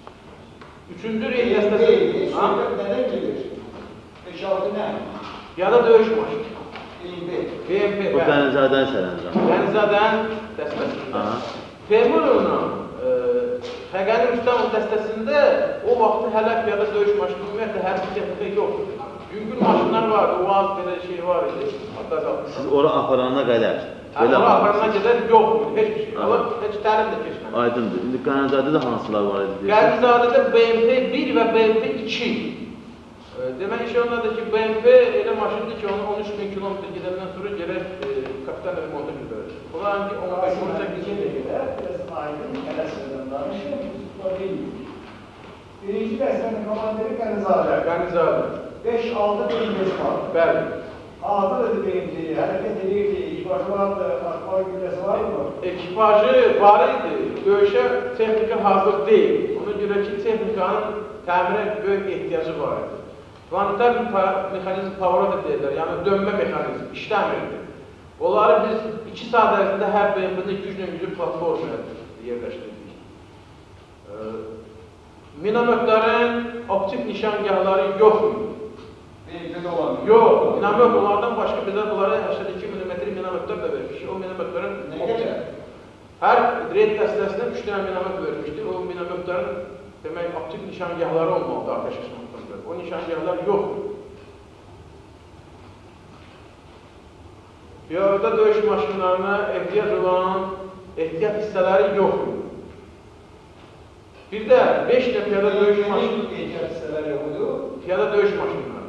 3-cü reyd dəstəsi... Nədən gedir? 5-6 nə? Ya da döyüş maşını. BMP. Bu Dənizadənin sərəncamı. Dənizadənin dəstəsində. Teymurla Fəqəni Rüstəmov dəstəsində o vaxtı hələ piyada döyüş maşını, ümumiyyətlə hərbi texnika yoxdur. Yüngül maşınlar vardı, o az belə şey var idi. Siz ora aparana qədər? Ora aparana qədər yoxdur, heç bir şey. Heç təlim də keçmədi. Aydındır. İndi Qənizadədə hansılar var idi? Qənizadədə BMP 1 və BMP 2. Demək işi ondadır ki, BMP elə maşındır ki, onu 13.000 kilometr gedəndən sonra gərək kapitan remonta götürür. Bunlar ki, 15-18 biraz aydın tələsədən danışır, biz deyildik. Birinci dəstənin komandiri Qənizadə. Qənizadə. 5-6 BMP'si var. Bəli. Hazır idi BMP'yi, hərəkət edirdi, ekipajı vardı, atmalı gündəsi var mı? Ekipajı var idi, döyüşə texnika hazır deyil. Ona görə ki, texnikanın təmirə böyük ehtiyacı var idi. Planetar mexanizm pavorot edirlər, yəni dönmə mexanizm, işləmirdi. Onları biz 2 saat ərzində hər BMP-də güclə platformaya yerləşdirdik. Minamötlərin optik nişangahları yoxdur. BMP-də olan mı? Yox, minamöt onlardan başqa bizə bunlara 82 mm minamötlər də vermiş. O minamötlərin... Nə qədər? Hər reyd dəstəsinə 3 dənə minamet vermişdi. O minametlərin demək, optik nişangahları olmalıdır atəş açmaqda. O nişangahlar yoxdur. Piyada döyüş maşınlarına ehtiyac olan ehtiyat hissələri yoxdur. Bir də 5 də piyada döyüş maşını ehtiyat hissələri yoxdur. Piyada döyüş maşınları.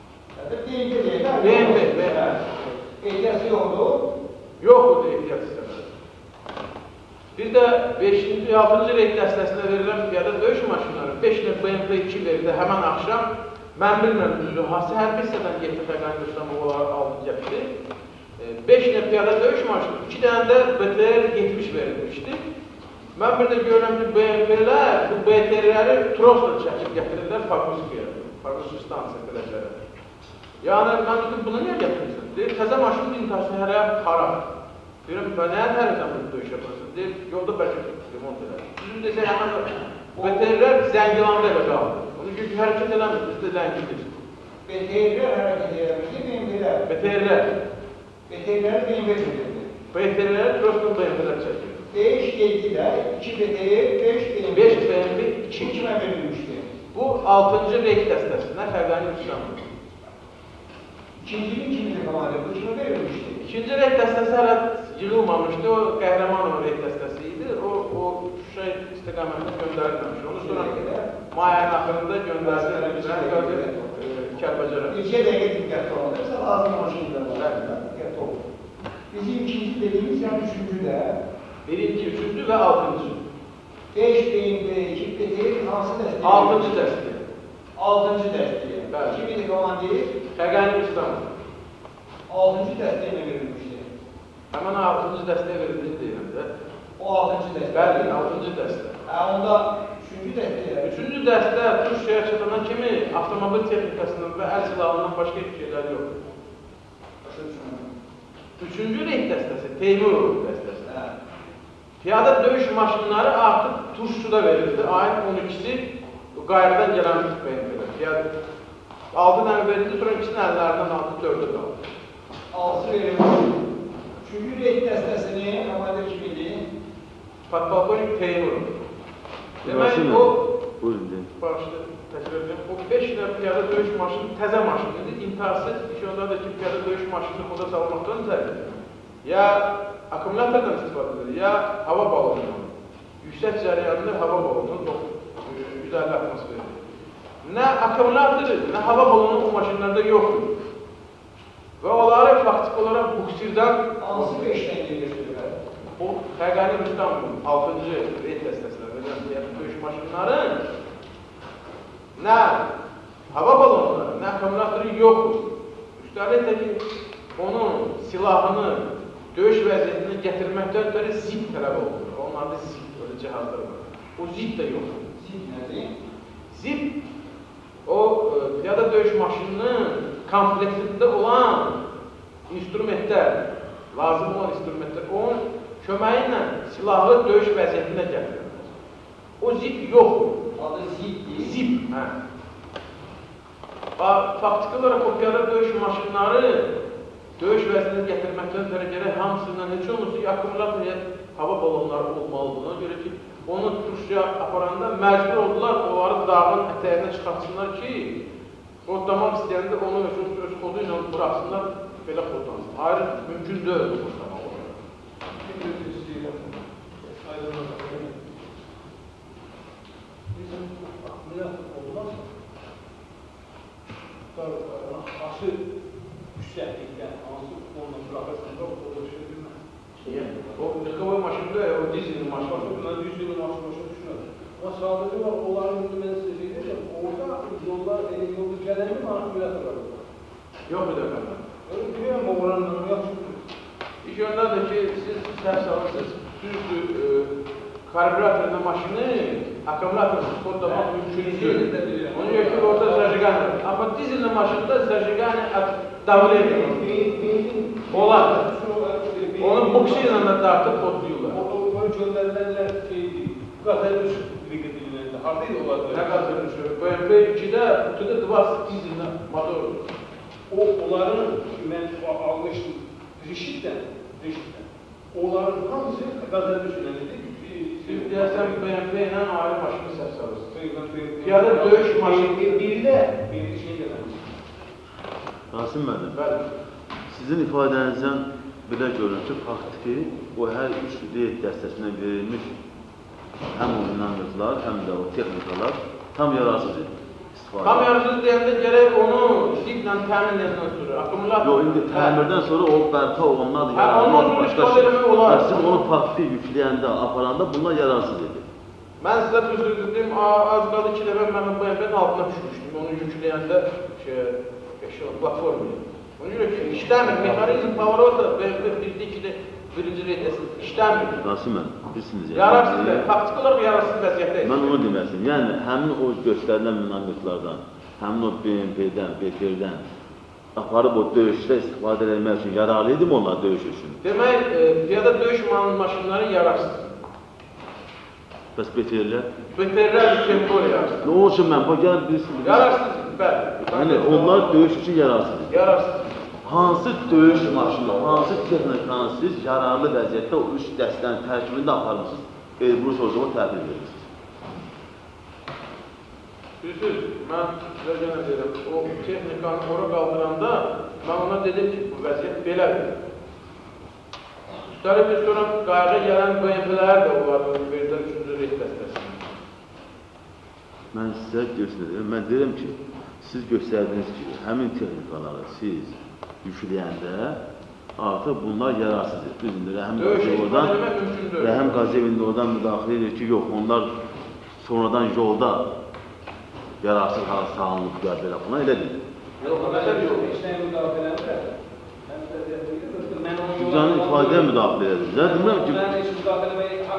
BMP. Ehtiyatı yoxdur. Yoxdur ehtiyat hissələri. Bir də 5-ci, 6-cı reyd dəstəsinə verilən piyada döyüş maşınları 5 də BMP-2 verildi həmən axşam. Mən bilmirəm düzdür, hası hər bir hissədən getdi Fəqani Rüstəmov onları aldı gətirdi. 5 də piyada döyüş maşını, 2 dənə də BTR-70 verilmişdi. Mən bir də görürəm ki, BMP-lər bu BTR-ləri trosla çəkib gətirirlər Fakruskiyə, Fakruski stansiya qələcələrə. Yəni, mən dedim, bunu niyə gətirirsən? Deyir, təzə maşının intihası hələ xarab. Deyirəm, nəyə tərəfdən bunu döyüş yaparsın? Deyir, yolda bəlkə remont edər. Düzün desək, həmən BTR-lər Zəngilanda elə qaldı. Onun ki, hərəkət eləmir, bizdə Ləngidir. BTR-lər hərəkət eləmişdi, BMP-lər. BTR-lər. BTR-ləri BMP çəkirdi. BTR-ləri trosla BMP-lər çəkir. 5 geldiler, 2 BTR, 5 BMP. 5 BMP, 2 kime verilmişti? Bu 6-cı reyd dəstəsinə Fəqani Rüstəmov. İkincinin kimdi komandı? Bu kime verilmişdi? İkinci reyd dəstəsi hələ yığılmamışdı. O Qəhrəmanov reyd dəstəsi idi. O Şuşa istiqamətində göndərilməmiş. Onu sonra mayayın axırında göndərildi. Kəlbəcərə. İlçe dəqiqə diqqətli olun. Mesela lazım maşınlar var. Diqqətli olun. Bizim ikinci dediğimiz yani üçüncü de. Birinci, üçüncü ve altıncı. 5 BMP, 2 BTR hansı dəstəyi? Altıncı dəstəyi. Altıncı dəstəyi. Bəli. Kimin komandı? Fəqani Rüstəmov. Altıncı dəstəyi mi verilmişdi? Həmən altıncı dəstəyə verildi deyirəm də. O altıncı dəstəyi. Bəli, altıncı dəstə. Onda üçüncü dəstəyi. Üçüncü dəstə Türkiyəyə çatana kimi avtomobil texnikasından və əl silahından başqa bir şeylər yoxdur. Üçüncü reyd dəstəsi, Teymurov dəstəsi. Piyada döyüş maşınları artıq Turşuda verildi. Ayın 12-si Qayrıdan gələn BMP-lər. 6 dənə verildi, sonra ikisinin əllərindən aldı, 4-ə qaldı. 6 verildi. Üçüncü reyd dəstəsini komandır kim idi? Podpolkovnik Teymurov. Demək o, başda təkrar edeyim, o 5 ilə piyada döyüş maşını təzə maşın idi. İntihası iş ondadır ki, piyada döyüş maşını moda salmaqdan zərdir. Ya akkumulyatordan istifadə edir, ya hava balonundan. Yüksək cəryanlı hava balonundan 150 atmosferi. Nə akkumulyator, nə hava balonu o maşınlarda yoxdur. Və onları faktik olaraq buksirdən... Hansı 5-dən gelirsiniz? O Fəqani Rüstəmovun 6-cı reyd dəstəsinə verilən piyada döyüş maşınların nə hava balonları, nə akkumulatoru yoxdur. Üstəlik də ki, onun silahını döyüş vəziyyətini gətirməkdən ötürü zip tələb olunur. Onlarda zip, öyle cihazlar var. O zip də yoxdur. Zip nədir? Zip, o piyada döyüş maşınının kompleksində olan instrumentlər, lazım olan instrumentlər, onun köməyi ilə silahlı döyüş vəziyyətinə gətirir. O zip yoxdur. Adı zip deyil. Zip, hə. Faktiki olaraq o piyada döyüş maşınları döyüş vəziyyətinə gətirməkdən sonra gərək hamısından heç olmasa akkumulator ya hava balonları olmalı buna görə ki, onu Turşuya aparanda məcbur oldular, onları dağın ətəyinə çıxartsınlar ki, kodlamaq istəyəndə onu öz kodu ilə bıraxsınlar, belə kodlansın. Ayrı mümkün deyil bu kodlamaq olaraq. Bizim akkumulyator olmazsa, hansı yüksəklikdən, hansı onunla bıraxırsınız, o şey bilmez. O qıqıvı maşında, o dizelin maşında. Bunlar dizelin maşını düşünür. Ama sadece var, onların ben size diyeceğim, orada yollar, yolu gelen mi akkumulyator var? Yox bir dəfə. Öyle biliyorum o oranları yapsın. İlk öndadır ki, siz səhv salırsınız, düzdür, karbüratorla maşını akkumulatorsuz kodlamaq mümkündür. Onun görə ki, orada zəciqan var. Amma dizelin maşında zəciqanı davleniyor. Olar. Onu buksi ilə də dartıb kodlayırlar. Onu göndərilərlər şeydi, qatarı diqqətilirlər. Haradaydı onlar? Nə qatarı düşür? BMP-2-də, kutuda divas dizelin motor. Onların, mən almışdım, Reşitdən, onların hamısı qatarı düşürlərdi. Siz deyəsən BMW ilə ayrı maşını səs alırsınız. Piyada döyüş maşını biri də Rasim müəllim, bəli. sizin ifadənizdən belə görünür ki, faktiki o hər üç reyd dəstəsinə verilmiş həm o minamyotlar, həm də o texnikalar tam yararsız idi. Tam yararsız deyəndə gərək onu diblə təmin edəndən sonra, akkumulator... Yox, indi təmirdən sonra o bərpa olunmadı, ondan sonra istifadə eləmək olar. Siz onu faktik yükləyəndə, aparanda bunlar yararsız idi. Mən sizə düzdür dedim, az qaldı 2 dəfə mən BMW-nin altına düşmüşdüm, onu yükləyəndə platformaya. Ona görə ki, işləmir, mexanizm pavarota BMW 1-2-də birinci reydəsi işləmir. Rasim müəllim, bilirsiniz yəni. Yararsız, faktik olaraq yararsız vəziyyətdəyik. Mən onu deməsin, yəni həmin o göstərilən minamyotlardan, həmin o BMP-dən, BTR-dən aparıb o döyüşdə istifadə etmək üçün yararlı idi mi onlar döyüş üçün? Demək, piyada döyüş maşınları yararsız. Bəs BTR-lər? BTR-lər tempor yararsız. Nə onun üçün mən, bax gəlin bilirsiniz. Yararsız, bəli. Yəni onlar döyüş üçün yararsız. Yararsız. Hansı döyüş maşını, hansı texnikanı siz yararlı vəziyyətdə o üç dəstənin tərkibində aparmışsınız, Elbrus Ocağı təhvil verirsiniz? Bilirsiniz, mən sizə yenə deyirəm, o texnikanı ora qaldıranda mən ona dedim ki, bu vəziyyət belədir. Üstəlik bir sonra qayığa gələn BMW-lər də onlardan verirlər 3-cü reyd dəstəsində. Mən sizə göstərirəm, mən deyirəm ki, siz göstərdiniz ki, həmin texnikaları siz yükləyəndə artıq bunlar yararsızdır. Düzdür, Rəhəm Qaziyevin oradan müdaxilə edir ki, yox, onlar sonradan yolda yararsız hala sağlanılıblar belə buna, elə deyil. Yox, məsəl yox, işləyin müdaxiləndə. Siz canı ifadəyə müdaxilə edirsiniz. Mən heç müdaxilə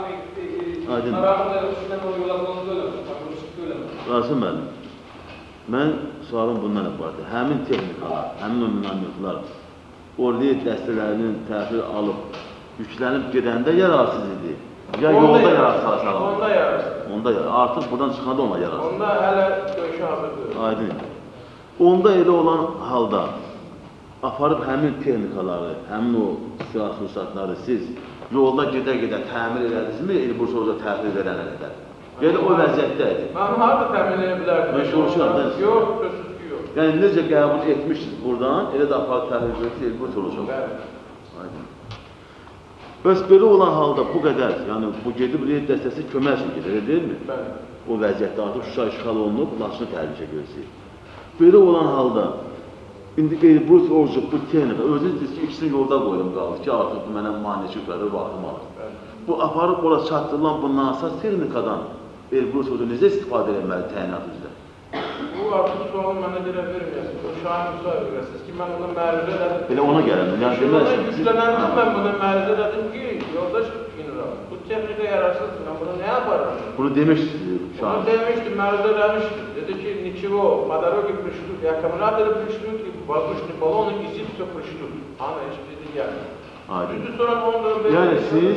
Rasim müəllim, mən sualım bundan ibarətdir. Həmin texnikalar, həmin o minamyotlar o reyd dəstələrinin təsir alıb, yüklənib gedəndə yararsız idi. Ya yolda yararsız salınır. Onda yararsız. Onda yararsız. Artıq buradan çıxanda ona yararsız. Onda hələ döyüşə hazırdır. Aydın. Onda elə olan halda aparıb həmin texnikaları, həmin o silah sursatları siz yolda gedə-gedə təmir edərdinizmi, Elbrus Ocağı təhvil verənə qədər? Yəni o vəziyyətdədir. Mən harada təmin edə bilərdim? Mən soruşuram, yox, sözsüz ki, yox. Yəni necə qəbul etmişsiniz buradan, elə də aparıb təhvil verəcək Elbrus Ocağı. Bəli. Aydın. Bəs belə olan halda bu qədər, yəni bu gedib reyd dəstəsi kömək üçün gedir, elə deyilmi? Bəli. O vəziyyətdə artıq Şuşa işğal olunub, Laçını təhlükə gözləyir. Belə olan halda, indi Elbrus Ocağı bu texnika, özünüz ki, ikisini yolda qoydum qaldı ki, artıq mənə maneçi qədər vaxtım alır. Bu aparıb ora çatdırılan bu nasaz texnikadan Elbrus Ocağı necə istifadə edilməli təyinat üzrə? Bu artıq sualı mənə görə verməyəsiniz. O Şahin Musa öyrəsiniz ki, mən ona məruzə elədim. Elə ona gələm, yəni deməlisiniz. Yüklənəndə mən buna məruzə elədim ki, yoldaş general, bu texnika yararsızdır, mən bunu nə yaparım? Bunu demişsiniz Şahin. Bunu demişdim, məruzə eləmişdim. Dedi ki, ничего, по дороге пришлют, и аккумуляторы пришлют, и воздушный баллон, и зип все пришлют. Ana, heç bir şey gəlmir. Düzdür, sonra ondan yəni siz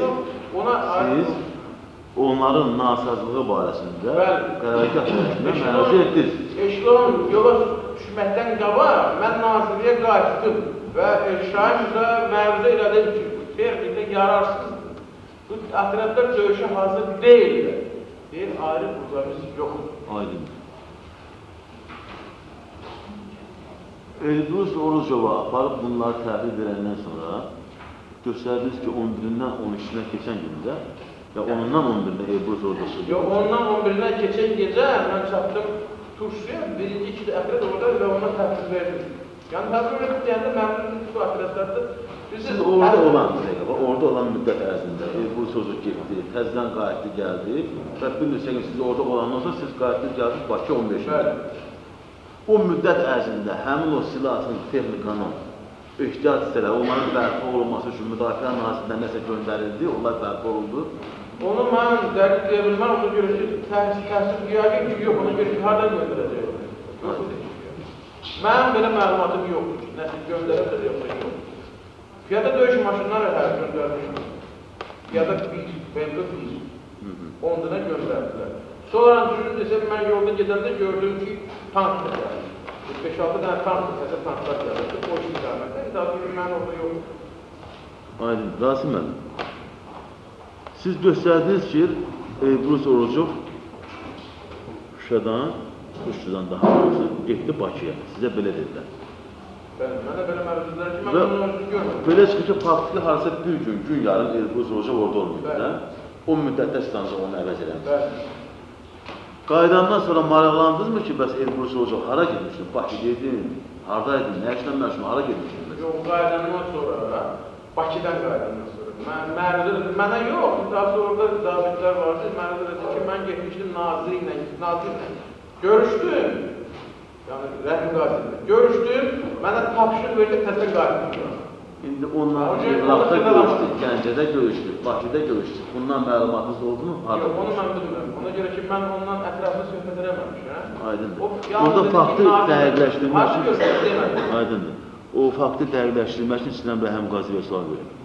onların nasazlığı barəsində qərargah tərəfindən məruzə etdiniz. Eşlon yola düşməkdən qabaq mən nazirliyə qayıtdım və Şahinimizə məruzə elədim ki, bu texnika yararsızdır. Bu atraflar döyüşə hazır deyildir. Deyil, ayrı qurlarımız yoxdur. Aydın. Elbrus Ocağı aparıb bunları təhvil verəndən sonra göstərdiniz ki, 11-dən 12-nə keçən gündə ya onundan 11-də Elbrus Ocağı. Yox, ondan 11-dən keçən gecə mən çatdım Turşuya, birinci ikili ətrət orada və ona təhvil verdim. Yəni təhvil verdim deyəndə məmnun bu ətrətlərdə siz orada olan müddət ərzində Elbrus Ocağı getdi, təzdən qayıtdı, gəldi və bir neçə gün siz orada olandan sonra siz qayıtdı, gəldiniz Bakı 15-də. O müddət ərzində həmin o silahsız texnikanın ehtiyat hissələri, onların bərpa olunması üçün Müdafiə Nazirliyindən nəsə göndərildi, onlar bərpa olundu. Onu mən dəqiq deyə bilməm, ona görə ki, təhsil yəqin ki, yox, ona görə ki, hardan göndərəcək? Mənim belə məlumatım yoxdur, nəsə göndərəsə yoxsa yox. Piyada döyüş maşınları hər göndərmişim. Piyada bir, BMW bir, onduna göndərdilər. Sonra düzün desəm, mən yolda gedəndə gördüm ki, tank da gəldi. 5-6 dənə tank, təzə tanklar gəldi. O işin gəlməkdə, daha sonra mən orada yoxdur. Aydın, Rasim müəllim, Siz göstərdiniz ki, Elbrus Orucov Şuşadan, Şuşadan daha doğrusu getdi Bakıya. Sizə belə dedilər. Mənə belə məruzlar ki, mən onun özünü görmədim. Belə çıxır ki, faktiki harasa bir gün yarın Elbrus Orucov orada olmayıb. O müddətdə ancaq onu əvəz eləmişsiniz. Qayıdandan sonra maraqlandınızmı ki, bəs Elbrus Orucov hara getmişsin? Bakıdaydın, haradaydın, nə işlə məşğul, hara getmişsin? Yox, qayıdandan sonra, Bakıdan qayıdandan sonra. Mənə yox, daha sonra da zabitlər vardı, mənə dedi ki, mən getmişdim nazir ilə, görüşdüm, yəni Rəhmi Qazimlə, görüşdüm, mənə tapşırıq verdi, təzə qayıtdım. İndi onlar Irakda görüşdük, Gəncədə görüşdük, Bakıda görüşdük. Bundan məlumatınız oldu mu? Yox, onu mən bilmirəm. Ona görə ki, mən ondan ətraflı söhbət eləməmişəm. Aydındır. Orada faktı dəqiqləşdirmək üçün... Aydındır. Aydındır. O faktı dəqiqləşdirmək üçün sizdən Rəhəm Qaziyə sual verir.